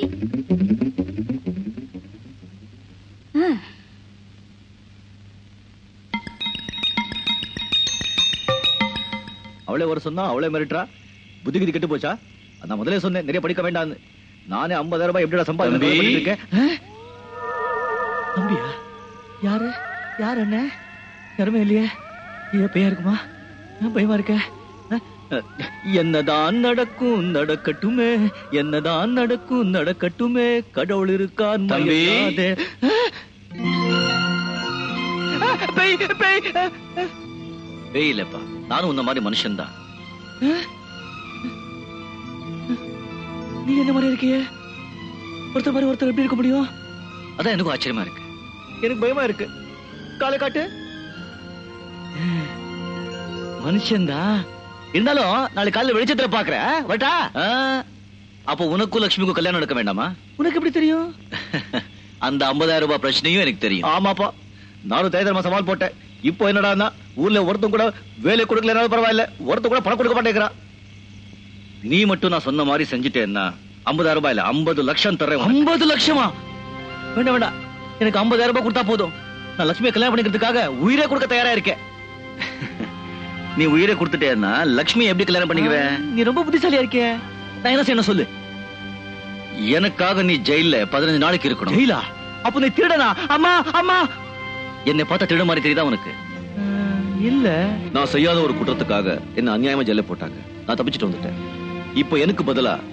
Speaker 7: அவளே வர சொன்னா அவளே மிரட்டுறா. புத்தி கிதி கெட்டு போச்சா? நான் முதலே சொன்னேன் நிறைய படிக்க வேண்டாம். நானே ஐம்பதாயிரம் ரூபாய் எப்படிடா சம்பாதிக்க. தம்பியா? யாரு யாரு? என்ன யாருமே இல்லையே. பையன் இருக்குமா? பயமா இருக்க. என்னதான் நடக்கும் நடக்கட்டுமே, என்னதான் நடக்கும் நடக்கட்டுமே, கடவுள் இருக்கான். பேய் இல்லப்பா, நானும் உன்ன மாதிரி மனுஷன் தான். நீ என்ன மாதிரி இருக்கிய? ஒருத்தர் மாதிரி ஒருத்தர் எப்படி இருக்க முடியும்? அதான் எனக்கும் ஆச்சரியமா இருக்கு. எனக்கு பயமா இருக்கு. காலை காட்டு. மனுஷன்தான் இருந்தாலும் நாளை காலையில வெளிச்சத்துல பாக்குறேன். வட்டா அப்போ உனக்கும் லட்சுமிக்கும் கல்யாணம் நடக்க வேண்டாமா? உனக்கு எப்படி தெரியும்? அந்த ஐம்பதாயிரம் ரூபாய் பிரச்சனையும் எனக்கு தெரியும். ஆமாப்பா, நானும் தைரியமா சவால் போட்டேன். இப்போ என்னடா ஊர்ல ஒருத்தன் கூட வேலை கொடுக்கல பரவாயில்ல, ஒருத்தன் கூட பணம் கொடுக்க மாட்டேங்கிறான். நீ மட்டும் நான் சொன்ன மாதிரி செஞ்சுட்டேன்னா ஐம்பதாயிரம் ரூபாய் இல்ல ஐம்பது லட்சம் தர்றேன். ஐம்பது லட்சமா? வேண்டாம் வேண்டாம், எனக்கு ஐம்பதாயிரம் ரூபாய் கொடுத்தா போதும். நான் லட்சுமியை கல்யாணம் பண்ணிக்கிறதுக்காக உயிரே கொடுக்க தயாரா இருக்கேன். நீ உயிரை கொடுத்துட்டேன்னா லட்சுமி எப்படி கல்யாணம் பண்ணிக்குவேன்? நீ ரொம்ப புத்திசாலியா இருக்க. நான் என்ன செய்யணும் சொல்லு. எனக்காக நீ ஜெயில பதினஞ்சு நாளைக்கு இருக்கணும். ஜெயிலா? அப்ப நீ திருடனா? அம்மா அம்மா, என்னை பார்த்தா திருட மாதிரி தெரியுதா உனக்கு? இல்ல, நான் செய்யாத ஒரு குற்றத்துக்காக என்ன அநியாயமா ஜெயில போட்டாங்க. நான் தப்பிச்சுட்டு வந்துட்டேன். இப்போ எனக்கு பதிலா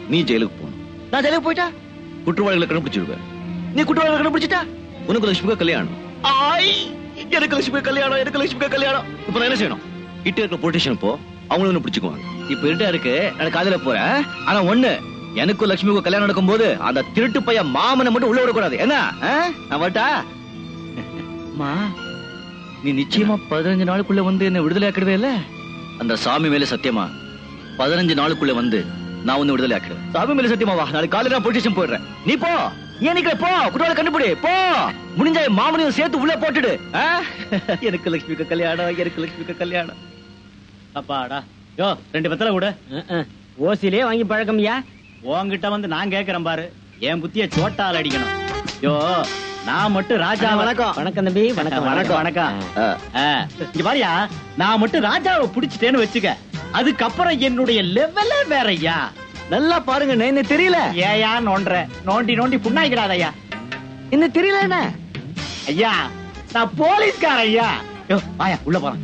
Speaker 7: நீ ஜெயிலுக்கு போகணும். நான் ஜெயிலுக்கு போயிட்டா குற்றவாளிகளை கண்டுபிடிச்சிருவேன். நீ குற்றவாளிகளை கண்டுபிடிச்சிட்டா உனக்கு லட்சுமிக்கு கல்யாணம். ஆய், எனக்கு லட்சுமி கல்யாணம், எனக்கு லட்சுமி கல்யாணம். இப்ப நான் என்ன செய்யணும்? கிட்ட இருக்க பொலிட்டிஷியன் போ, அவங்களும் ஒண்ணு பிடிச்சுக்குவாங்க. இப்ப இருட்டா இருக்கு, எனக்கு காலையில போறேன். ஆனா ஒண்ணு, எனக்கும் லட்சுமிக்கும் கல்யாணம் நடக்கும் போது அந்த திருட்டு பையன் மாமனை மட்டும் உள்ள விடக்கூடாது. என்ன நான் வரட்டா? அம்மா, நீ நிச்சயமா பதினஞ்சு நாளுக்குள்ள வந்து என்ன விடுதலை ஆக்கிடுவே இல்ல? அந்த சாமி மேல சத்தியமா பதினஞ்சு நாளுக்குள்ள வந்து நான் வந்து விடுதலை ஆக்கிடுவேன். சாமி மேல சத்தியமா வா. நாளைக்கு காலையில நான் பொலிட்டிஷியன் போயிடுறேன். நீ போ. ஏன் நிக்கிற? போ, குற்றவாளி கண்டுபிடி. போ, முடிஞ்ச மாமனையும் சேர்த்து உள்ள போட்டுடு. எனக்கு லட்சுமிக்கு கல்யாணம், எனக்கு லட்சுமிக்கு கல்யாணம்.
Speaker 11: அப்பாடா, யோ ரெண்டு பத்தல கூட ஓசிலே வாங்கி பழக்கம்யா. உன்கிட்ட வந்து நான் கேக்குறேன் பாரு, என் புத்திய சோட்டால் அடிக்கணும். யோ நான் மட்டும் ராஜா. வணக்கம். வணக்கம் தம்பி. வணக்கம் வணக்கம் வணக்கம். இங்க பாரியா, நான் மட்டும் ராஜாவை புடிச்சிட்டேன்னு வச்சுக்க, அதுக்கப்புறம் என்னுடைய லெவல வேறய்யா.
Speaker 7: நல்லா பாருங்க, என்ன தெரியல.
Speaker 11: ஏயா நோண்ட நோண்டி நோண்டி புண்ணாய்க்கிறாதையா.
Speaker 7: என்ன தெரியல? என்ன
Speaker 11: ஐயா, நான் போலீஸ்கார ஐயா. யோ வாயா உள்ள போறேன்.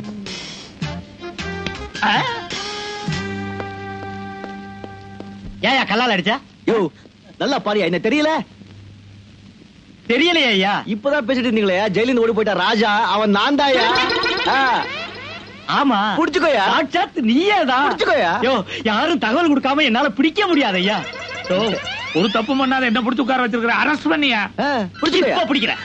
Speaker 11: ஏயா கல்லால் அடிச்சா?
Speaker 7: யோ நல்லா பாரியா, என்ன தெரியல?
Speaker 11: தெரியலையா ஐயா?
Speaker 7: இப்பதான் பேசிட்டு இருந்தீங்களே, ஜெயிலிருந்து ஓடி போயிட்டா ராஜா, அவன் நான் தாயா.
Speaker 11: ஆமா,
Speaker 7: புடிச்சுக்கோயா.
Speaker 11: சாட்சாத் நீயேதான்.
Speaker 7: புடிச்சுக்கோயா.
Speaker 11: யோ யாரும் தகவல் கொடுக்காம என்னால பிடிக்க முடியாது ஐயா.
Speaker 19: ஒரு தப்பு பண்ணாத என்ன பிடிச்சு உட்கார வச்சிருக்கிற, அரெஸ்ட் பண்ணியா?
Speaker 11: இப்ப பிடிக்கிறேன்.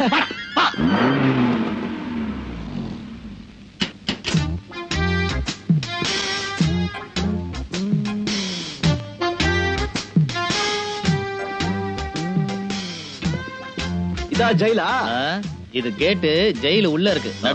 Speaker 7: இதா ஜெயிலா?
Speaker 18: இது கேட்டு ஜெயிலு உள்ள இருக்கு. நட.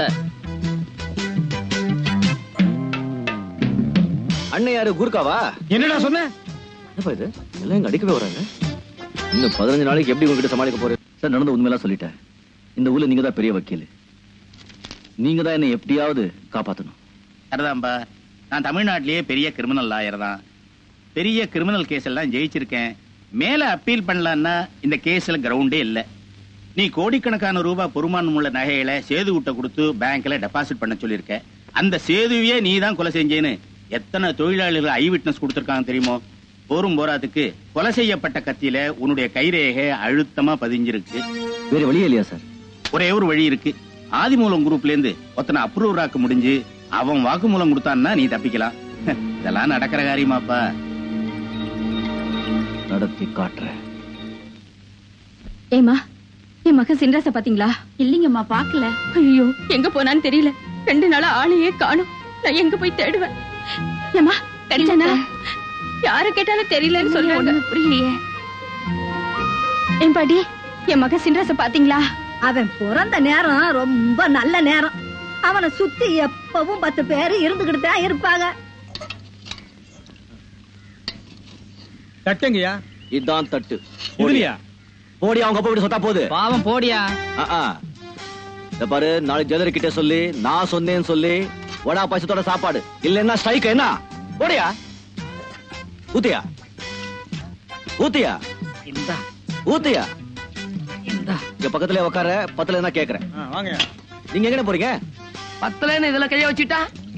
Speaker 7: அண்ணன் யாரு? குர்காவா?
Speaker 11: என்னடா சொன்ன?
Speaker 7: என்னப்பா இது, எல்லாம் இங்க அடிக்கவே வராங்க. இன்னும் பதினஞ்சு நாளைக்கு எப்படி உங்ககிட்ட சமாளிக்க போறேன்? சார், நடந்த உண்மையெல்லாம் சொல்லிட்டேன். இந்த ஊர்ல நீங்க தான் பெரிய வக்கீல். நீங்க தான் என்ன எப்படியாவது காப்பாத்தணும்.
Speaker 19: சரிதான்பா, நான் தமிழ்நாட்டிலேயே பெரிய கிரிமினல் லாயர் தான். பெரிய கிரிமினல் கேஸ் எல்லாம் ஜெயிச்சிருக்கேன். மேல அப்பீல் பண்ணலான்னா இந்த கேஸ்ல கிரவுண்டே இல்ல. நீ கோடிக்கணக்கான ரூபாய் பொறுமானம் உள்ள நகைகளை சேது விட்ட கொடுத்து பேங்க்ல டெபாசிட் பண்ண சொல்லிருக்க. அந்த சேதுவையே நீ தான் கொலை செஞ்சேன்னு எத்தனை தொழிலாளர்கள் ஐ விட்னஸ் கொடுத்திருக்காங்க தெரியுமோ? போரும் போராத்துக்கு கொலை செய்யப்பட்ட கத்தியில உன்னுடைய கைரேகை அழுத்தமா பதிஞ்சிருக்கு.
Speaker 7: வேற வழியே இல்லையா சார்?
Speaker 19: ஒரே ஒரு வழி இருக்கு. ஆதிமூலம் குரூப்ல இருந்து ஒத்தனை அப்ரூவ் ஆக்க முடிஞ்சு அவன் வாக்குமூலம் கொடுத்தான்னா நீ தப்பிக்கலாம். இதெல்லாம் நடக்கிற காரியமாப்பா?
Speaker 7: நடத்தி காட்டுறேன்.
Speaker 16: ஏமா, என் மகன் சின்ராச பாத்தீங்களா?
Speaker 5: இல்லீங்கம்மா, பாக்கல.
Speaker 16: ஐயோ, எங்க போனான்னு தெரியல. ரெண்டு நாளா ஆளையே காணும். நான் எங்க போய் தேடுவேன்? ஏமா, கிடைச்சானா? யாரு கேட்டாலும் தெரியலன்னு சொல்றாங்க.
Speaker 5: புரியலையே.
Speaker 16: என் பாட்டி, என் மகன் சின்ராச பாத்தீங்களா?
Speaker 15: அவன் பிறந்த நேரம் ரொம்ப நல்ல நேரம். அவனை சுத்தி எப்பவும் பத்து பேரு இருந்துகிட்டு தான் இருப்பாங்க.
Speaker 11: தட்டுங்கயா.
Speaker 7: இதான் தட்டு.
Speaker 11: இதுலயா?
Speaker 7: போடி, அவங்க அப்பா வீட்டு சொத்தா போகுது.
Speaker 11: பாவம் போடியா.
Speaker 7: இத பாரு, நாளைக்கு ஜெயலலிதா கிட்ட சொல்லி நான் சொன்னேன்னு சொல்லி வடா பசத்தோட சாப்பாடு இல்லன்னா ஸ்ட்ரைக். என்ன போடியா? ஊத்தியா ஊத்தியா
Speaker 11: இந்தா
Speaker 7: ஊத்தியா
Speaker 11: இந்தா.
Speaker 7: இங்க பக்கத்துல உட்கார. பத்துல என்ன கேக்குறேன்?
Speaker 11: வாங்க.
Speaker 7: நீங்க எங்க போறீங்க?
Speaker 18: பத்தலன்னு இதுல கைய வச்சுட்டா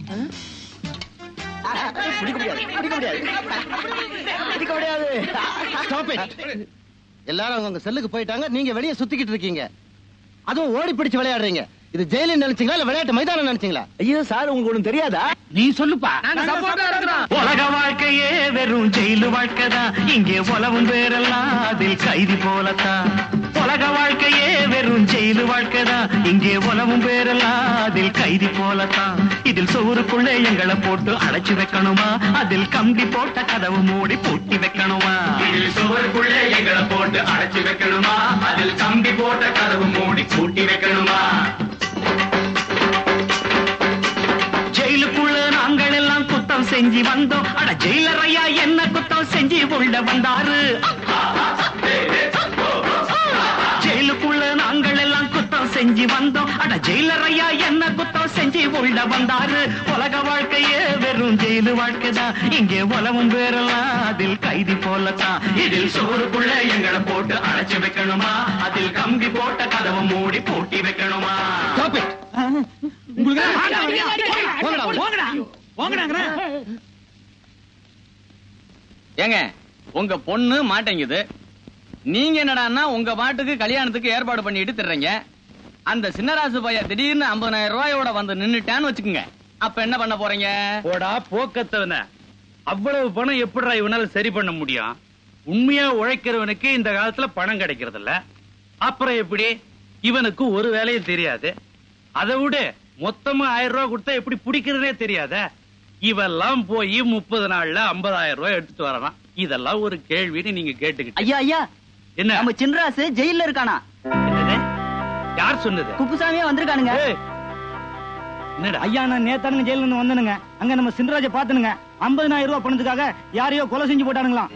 Speaker 7: பிடிக்க முடியாது, பிடிக்க முடியாது, பிடிக்க முடியாது.
Speaker 4: Stop it. எல்லாரும் அவங்க செல்லுக்கு போயிட்டாங்க. நீங்க வெளியே சுத்திக்கிட்டு இருக்கீங்க. அதுவும் ஓடி பிடிச்சு விளையாடுறீங்க. இது ஜெயிலில் நினைச்சீங்களா இல்ல விளையாட்டு மைதானம் நினைச்சீங்களா?
Speaker 7: ஐயோ சார், உங்களுக்கு ஒண்ணும் தெரியாதா?
Speaker 19: நீ சொல்லுப்பா.
Speaker 9: உலக வாழ்க்கையே வெறும் ஜெயிலு வாழ்க்கைதான். இங்கே உலவும் பேரெல்லாம் அதில் கைதி போலத்தான். உலக வாழ்க்கையே வெறும் ஜெயிலு வாழ்க்கைதான். இங்கே உலவும் பேரெல்லாம் அதில் கைதி போலத்தான். இதில் சோறுக்குள்ளே எங்களை போட்டு அடைச்சு வைக்கணுமா? அதில் கம்பி போட்ட கதவு மூடி பூட்டி வைக்கணுமா?
Speaker 22: இதில் சோறுக்குள்ளே எங்களை போட்டு அடைச்சு வைக்கணுமா? அதில் கம்பி போட்ட கதவு மூடி பூட்டி வைக்கணுமா?
Speaker 9: ஜெயிலுக்குள்ள நாங்கள் எல்லாம் குத்தம் செஞ்சு வந்தோம். அட ஜெயிலர் ஐயா என்ன குத்தம் செஞ்சு உள்ள வந்தாரு? ஜெயிலுக்குள்ள நாங்கள் எல்லாம் குத்தம் செஞ்சு வந்தோம். அட ஜெயிலர் ஐயா என்ன குத்தம் செஞ்சு உள்ள வந்தாரு? உலக வாழ்க்கையே வெறும் ஜெயிலு வாழ்க்கைதான். இங்கே உலவும் பேரெல்லாம் அதில் கைதி போலத்தான்.
Speaker 22: இதில் சோறுக்குள்ள எங்களை போட்டு அடைச்சு வைக்கணுமா? அதில் கம்பி போட்ட கதவு மூடி பூட்டி வைக்கணுமா?
Speaker 11: ஏங்க,
Speaker 20: உங்க பொண்ணு மாட்டேங்குது. நீங்க என்னடான்னா உங்க பாட்டுக்கு கல்யாணத்துக்கு ஏற்பாடு பண்ணிட்டு திர்றீங்க. அந்த சின்னராசு பையன் திடீர்னு ஐம்பதாயிரம் ரூபாயோட வந்து நின்னுட்டான்னு வச்சுக்கோங்க, அப்ப என்ன பண்ண போறீங்க?
Speaker 13: போடா போக்கத்தவன, அவ்வளவு பணம் எப்படிடா இவனால சரி பண்ண முடியும்? உண்மையா உழைக்கிறவனுக்கு இந்த காலத்துல பணம் கிடைக்கிறது இல்ல, அப்புறம் எப்படி? இவனுக்கு ஒரு வேலையும் தெரியாது. அதை விட மொத்தமா ஆயிரம் ரூபாய் கொடுத்தா எப்படி பிடிக்கிறதுனே தெரியாத இவெல்லாம் போய் முப்பது நாள்ல ஐம்பதாயிரம் ரூபாய் எடுத்துட்டு வரலாம். இதெல்லாம் ஒரு கேள்வின்னு நீங்க கேட்டுக்கிட்டு.
Speaker 1: ஐயா ஐயா,
Speaker 13: என்ன
Speaker 1: நம்ம சின்ராசு ஜெயில இருக்கானா?
Speaker 13: யார் சொன்னது?
Speaker 1: குப்புசாமியே வந்திருக்கானுங்க.
Speaker 11: ஐயா நான் நேத்தானுங்க ஜெயில இருந்து வந்தனுங்க. அங்க நம்ம சின்ராஜ பாத்தனுங்க. ஐம்பதாயிரம் ரூபாய் பணத்துக்காக யாரையோ கொலை செஞ்சு போட்டானுங்களாம்.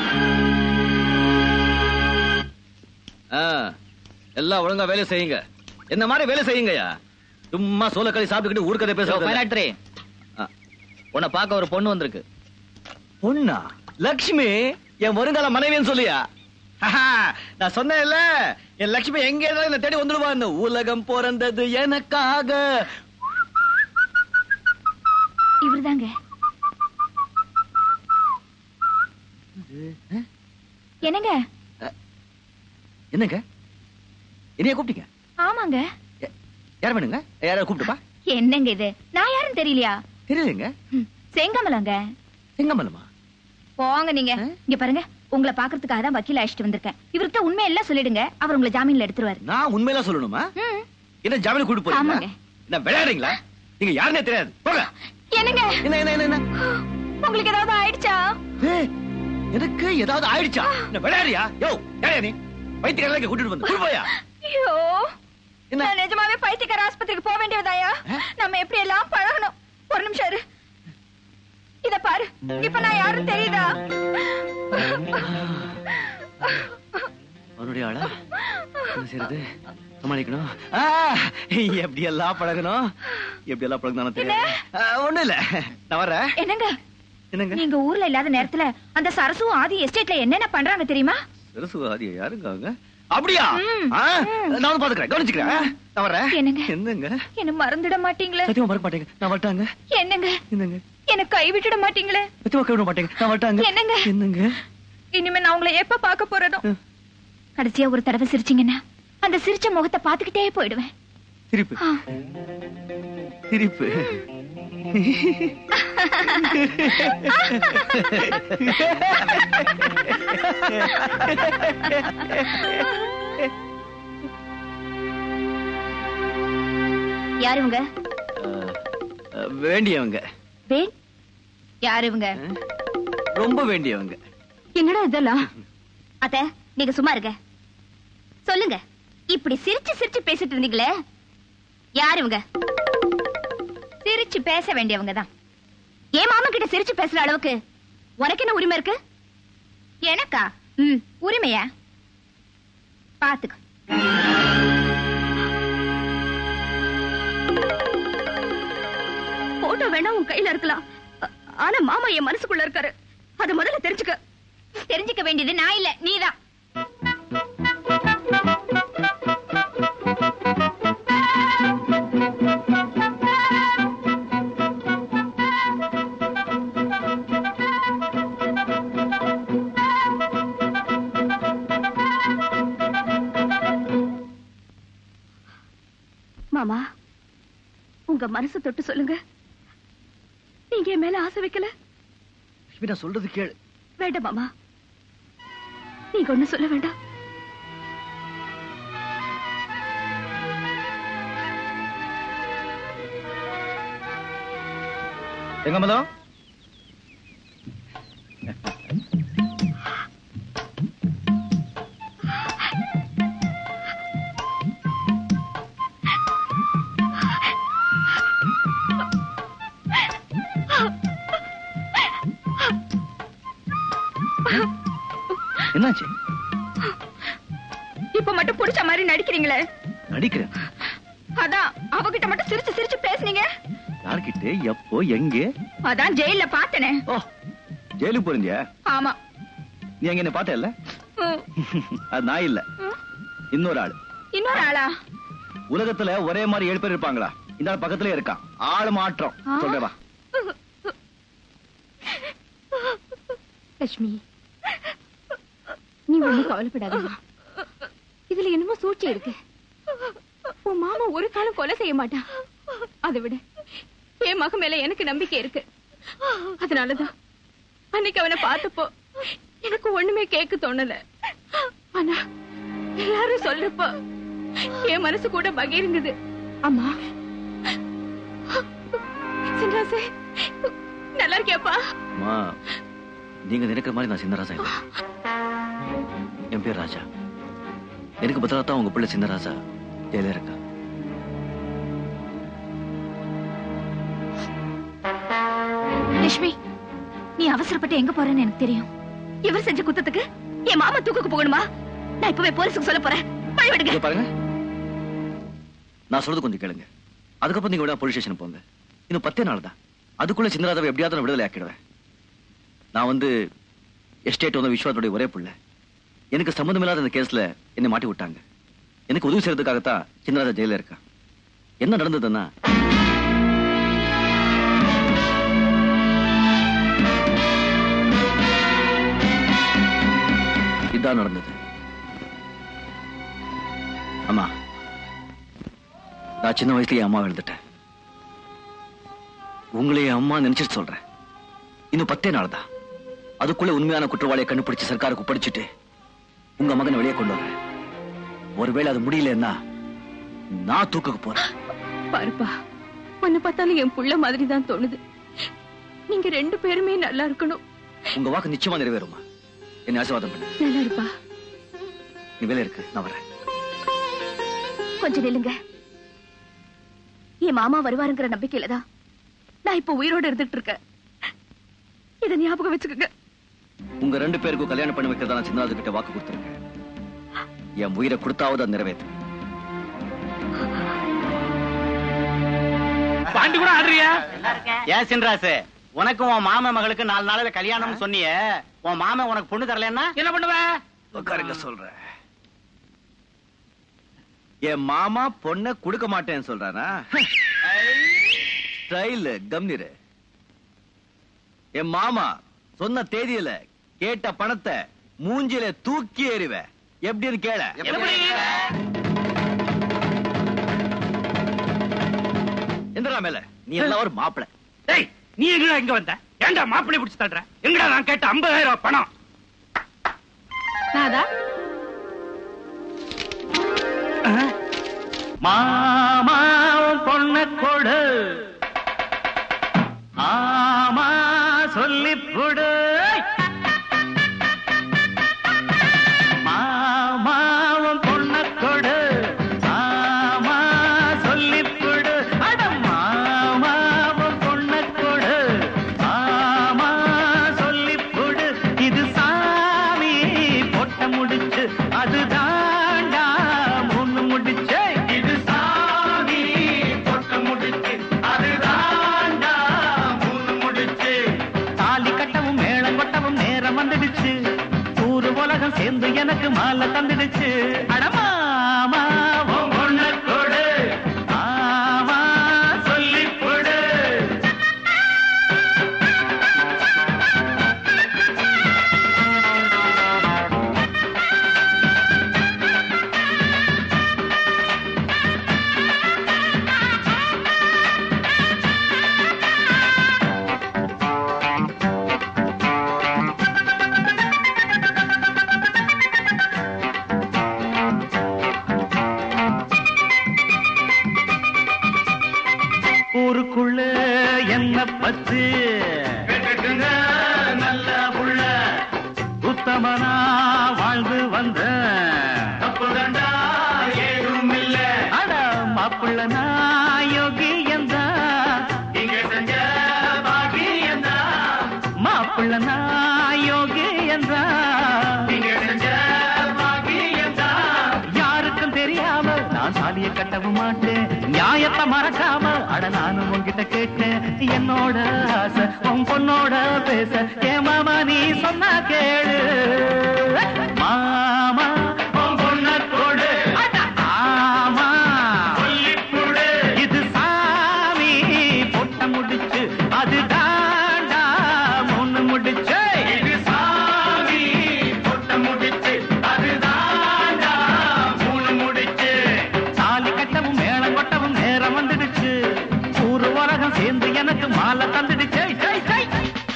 Speaker 8: எல்லாம் ஒழுங்கா வேலை செய்யுங்க. என்ன மாதிரி வேலை செய்யுங்கயா. சும்மா சோளக்களி சாப்பிட்டுக்கிட்டு ஊர்க்கதை பேசுறேன்.
Speaker 20: உன்னை பார்க்க ஒரு பொண்ணு வந்திருக்கு.
Speaker 8: பொண்ணா? லட்சுமி என் வருங்கால மனைவின்னு சொல்லியா? நான் சொன்னேன்ல, என் லட்சுமி எங்க இருந்தாலும் என்ன தேடி வந்துடுவான்னு. உலகம் பிறந்தது எனக்காக.
Speaker 5: இவர்தாங்க. என்னங்க
Speaker 8: என்னங்க என்னைய கூப்பிட்டீங்க?
Speaker 5: ஆமாங்க.
Speaker 8: யார் வேணுங்க? யாராவது கூப்பிட்டுப்பா.
Speaker 5: என்னங்க இது? நான் யாரும் தெரியலையா?
Speaker 8: தெரியலங்க.
Speaker 5: செங்கமலங்க.
Speaker 8: செங்கமலமா?
Speaker 5: போங்க நீங்க. இங்க பாருங்க, உங்களை பாக்குறதுக்காக தான் வக்கீல் அழைச்சிட்டு வந்திருக்கேன். இவர்கிட்ட உண்மை எல்லாம் சொல்லிடுங்க, அவர் உங்களை ஜாமீன்ல எடுத்துருவாரு.
Speaker 8: நான் உண்மையெல்லாம் சொல்லணுமா? என்ன ஜாமீன் கூட்டு போறீங்க? என்ன விளையாடுறீங்களா? நீங்க யாருன்னே தெரியாது. போங்க.
Speaker 5: என்னங்க?
Speaker 8: என்ன என்ன என்ன?
Speaker 5: உங்களுக்கு ஏதாவது ஆயிடுச்சா?
Speaker 8: எனக்கு ஏதாவது ஆயிடுச்சா? என்ன விளையாடுறியா? யோ, யாரையா நீ? பைத்தியக்காரங்க கூட்டிட்டு வந்து போயா?
Speaker 5: ஐயோ, நான் நிஜமாவே பைத்தியக்கார ஆஸ்பத்திரிக்கு போக வேண்டியதாயா? நம்ம எப்படி எல்லாம் பழகணும். ஒரு நிமிஷம் இரு. இத பாரு, இப்ப நான் யாரும் தெரியுதா?
Speaker 8: அவனுடைய ஆளா? என்ன செய்யறது? சமாளிக்கணும். எப்படி எல்லாம் பழகணும், எப்படி எல்லாம் பழகணும் தெரியாது. ஒண்ணு இல்ல, நான் வர்றேன்.
Speaker 5: என்னங்க
Speaker 8: என்னங்க?
Speaker 5: நீங்க ஊர்ல இல்லாத நேரத்துல அந்த சரசும் ஆதி எஸ்டேட்ல என்னென்ன பண்றாங்க தெரியுமா?
Speaker 8: சரசு ஆதி யாருங்க அவங்க? அப்படியா? நான் வந்து பாத்துக்கிறேன், கவனிச்சுக்கிறேன். நான் வர்றேன்.
Speaker 5: என்னங்க?
Speaker 8: என்னங்க?
Speaker 5: என்ன மறந்துட மாட்டீங்களே?
Speaker 8: சத்தியமா மறக்க மாட்டேங்க. நான் வரட்டாங்க.
Speaker 5: என்னங்க?
Speaker 8: என்னங்க?
Speaker 5: என்ன கை விட்டுட மாட்டீங்களே?
Speaker 8: சத்தியமா கை விட மாட்டேங்க. நான் வரட்டாங்க.
Speaker 5: என்னங்க?
Speaker 8: என்னங்க?
Speaker 5: இனிமே நான் உங்களை எப்ப பாக்க போறேனோ. கடைசியா ஒரு தடவை சிரிச்சீங்கன்னா அந்த சிரிச்ச முகத்தை பாத்துக்கிட்டே போயிடுவேன்.
Speaker 8: சிரிப்பு சிரிப்பு.
Speaker 5: யாரு இவங்க?
Speaker 8: வேண்டியவங்க.
Speaker 5: யாரு இவங்க?
Speaker 8: ரொம்ப வேண்டியவங்க.
Speaker 5: என்னடா இதெல்லாம்? அத்த, நீங்க சும்மா இருங்க. சொல்லுங்க, இப்படி சிரிச்சு சிரிச்சு பேசிட்டு இருந்தீங்களே, யாரு இவங்க? சிரிச்சு பேச வேண்டியவங்க தான். என் மாமா கிட்ட சிரிச்சு பேசுற அளவுக்கு உனக்கு என்ன உரிமை இருக்கு? எனக்கா? ம், உரிமையா? பாத்துக்க. போட்டோ வேணா உன் கையில இருக்கலாம், ஆனா மாமா என் மனசுக்குள்ள இருக்காரு. அது முதல்ல தெரிஞ்சுக்க. தெரிஞ்சுக்க வேண்டியது நான் இல்ல, நீதான். மாமா, உங்க மனசு தொட்டு சொல்லுங்க, நீங்க என் மேல ஆசை வைக்கல?
Speaker 8: நான் சொல்றது கேளு.
Speaker 5: வேண்டாம் மாமா, நீங்க ஒண்ணு சொல்ல வேண்டாம்.
Speaker 8: செங்கமலம், என்னாச்சு?
Speaker 5: இப்ப மட்டும் புடிச்ச மாதிரி நடிக்கிறீங்களே.
Speaker 8: நடிக்கிறேன்?
Speaker 5: அதான் அவகிட்ட மட்டும் சிரிச்சு சிரிச்சு பேசுனீங்க.
Speaker 8: யார்கிட்ட, எப்போ, எங்க?
Speaker 5: அதான் ஜெயில பார்த்தனே.
Speaker 8: ஓ, ஜெயிலுக்கு போறீங்க?
Speaker 5: ஆமா.
Speaker 8: நீ எங்க என்ன பார்த்தல? அது நான் இல்ல, இன்னொரு ஆளு.
Speaker 5: இன்னொரு ஆளா?
Speaker 8: உலகத்துல ஒரே மாதிரி ஏழு பேர் இருப்பாங்களா? இந்த ஆள் பக்கத்துல இருக்கான். ஆளு மாற்றம். சொல்றேன் வா.
Speaker 5: லட்சுமி,
Speaker 16: நீ ஒண்ணும் கவலைப்படாதம்மா. இதுல என்னமோ சூழ்ச்சி இருக்கு. உன் மாமா ஒரு காலம் கொலை செய்ய மாட்டான். அதை விட என் மகன் மேல எனக்கு நம்பிக்கை இருக்கு. அதனாலதான் அன்னைக்கு அவனை பார்த்தப்போ எனக்கு ஒண்ணுமே கேட்க தோணல. ஆனா எல்லாரும் சொல்றப்போ என் மனசு கூட பகிர்ந்தது. அம்மா சின்னராசே, நல்லா இருக்கியாப்பா?
Speaker 7: அம்மா, நீங்க நினைக்கிற மாதிரி நான் சின்னராசா இல்லை. என் பேர் ராஜா. எனக்கு பதிலாத்தான் உங்க பிள்ளை சின்னராசா ஜெயில இருக்கா.
Speaker 5: லட்சுமி, நீ அவசரப்பட்டு எங்க போறேன்னு எனக்கு தெரியும். இவர் செஞ்ச குத்தத்துக்கு என் மாமா தூக்குக்கு போகணுமா? நான் இப்பவே போலீஸுக்கு சொல்ல போறேன். வழி விடுங்க.
Speaker 7: பாருங்க, நான் சொல்றது கொஞ்சம் கேளுங்க. அதுக்கப்புறம் நீங்க விட போலீஸ் ஸ்டேஷன் போங்க. இன்னும் பத்தே நாள் தான். அதுக்குள்ள சின்னராஜாவை எப்படியாவது நான் விடுதலை ஆக்கிடுவேன். நான் வந்து எஸ்டேட் வந்து விஸ்வாத்துடைய ஒரே பிள்ளை. எனக்கு சம்பந்தம் இல்லாத இந்த கேஸ்ல என்னை மாட்டி விட்டாங்க. எனக்கு உதவி செய்யறதுக்காகத்தான் சின்னராஜா ஜெயில இருக்கா. என்ன நடந்ததுன்னா, இதான் நடந்தது. அம்மா, நான் சின்ன வயசுலயே அம்மா எழுந்துட்டேன். உங்களையே அம்மா நினைச்சிட்டு சொல்றேன். இன்னும் பத்தே நாள் தான். அதுக்குள்ள உண்மையான குற்றவாளியை கண்டுபிடிச்சு சர்க்காருக்கு படிச்சுட்டு உங்க மகனை வெளியே கொண்டு வரேன். ஒருவேளை அது முடியலன்னா நான் தூக்குக்கு போறேன்.
Speaker 16: பாருப்பா, உன்னை பார்த்தாலும் என் புள்ள மாதிரி தான் தோணுது. நீங்க ரெண்டு பேருமே நல்லா இருக்கணும்.
Speaker 7: உங்க வாக்கு நிச்சயமா நிறைவேறுமா? என்ன ஆசீர்வாதம் பண்ணு.
Speaker 16: நல்லா இருப்பா.
Speaker 7: நீ வேலை இருக்கு, நான் வரேன்.
Speaker 5: கொஞ்சம் நில்லுங்க. என் மாமா வருவாருங்கிற நம்பிக்கையில தான் நான் இப்ப உயிரோடு இருந்துட்டு இருக்கேன். இதை ஞாபகம் வச்சுக்கோங்க.
Speaker 7: உங்க ரெண்டு பேருக்கும் கல்யாணம் பண்ணி வைக்கிறதா நான் சின்னராஜு கிட்ட வாக்கு கொடுத்திருக்கேன். என் உயிரை கொடுத்தாவது அதை நிறைவேற்று.
Speaker 20: பாண்டி கூட ஆடுறியா? ஏன் சின்ராசு, உனக்கும் உன் மாமா மகளுக்கு நாலு நாளையில கல்யாணம் சொன்னிய, உன் மாமா உனக்கு பொண்ணு தரலன்னா என்ன பண்ணுவ?
Speaker 7: உட்காருங்க சொல்றேன். என் மாமா பொண்ணை கொடுக்க மாட்டேன்னு சொல்றானா? ஸ்டைல் கம்னிரு. என் மாமா சொன்ன தேதியில கேட்ட பணத்தை மூஞ்சில தூக்கி எறிவ. எப்படின்னு கேள. எந்திரா மேல. நீ எல்லாம் ஒரு மாப்பிள.
Speaker 13: டேய், நீ எங்கடா இங்க வந்த? ஏன்டா மாப்பிளை பிடிச்சு தள்ளுற? எங்கடா நான் கேட்ட ஐம்பதாயிரம் ரூபாய் பணம்?
Speaker 16: நாதா,
Speaker 9: மாமா பொண்ண கொடு, ஆமா சொல்லி போடு. மாமாவும் பொண்ண கொடு, ஆமா சொல்லி போடு. அட மாமாவும் பொண்ண கொடு, ஆமா சொல்லி போடு. இது சாமி பொட்ட முடிச்சு, அதுதாண்டா மூணு முடிச்சு. இது சாமி பொட்ட முடிச்சு, அதுதாண்டா மூணு முடிச்சு. தாலி கட்டவும் மேளம் கொட்டவும் நேரம் வந்துடுச்சு. ஊரு உலகம் சேர்ந்து எனக்கு மாலை தந்துடுச்சு. அடமாமா பொண்ண கொடு, ஆமா சொல்லி கொடு. ஊருக்குள்ள என்ன பத்து நல்ல புள்ள, உத்தமனா வாழ்ந்து வந்த தப்புதண்டா ஏதும் இல்ல. அட மாப்பிள்ள நாயோகி எந்தா இங்க செஞ்ச பாகி எந்தா. மாப்பிள்ள நாயோகி எந்தா இங்க செஞ்ச பாகி எந்தா. யாருக்கும் தெரியாம நான் சாதிய கட்டவும் மாட்டேன். நியாயத்தை மறக்காம அட நானும் உன்கிட்ட கேட்டேன். என்னோட ஆசை உன் பொண்ணோட பேச. ஏ மாமா நீ சொன்னா கேளு. மாமா உன் பொண்ண கொடு, ஆமா சொல்லி கொடு. இது சாமி பொட்ட முடிச்சு, அது தாண்டா மூணு முடிச்சு. இது சாமி பொட்ட முடிச்சு, எனக்கு மாலை தந்துடுச்சே ஜெய் ஜெய்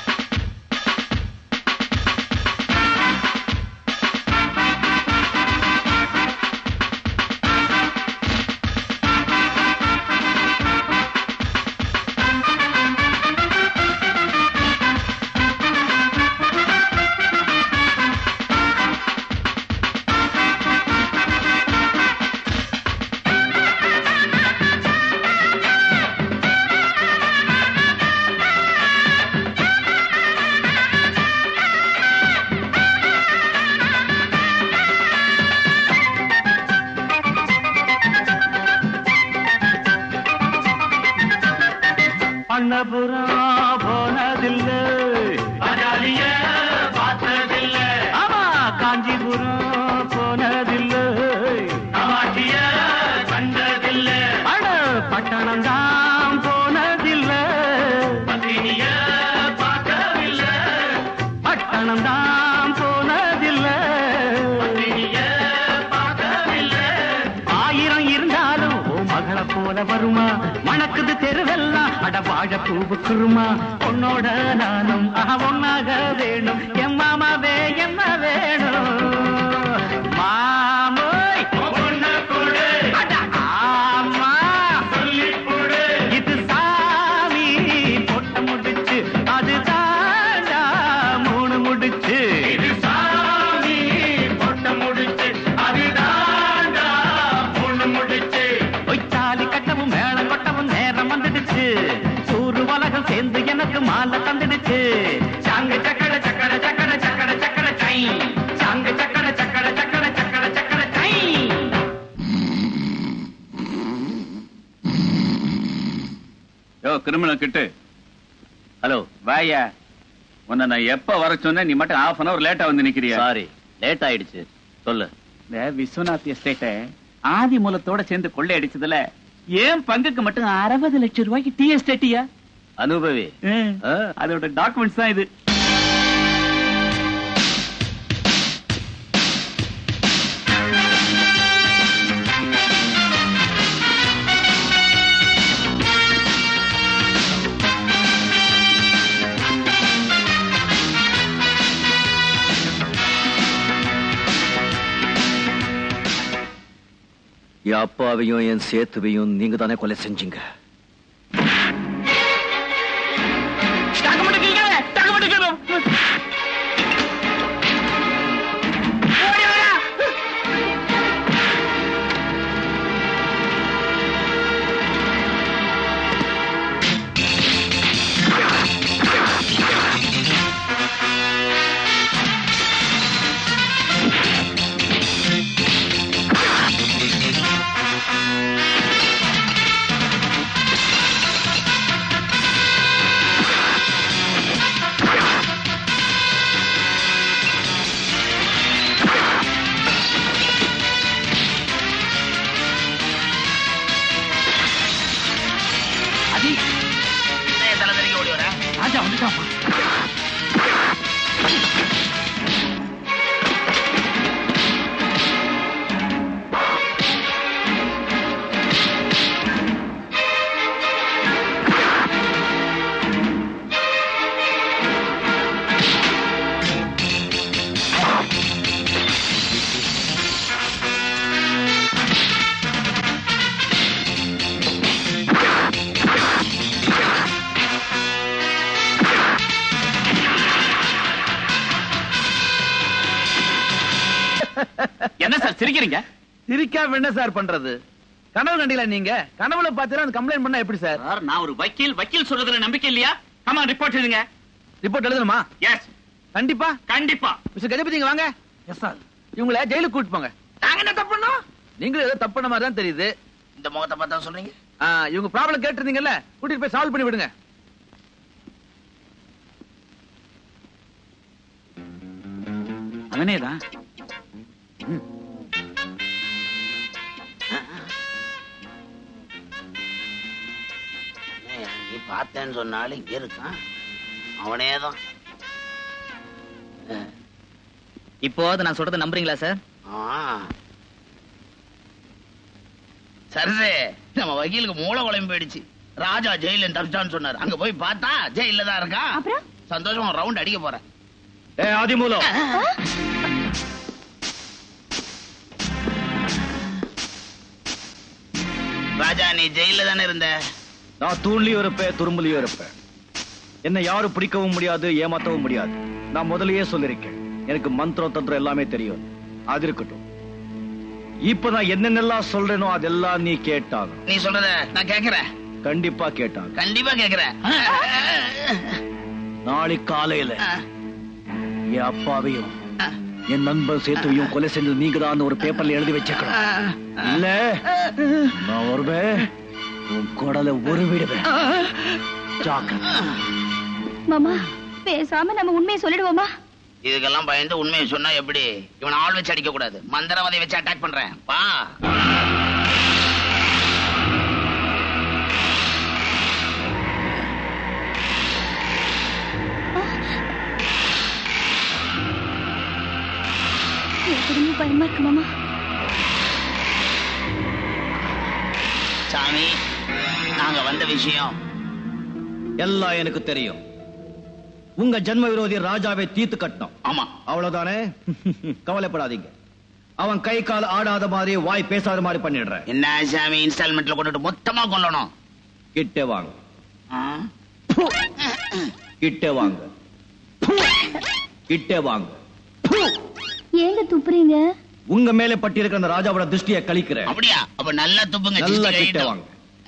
Speaker 9: அண்ணபுரம் போனதில்லை பஜாலிய பார்த்ததில்லை ஆமா காஞ்சிபுரம் போனதில்லை காமாட்சிய கண்டதில்லை அட பட்டணம் தான் போனதில்லை பத்தினிய பார்க்கவில்லை பட்டணம் தான் போனதில்லை பத்தினிய பார்க்கவில்லை ஆயிரம் இருந்தாலும் ஓ மகளை போல வருமா மணக்குது தெருவெல்லாம் அட வாழ பூவுக்குருமா உன்னோட நானும் ஆஹா ஒன்னாக வேணும் என் மாமாவே என்ன வேணும் மாமோய் ஆமா இது சாமி பொட்ட முடிச்சு அது தாண்டா மூணு முடிச்சு இது சாமி பொட்ட முடிச்சு அது தாண்டா மூணு முடிச்சு ஒய்த்தாலி கட்டவும் மேளம் கொட்டவும் நேரம் வந்துடுச்சு சூறு உலகம் சேர்ந்து எனக்கு மாலை தந்துடுச்சு சாங்க சக்கர சக்கர சக்கர சக்கர சக்கர சை சாங்க சக்கர சக்கர சக்கர சக்கர சக்கர சை
Speaker 19: யோ கிரிமினல் கிட்டு
Speaker 18: ஹலோ
Speaker 19: வாயா உன்னை நான் எப்ப வர சொன்னேன் நீ மட்டும் ஹாஃப் அன் அவர் லேட்டா வந்து நிக்கிறியா
Speaker 18: சாரி லேட் ஆயிடுச்சு சொல்லு
Speaker 19: இந்த விஸ்வநாத் எஸ்டேட்டை ஆதி மூலத்தோட சேர்ந்து கொள்ளை அடிச்சதுல ஏன் பங்குக்கு மட்டும் அறுபது லட்சம் ரூபாய்க்கு டி எஸ்டேட்டியா
Speaker 18: அனுபவி
Speaker 19: அதோட டாக்குமெண்ட்ஸ் தான் இது
Speaker 7: என் அப்பாவையும் என் சேத்துவையும் நீங்க தானே கொலை செஞ்சீங்க.
Speaker 19: என்ன சார் சிரிக்கிறீங்க?
Speaker 8: சிரிக்காம என்ன சார் பண்றது? கனவு கண்டீங்களா நீங்க? கனவுல பாத்தீங்கன்னா கம்ப்ளைண்ட் பண்ணா எப்படி சார்?
Speaker 19: சார் நான் ஒரு வக்கீல், வக்கீல் சொல்றதுல நம்பிக்கை இல்லையா? கமா ரிப்போர்ட் எழுதுங்க.
Speaker 8: ரிப்போர்ட் எழுதணுமா?
Speaker 19: எஸ்.
Speaker 8: கண்டிப்பா?
Speaker 19: கண்டிப்பா.
Speaker 8: மிஸ்டர் கஜபதி வாங்க. Yes sir. இவங்கள ஜெயிலுக்கு கூட்டிட்டு போங்க.
Speaker 19: நாங்க என்ன தப்பு பண்ணோம்?
Speaker 8: நீங்களும் ஏதோ தப்பு பண்ண மாதிரி தான் தெரியுது.
Speaker 3: இந்த முகத்தை பார்த்தா சொல்றீங்க?
Speaker 8: இவங்க ப்ராப்ளம் கேட்டிருந்தீங்கல்ல, கூட்டிட்டு போய் சால்வ் பண்ணி விடுங்க.
Speaker 19: அவனேதான்.
Speaker 3: நீ பார்த்தேன்னு சொன்னாலும் இங்க இருக்கான். அவனேதான்.
Speaker 18: இப்போ நான் சொல்றதை நம்புறீங்களா சார்?
Speaker 3: சரி, நம்ம வக்கீலுக்கு மூளை குழம்பு போயிடுச்சு. ராஜா ஜெயில தப்பிச்சான்னு சொன்னார். அங்க போய் பார்த்தா ஜெயில தான் இருக்கா. சந்தோஷமா ரவுண்ட் அடிக்க போறேன்.
Speaker 8: ஏ ஆதிமூலம்,
Speaker 3: ராஜா நீ ஜெயில தானே இருந்த?
Speaker 8: நான் தூண்லயும் இருப்பேன், துரும்புலயும் இருப்பேன். என்ன யாரும் பிடிக்கவும் முடியாது, ஏமாத்தவும் முடியாது. நான் முதல்லயே சொல்லிருக்கேன், எனக்கு மந்திரம் தந்திரம் எல்லாமே தெரியும். அது இருக்கட்டும். இப்ப நான் என்னென்னலாம் சொல்றேனோ அதெல்லாம் நீ கேட்டாங்க.
Speaker 3: நீ சொல்றத நான் கேக்குறேன்.
Speaker 8: கண்டிப்பா கேட்டாங்க.
Speaker 3: கண்டிப்பா கேக்குறேன்.
Speaker 8: நாளைக்கு காலையில என் அப்பாவையும் என் நண்பன் சேத்துவையும் கொலை செஞ்சது நீங்க தான் ஒரு பேப்பர்ல எழுதி வச்சுக்கணும். இல்ல நான் வருவேன், உன் குடலை ஒரு விடுவேன்.
Speaker 5: மாமா பேசாம நம்ம உண்மையை சொல்லிடுவோமா?
Speaker 3: இதுக்கெல்லாம் பயந்து உண்மையை சொன்னா எப்படி? இவனை ஆள் வச்சு அடிக்க கூடாது, மந்திரவாதியை வச்சு அட்டாக் பண்றேன். பா
Speaker 5: பயமா இருக்கு மாமா.
Speaker 3: சாமி, நாங்க வந்த விஷயம்
Speaker 8: எல்லாம் எனக்கு தெரியும். உங்க ஜன்ம விரோதி ராஜாவை தீர்த்து கட்டணும்.
Speaker 3: ஆமா,
Speaker 8: அவ்வளவுதானே? கவலைப்படாதீங்க. அவன் கை கால் ஆடாத மாதிரி, வாய் பேசாத மாதிரி பண்ணிடுறேன்.
Speaker 3: என்ன சாமி, இன்ஸ்டால்மெண்ட்ல கொண்டுட்டு மொத்தமா கொல்லணும்?
Speaker 8: கிட்டே வாங்க, கிட்டே வாங்க, கிட்டே வாங்க.
Speaker 5: ஏங்க துப்புறீங்க?
Speaker 8: உங்க மேல பட்டி இருக்கிற அந்த ராஜாவோட திருஷ்டியை கழிக்கிறேன்.
Speaker 3: அப்படியா? அப்ப நல்லா துப்புங்க.
Speaker 8: நல்லா கிட்டே வாங்க.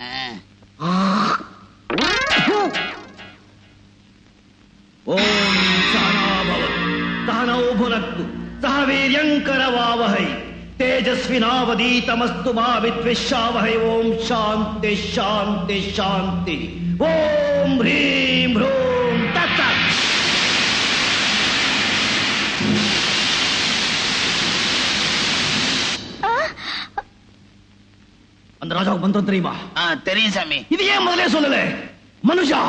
Speaker 8: ஓம் சனாபவ சனோ புனக்து சஹ வீர்யங்கரவாவஹை தேஜஸ்வினாவதீதமஸ்து மா வித்விஷாவஹை. ஓம் சாந்தி சாந்தி சாந்தி. ஓம் ஹ்ரீம் ஹ்ரூம் தத்சத். அந்த ராஜாவுக்கு மந்திரம் தெரியுமா?
Speaker 3: தெரியும் சாமி.
Speaker 8: இது ஏன் முதலே சொல்லல? மனுஷா,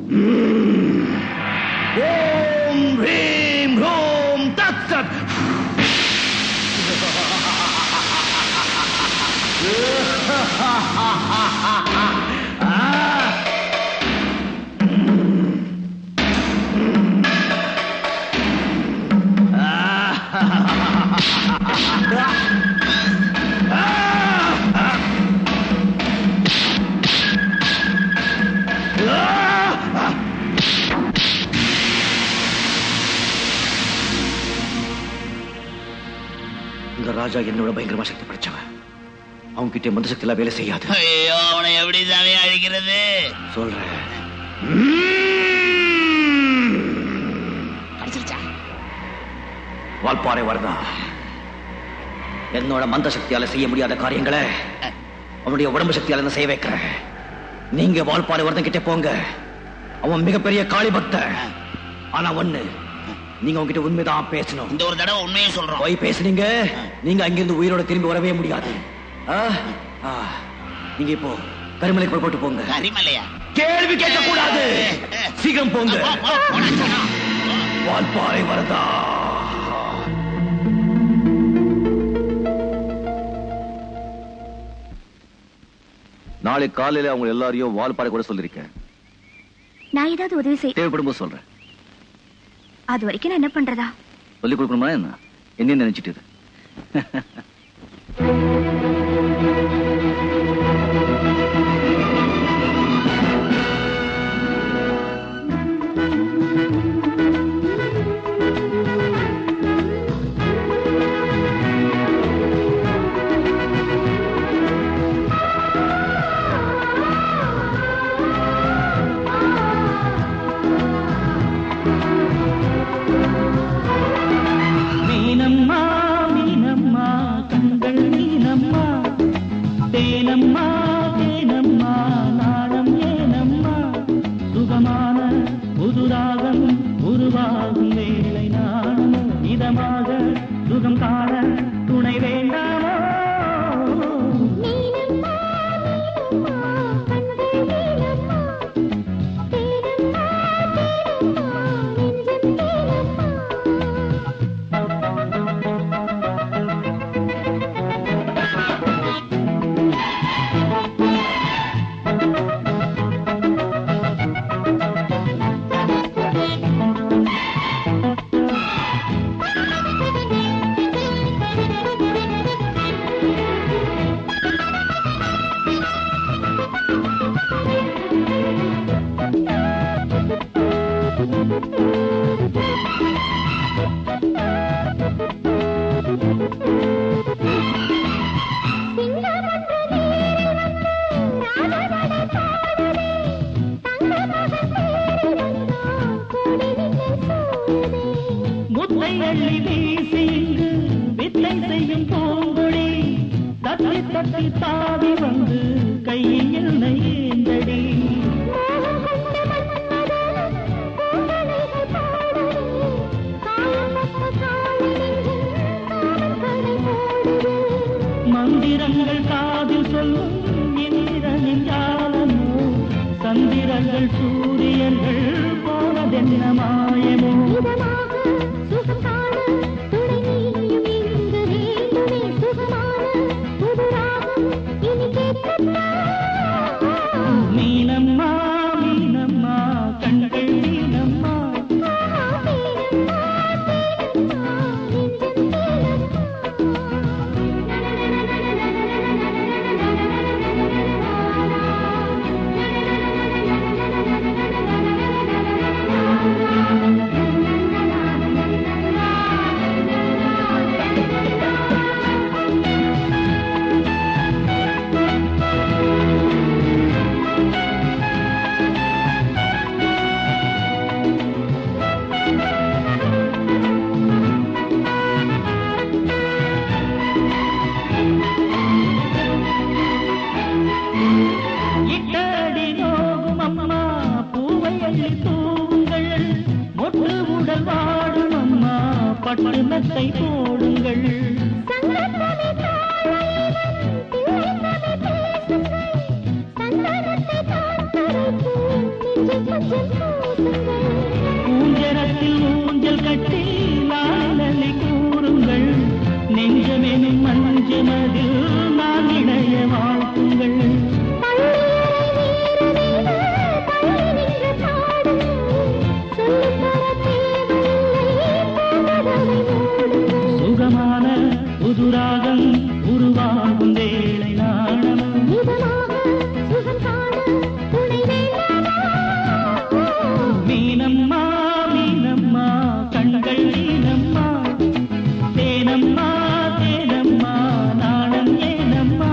Speaker 8: ஓம் ஹ்ரீம் ஹ்ரூம் தத்சத். ராஜா என்னோட பயங்கரமா சக்தி படைச்சவன். அவங்க கிட்ட மந்த சக்தி எல்லாம் வேலை செய்யாது.
Speaker 3: ஐயோ, அவனை எப்படி சாமி அழிக்கிறது?
Speaker 8: சொல்றேன். வால்பாறை வரதா, என்னோட மந்த சக்தியால செய்ய முடியாத காரியங்களை அவனுடைய உடம்பு சக்தியால செய்ய வைக்கிறேன். நீங்க வால்பாறை வரதன் கிட்ட போங்க. அவன் மிகப்பெரிய காளி பக்தன். ஆனா ஒண்ணு, நீங்க உங்ககிட்ட உண்மைதான் பேசணும்.
Speaker 3: இந்த ஒரு தடவை உண்மையை சொல்றோம்.
Speaker 8: போய் பேசுனீங்க, நீங்க அங்கிருந்து உயிரோட திரும்பி வரவே முடியாது. நீங்க இப்போ கரிமலை போட்டு போங்க.
Speaker 3: கரிமலையா?
Speaker 8: கேள்வி கேட்க கூடாது, சீக்கிரம் போங்க. வால்பாறை வரதா. நாளை காலையில அவங்க எல்லாரையும் வால்பாறை கூட சொல்லிருக்கேன்.
Speaker 5: நான் ஏதாவது உதவி செய்ய
Speaker 8: தேவைப்படும் சொல்றேன்.
Speaker 5: அது வரைக்கும் நான் என்ன பண்றதா?
Speaker 7: சொல்லிக் கொடுக்கணுமா என்ன? என்ன நினைச்சிட்டு இது?
Speaker 9: மீனம்மா மீனம்மா கண்கள் மீனம்மா, தேனம்மா தேனம்மா நாணம் ஏனம்மா, சுகமான புதுராகம் உருவாகும் வேளை நானும் இதமாக சுகம் காண துணை வேண்டாமோ? தட்டி தாவி வந்து கையில் நெய்ந்தடி மந்திரங்கள் காதில் சொல்லும் இந்திரனின் ஜாலமோ சந்திரங்கள் சூரியர்கள் போனதென்ன மாயமோ மீனம்மா மீனம்மா கண்கள் மீனம்மா இட்டடி நோகும் அம்மா பூவை அள்ளி தூவுங்கள் மொட்டு உடல் வாடும் அம்மா பட்டு மெத்தை போடுங்கள் ஊஞ்சரத்தில் ஊஞ்சல் கட்டி லாலி கூறுங்கள் நெஞ்சமெனும் மஞ்சமதில் நான் இணைய வாழ்த்துங்கள் சுகமான புதுராகம் உருவாகும் வேளை நாணம் மீனம்மா மீனம்மா கண்கள் மீனம்மா தேனம்மா தேனம்மா நாணம் ஏனம்மா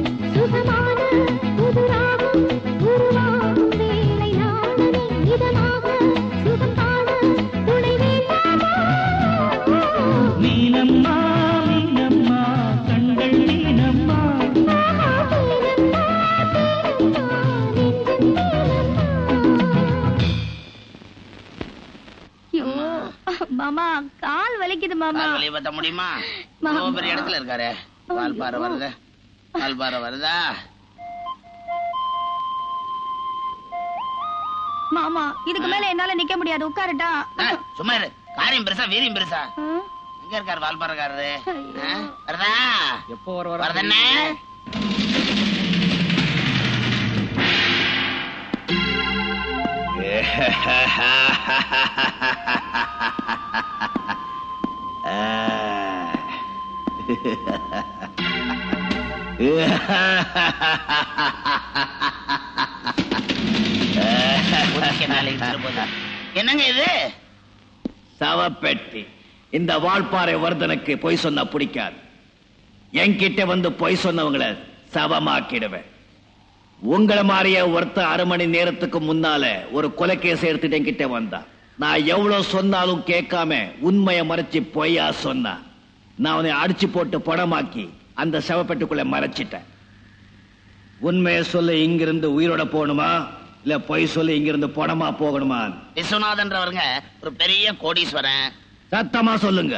Speaker 9: மீனம்மா மீனம்மா கண்கள் மீனம்மா
Speaker 5: மாமா கால் வலிக்குது மாமா
Speaker 3: கால் வலி பத்த முடியுமா இவ்வளவு பெரிய இடத்துல இருக்காரு கால் பாறை வருது கால் பாறை வருதா
Speaker 5: மாமா இதுக்கு மேல என்னால நிக்க முடியாது உட்காருட்டா
Speaker 3: சும்மா இரு காரியம் பெருசா வீரியம் பெருசா எங்க இருக்காரு வால்பாறைக்காரரு வருதா
Speaker 6: எப்போ வர வர
Speaker 3: வருதண்ணே என்னங்க இது
Speaker 8: சவப்பெட்டி. இந்த வால்பாறை வர்தனுக்கு பொய் சொன்னா பிடிக்காது. என்கிட்ட வந்து பொய் சொன்னவங்களை சவமாக்கிடுவேன். உங்களை மாதிரியே ஒருத்த அரை மணி நேரத்துக்கு முன்னால ஒரு கொலைக்கேஸ் எடுத்துட்டு என்கிட்ட வந்தா. நான் எவ்வளவு சொன்னாலும் கேட்காம உண்மையை மறைச்சு பொய்யா சொன்னா நான் அவனை அடிச்சு போட்டு படமாக்கி அந்த சவப்பெட்டுக்குள்ள மறைச்சிட்டேன். உண்மையை சொல்ல இங்கிருந்து உயிரோட போகணுமா இல்ல பொய் சொல்லி இங்கிருந்து பணமா போகணுமா?
Speaker 3: விஸ்வநாதன்றவருங்க ஒரு பெரிய கோடீஸ்வரன்.
Speaker 8: சத்தமா சொல்லுங்க.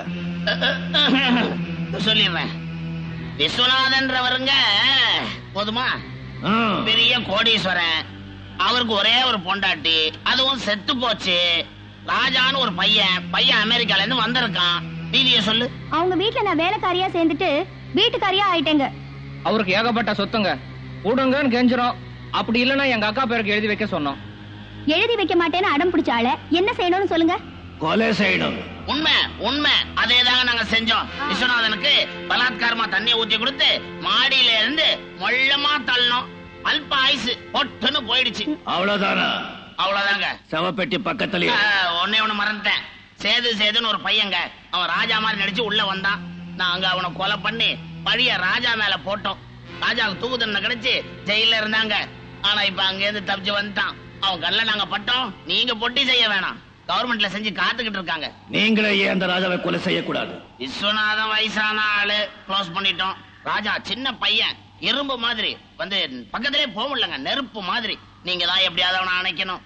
Speaker 3: சொல்லிடுறேன். விஸ்வநாதன்றவருங்க போதுமா, பெரிய கோடீஸ்வரன். அவருக்கு ஒரே ஒரு பொண்டாட்டி, அதுவும் செத்து போச்சு. ராஜான்னு ஒரு பையன், பையன் அமெரிக்கால இருந்து வந்திருக்கான். நீதிய சொல்லு.
Speaker 5: அவங்க வீட்டுல நான் வேலைக்காரியா சேர்ந்துட்டு வீட்டுக்காரியா ஆயிட்டேங்க.
Speaker 6: அவருக்கு ஏகப்பட்ட சொத்துங்க, கூடுங்கன்னு கெஞ்சிரும். அப்படி இல்லன்னா எங்க அக்கா பேருக்கு எழுதி வைக்க சொன்னோம்.
Speaker 5: எழுதி வைக்க மாட்டேன்னு அடம் பிடிச்சால என்ன செய்யணும்னு சொல்லுங்க.
Speaker 8: கொலை செய்யணும்.
Speaker 3: உண்மை உண்மை அதேதாங்க நாங்க செஞ்சோம். விஸ்வநாதனுக்கு பலாத்காரமா தண்ணியை ஊத்தி கொடுத்து மாடியில இருந்து மொள்ளமா தள்ளணும். அல்ப ஆயுசு பொட்டுன்னு போயிடுச்சு.
Speaker 8: அவ்வளவுதானா?
Speaker 3: அவ்வளவுதாங்க.
Speaker 8: சவப்பெட்டி பக்கத்துலயே
Speaker 3: ஒன்னே ஒண்ணு மறந்துட்டேன். சேது சேதுன்னு ஒரு பையங்க, அவன் ராஜா மாதிரி நடிச்சு உள்ள வந்தான். நாங்க அவனை கொலை பண்ணி பழிய ராஜா மேல போட்டோம். ராஜாவுக்கு தூக்கு தண்டனை கிடைச்சு ஜெயில இருந்தாங்க. ஆனா இப்ப அங்க இருந்து தப்பிச்சு வந்துட்டான். அவன் கல்ல நாங்க பட்டோம், நீங்க பொட்டி செய்ய வேணாம். கவர்மெண்ட்ல செஞ்சு காத்துக்கிட்டு இருக்காங்க.
Speaker 8: நீங்களே ஏன் அந்த ராஜாவை கொலை செய்யக்கூடாது?
Speaker 3: விஸ்வநாதன் வயசான ஆளு, க்ளோஸ் பண்ணிட்டோம். ராஜா சின்ன பையன், இரும்பு மாதிரி வந்து பக்கத்திலே போக முடியலங்க. நெருப்பு மாதிரி. நீங்க தான் எப்படியாவது அவனை அணைக்கணும்.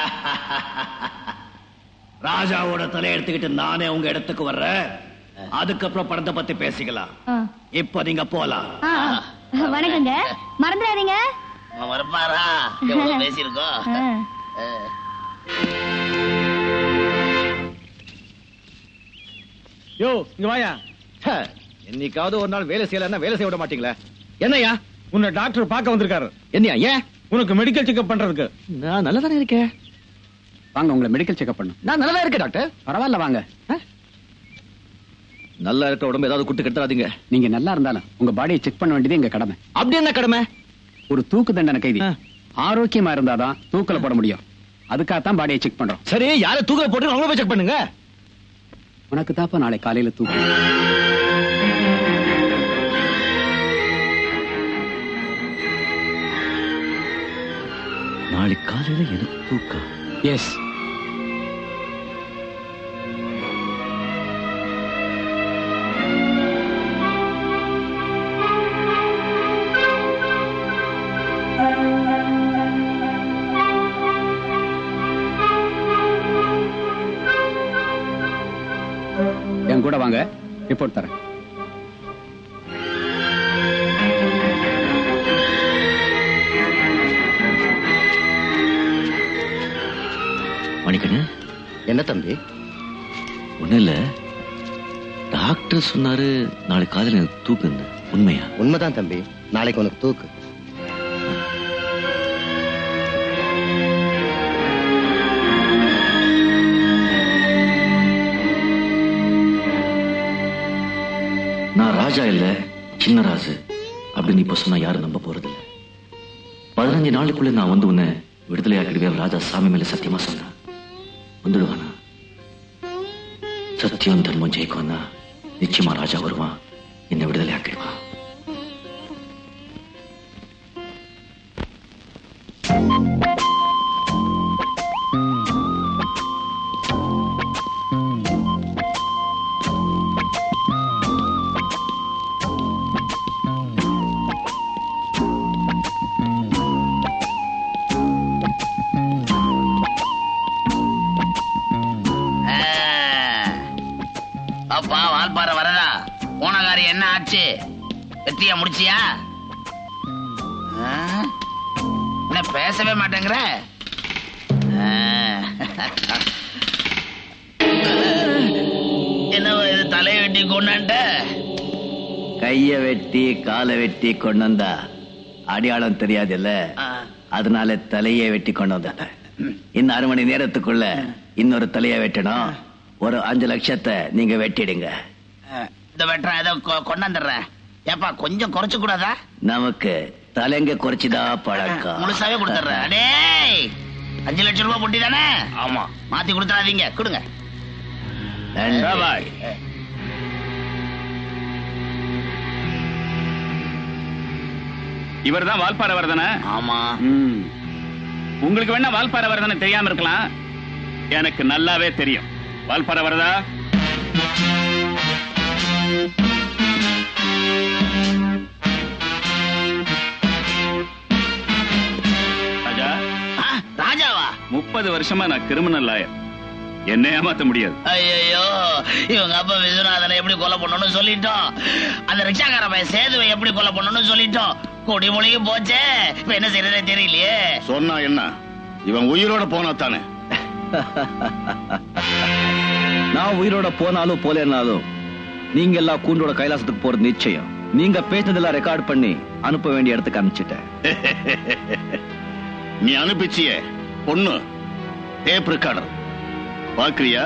Speaker 8: ராஜாவோட தலையை எடுத்துக்கிட்டு நானே உங்க இடத்துக்கு வர்றேன். அதுக்கப்புறம் படத்தை பத்தி பேசிக்கலாம். இப்ப நீங்க போலாம்.
Speaker 5: வணக்கங்க. மறந்துடாதீங்க.
Speaker 3: மறப்பாரா? எவ்வளவு பேசியிருக்கோம்.
Speaker 8: யோ இங்க வாயா. என்னைக்காவது ஒரு நாள் வேலை செய்யலன்னா வேலை செய்ய விட மாட்டீங்களா? என்னையா
Speaker 10: உன்னை டாக்டர் பார்க்க வந்திருக்காரு.
Speaker 8: என்னையா? ஏன்?
Speaker 10: உனக்கு மெடிக்கல் செக்அப் பண்றதுக்கு.
Speaker 8: நான் நல்லா தானே இருக்கேன்.
Speaker 10: வாங்க உங்களை மெடிக்கல் செக்அப் பண்ணும்.
Speaker 8: நான் நல்லா இருக்கேன் டாக்டர்.
Speaker 10: பரவாயில்ல வாங்க.
Speaker 8: நல்லா இருக்க உடம்பு ஏதாவது குட்டு கெடுத்துறாதீங்க.
Speaker 10: நீங்க நல்லா இருந்தாலும் உங்க பாடியை செக் பண்ண வேண்டியது எங்க கடமை.
Speaker 8: அப்படி என்ன கடமை?
Speaker 10: ஒரு தூக்கு தண்டனை கைதி ஆரோக்கியமா இருந்தாதான் தூக்கல போட முடியும். அதுக்காகத்தான் பாடியை செக் பண்றோம்.
Speaker 8: சரி, யாரை தூக்கல போட்டு அவங்கள போய் செக் பண்ணுங்க.
Speaker 10: உனக்கு தாப்பா நாளை காலையில தூக்கு.
Speaker 7: நாளை காலையில எனக்கு தூக்கம்.
Speaker 10: எஸ். என் கூட வாங்க, ரிப்போர்ட் தரேன்.
Speaker 7: மணிக்கண்ணு.
Speaker 2: என்ன தம்பி?
Speaker 7: ஒண்ணு இல்ல, டாக்டர் சொன்னாரு நாளை காலையில எனக்கு தூக்குங்க. உண்மையா?
Speaker 2: உண்மைதான் தம்பி, நாளைக்கு உனக்கு தூக்கு.
Speaker 7: நான் ராஜா இல்ல, சின்ன ராசு அப்படின்னு இப்ப சொன்னா யாரும் நம்ப போறது இல்ல. பதினஞ்சு நாளுக்குள்ள நான் வந்து உன்னை விடுதலை ஆக்கிடுவேன். ராஜா சாமி மேல சத்தியமா சொன்னான். வந்துடுவானா? சத்தியம் தர்மம் ஜெயிக்கும்னா நிச்சயமா ராஜா வருவான், என்னை விடுதலை ஆக்கிடுவான்.
Speaker 3: அப்பா வால்பாறை வரதா, போனகாரி என்ன ஆச்சு? வெற்றியா முடிச்சியா? என்ன பேசவே மாட்டேங்கிற? என்ன இது தலையை வெட்டி கொண்டாண்ட?
Speaker 7: கைய வெட்டி காலை வெட்டி கொண்டு வந்தா அடையாளம் தெரியாது இல்ல, அதனால தலையை வெட்டி கொண்டு வந்த. இன்னும் அரை மணி நேரத்துக்குள்ள இன்னொரு தலையை வெட்டணும். ஒரு அஞ்சு லட்சத்தை நீங்க வெட்டிடுங்க.
Speaker 3: இந்த வெட்டுற ஏதோ கொண்டாந்துடுறேன். ஏப்பா கொஞ்சம் குறைச்சு கூடாதா?
Speaker 7: நமக்கு தலைங்க குறைச்சுதா பழக்கம்.
Speaker 3: முழுசாவே கொடுத்துடுறேன். அடே அஞ்சு லட்சம் ரூபாய் பொட்டி தானே? ஆமா. மாத்தி கொடுத்துறாதீங்க, கொடுங்க.
Speaker 19: இவர் தான் வால்பாறை வரதனா?
Speaker 3: ஆமா.
Speaker 19: உங்களுக்கு வேணா வால்பாறை வரதனை தெரியாம இருக்கலாம், எனக்கு நல்லாவே தெரியும். வால்பாறை வரதா? ராஜா.
Speaker 3: ராஜாவா?
Speaker 19: முப்பது வருஷமா நான் கிரிமினல் லாயர், என்ன ஏமாத்த முடியாது.
Speaker 3: ஐயோ, இவங்க அப்பா விஸ்வநாதனை எப்படி கொலை பண்ணணும்னு சொல்லிட்டோம், அந்த ரிக்ஷாக்கார பையன் சேதுவை எப்படி கொலை பண்ணணும்னு சொல்லிட்டோம். கொடி மொழிக்கு போச்சே, இப்ப என்ன செய்யறதே தெரியலையே.
Speaker 21: சொன்னா என்ன, இவன் உயிரோட போனா தானே.
Speaker 8: நான் உயிரோட போனாலும் போலேனாலும் நீங்க எல்லாம் கூண்டோட கைலாசத்துக்கு போறது நிச்சயம். நீங்க பேசினதெல்லாம் ரெக்கார்ட் பண்ணி அனுப்ப வேண்டிய இடத்துக்கு அனுப்பிச்சிட்டேன்.
Speaker 21: நீ அனுப்பிச்சிய பொண்ணு டேப் ரெக்கார்டர் பாக்குறியா?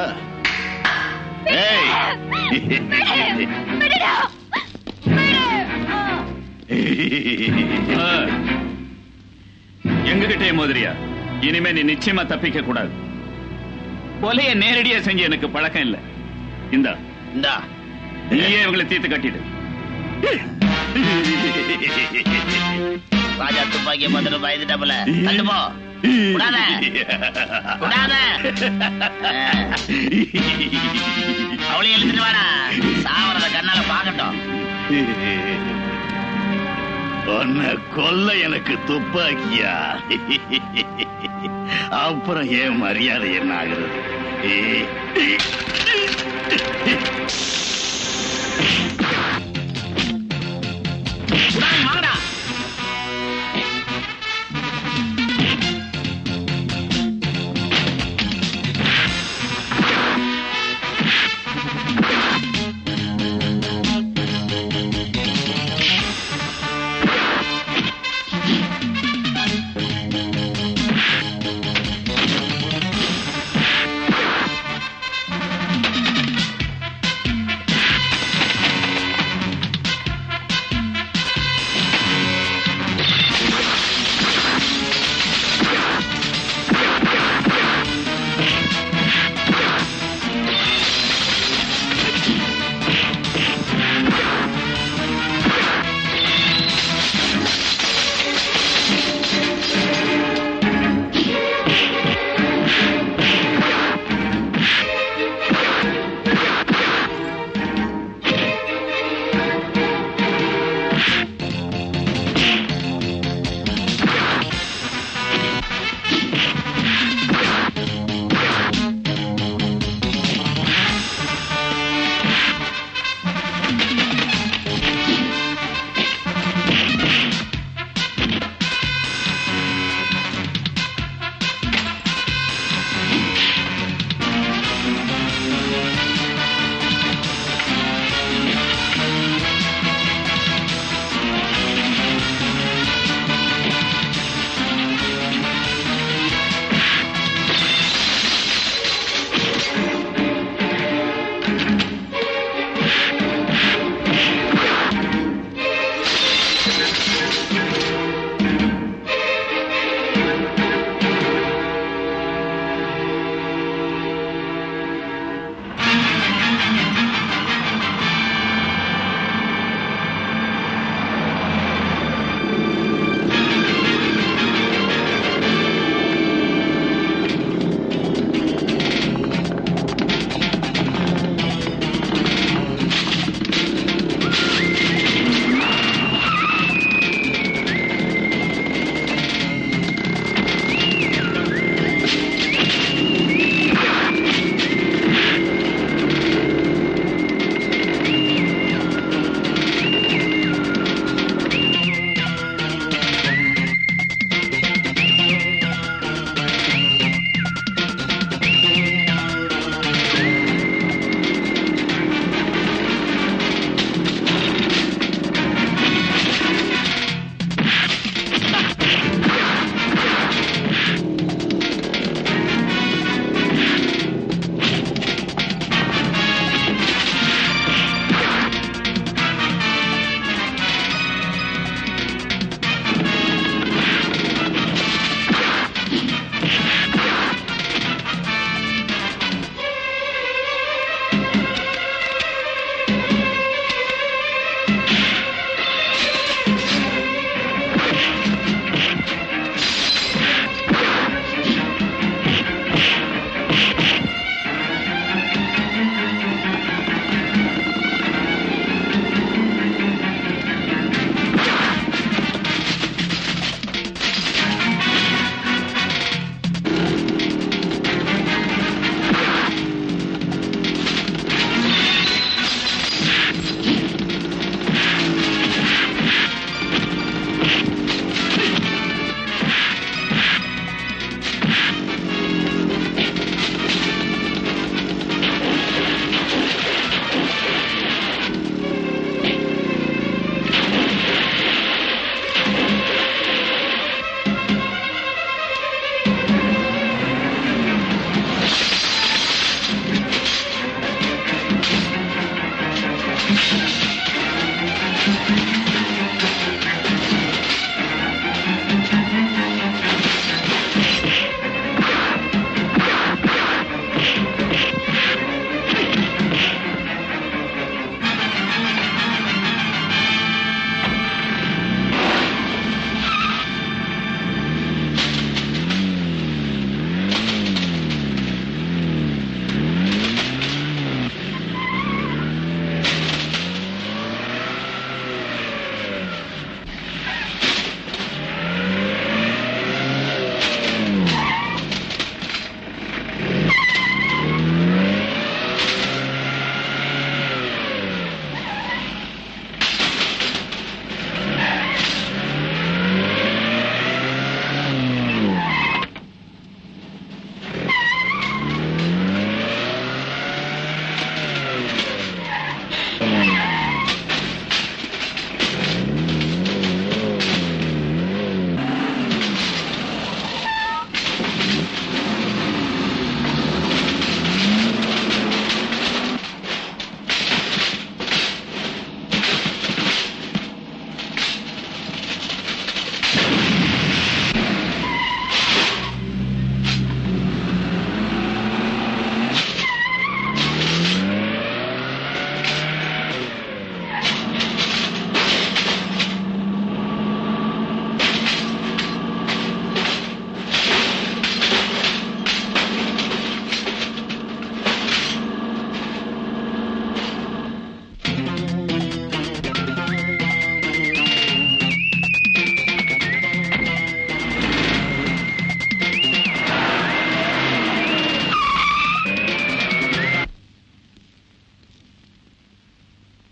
Speaker 19: எங்ககிட்டே மோதிரியா? இனிமே நீ நிச்சயமா தப்பிக்க கூடாது. கொலைய நேரடியா செஞ்சு எனக்கு பழக்கம் இல்ல. இந்தா
Speaker 3: இந்தா
Speaker 19: நீயே இவங்களை தீர்த்து கட்டிடு.
Speaker 3: ராஜா துப்பாக்கிய பார்த்துட்டு பயந்துட்டாப்புல. தள்ளு போ. விடாத விடாத. அவளையும் எழுத்துட்டு வாடா, சாவரத கண்ணால பாக்கட்டும். உன்னை கொல்ல எனக்கு துப்பாக்கியா? அப்புறம் ஏன் மரியாதை என்ன ஆகிறது?
Speaker 18: வாங்கடா.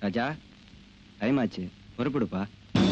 Speaker 2: ராஜா டைம் ஆச்சு புறப்படுப்பா.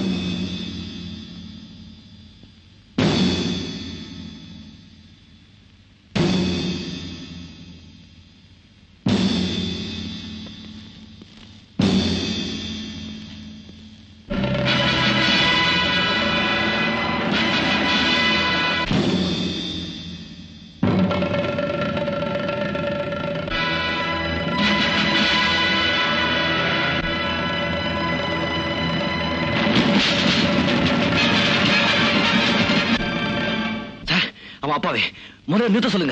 Speaker 7: அப்பாவே முதல்ல நிறுத்த சொல்லுங்க.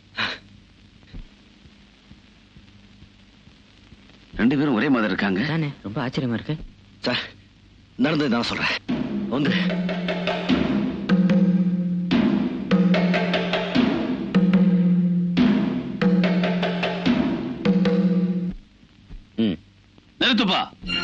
Speaker 19: ரெண்டு பேரும் ஒரே மாதிரி இருக்காங்க.
Speaker 18: ரொம்ப ஆச்சரியமா இருக்கு
Speaker 7: சார். நடந்தது நான் சொல்றேன். வந்து
Speaker 19: நிறுத்துப்பா.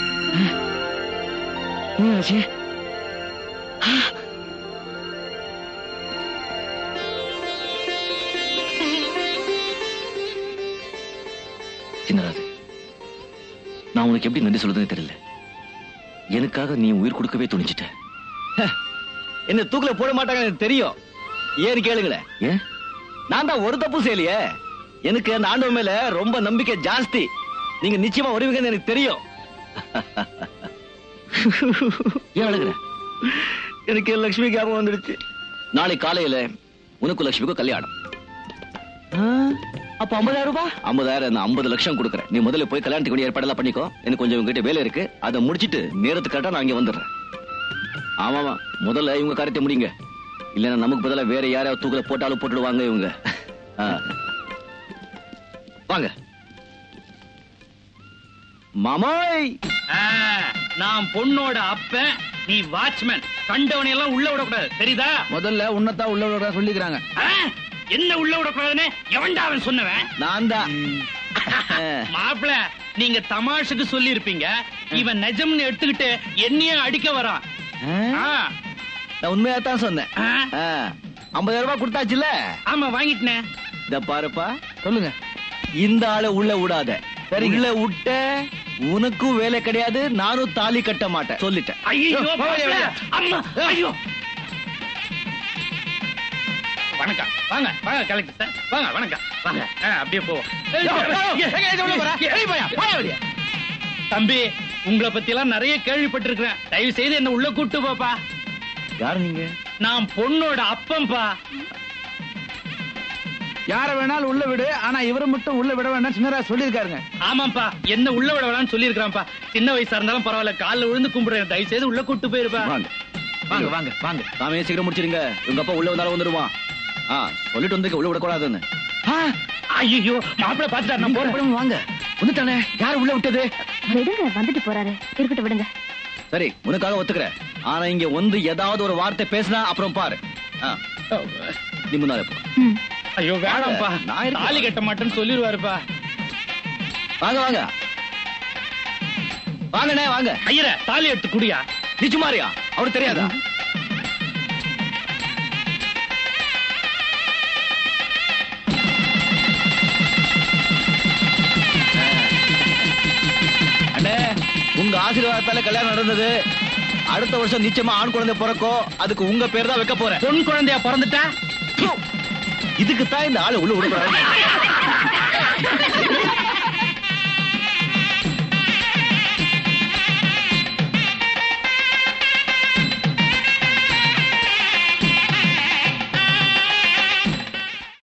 Speaker 7: சின்னராஜு, நான் உனக்கு எப்படி நன்றி சொல்றதுன்னு தெரியல. எனக்காக நீ உயிர் கொடுக்கவே துணிச்சிட்ட.
Speaker 8: என்ன தூக்குல போட மாட்டாங்க எனக்கு தெரியும். ஏன்னு கேளுங்களேன்.
Speaker 7: ஏன்?
Speaker 8: நான் தான் ஒரு தப்பு செய்யலையே. எனக்கு அந்த ஆண்டவன் மேல ரொம்ப நம்பிக்கை ஜாஸ்தி. நீங்க நிச்சயமா வருவீங்கன்னு எனக்கு தெரியும்.
Speaker 7: ஏன் அழுகுற?
Speaker 8: எனக்கு லட்சுமி ஞாபகம் வந்துடுச்சு.
Speaker 7: நாளை காலையில உனக்கு லட்சுமிக்கும் கல்யாணம்.
Speaker 8: அப்ப ஐம்பதாயிரம் ரூபாய்
Speaker 7: ஐம்பதாயிரம் ஐம்பது லட்சம் கொடுக்குறேன். நீ முதல்ல போய் கல்யாணத்துக்கு ஏற்பாடெல்லாம் பண்ணிக்கோ. எனக்கு கொஞ்சம் உங்ககிட்ட வேலை இருக்கு. அதை முடிச்சிட்டு நேரத்துக்கு கரெக்டா நான் இங்க வந்துடுறேன். ஆமாமா, முதல்ல இவங்க காரியத்தை முடிங்க. இல்லன்னா நமக்கு பதிலா வேற யாரையாவது தூக்கல போட்டாலும் போட்டுடுவாங்க இவங்க. வாங்க
Speaker 8: மாமாய்.
Speaker 13: நான் பொண்ணோட அப்ப, நீ வாட்ச்மேன். கண்டவனை எல்லாம் உள்ள விடக்கூடாது, தெரியுதா?
Speaker 4: முதல்ல உன்னதான் உள்ள விட சொல்லிக்கிறாங்க.
Speaker 13: என்ன உள்ள விடக்கூடாதுன்னு எவன்டா அவன் சொன்னவன்?
Speaker 8: நான் தான்.
Speaker 13: மாப்பிள, நீங்க தமாஷுக்கு சொல்லி இருப்பீங்க. இவன் நிஜம்னு எடுத்துக்கிட்டு என்னையும் அடிக்க வரான்.
Speaker 8: நான் உண்மையா தான் சொன்னேன். ஐம்பதாயிரம் ரூபாய் கொடுத்தாச்சுல?
Speaker 13: ஆமா, வாங்கிட்டேன்.
Speaker 8: இத பாருப்பா,
Speaker 4: சொல்லுங்க.
Speaker 8: இந்த ஆளை உள்ள விடாத. உள்ள விட்ட உனக்கும் வேலை கிடையாது, நானும் தாலி கட்ட மாட்டேன் சொல்லிட்டேன்.
Speaker 13: ஐயோ அம்மா, ஐயோ. வணக்கம். வாங்க வாங்க கலெக்டர் சார், வாங்க. வணக்கம் வாங்க. அப்படியே போவோம். தம்பி, உங்களை பத்தி எல்லாம் நிறைய கேள்விப்பட்டிருக்கிறேன். தயவு செய்து என்ன உள்ள கூட்டு போப்பா.
Speaker 8: யாரு நீங்க?
Speaker 13: நான் பொண்ணோட அப்பம்பா.
Speaker 4: யார வேணாலும் உள்ள விடு, ஆனா இவரை மட்டும் உள்ள விட வேண்டாம் சின்னராஜ் சொல்லியிருக்காருங்க.
Speaker 13: ஆமாப்பா, என்ன உள்ள விட வேணாம்னு சொல்லியிருக்கான்ப்பா. சின்ன வயசா இருந்தாலும் பரவாயில்ல, காலில் விழுந்து கும்பிடுறேன். தயவு செய்து உள்ள கூட்டு போயிருப்பா.
Speaker 7: வாங்க
Speaker 4: வாங்க வாங்க வாங்க.
Speaker 7: நாமே சீக்கிரம் முடிச்சிருங்க. உங்க அப்பா உள்ள வந்தாலும் வந்துடுவான். சொல்லிட்டு வந்து உள்ள விடக்கூடாதுன்னு.
Speaker 13: ஐயோ, மாப்பிள்ள பாத்துட்டாரு. நான் போறேன்.
Speaker 7: வாங்க. வந்துட்டானே. யாரு உள்ள விட்டது?
Speaker 5: விடுங்க, வந்துட்டு போறாரு. இருக்கட்டும், விடுங்க.
Speaker 7: சரி, உனக்காக ஒத்துக்கிறேன். ஆனா இங்க வந்து ஏதாவது ஒரு வார்த்தை பேசினா அப்புறம் பாரு. நீ முன்னாலே போ.
Speaker 13: ஐயோ வேணாம்ப்பா, தாலி கட்ட மாட்டேன்னு சொல்லிடுவாருப்பா.
Speaker 7: வாங்க வாங்க வாங்கண்ணே வாங்க.
Speaker 13: ஐயர, தாலி எடுத்து குடியா.
Speaker 7: நீ சும்மாரியா? அவருக்கு தெரியாதா? அண்ணே, உங்க ஆசீர்வாதத்தால கல்யாணம் நடந்தது. அடுத்த வருஷம் நிச்சயமா ஆண் குழந்தை பிறக்கும். அதுக்கு உங்க பேர் தான் வைக்க போறேன்.
Speaker 13: பொன் குழந்தையா பிறந்துட்டா?
Speaker 7: இதுக்கு தான் இந்த ஆளு உள்ள விடுறாங்க.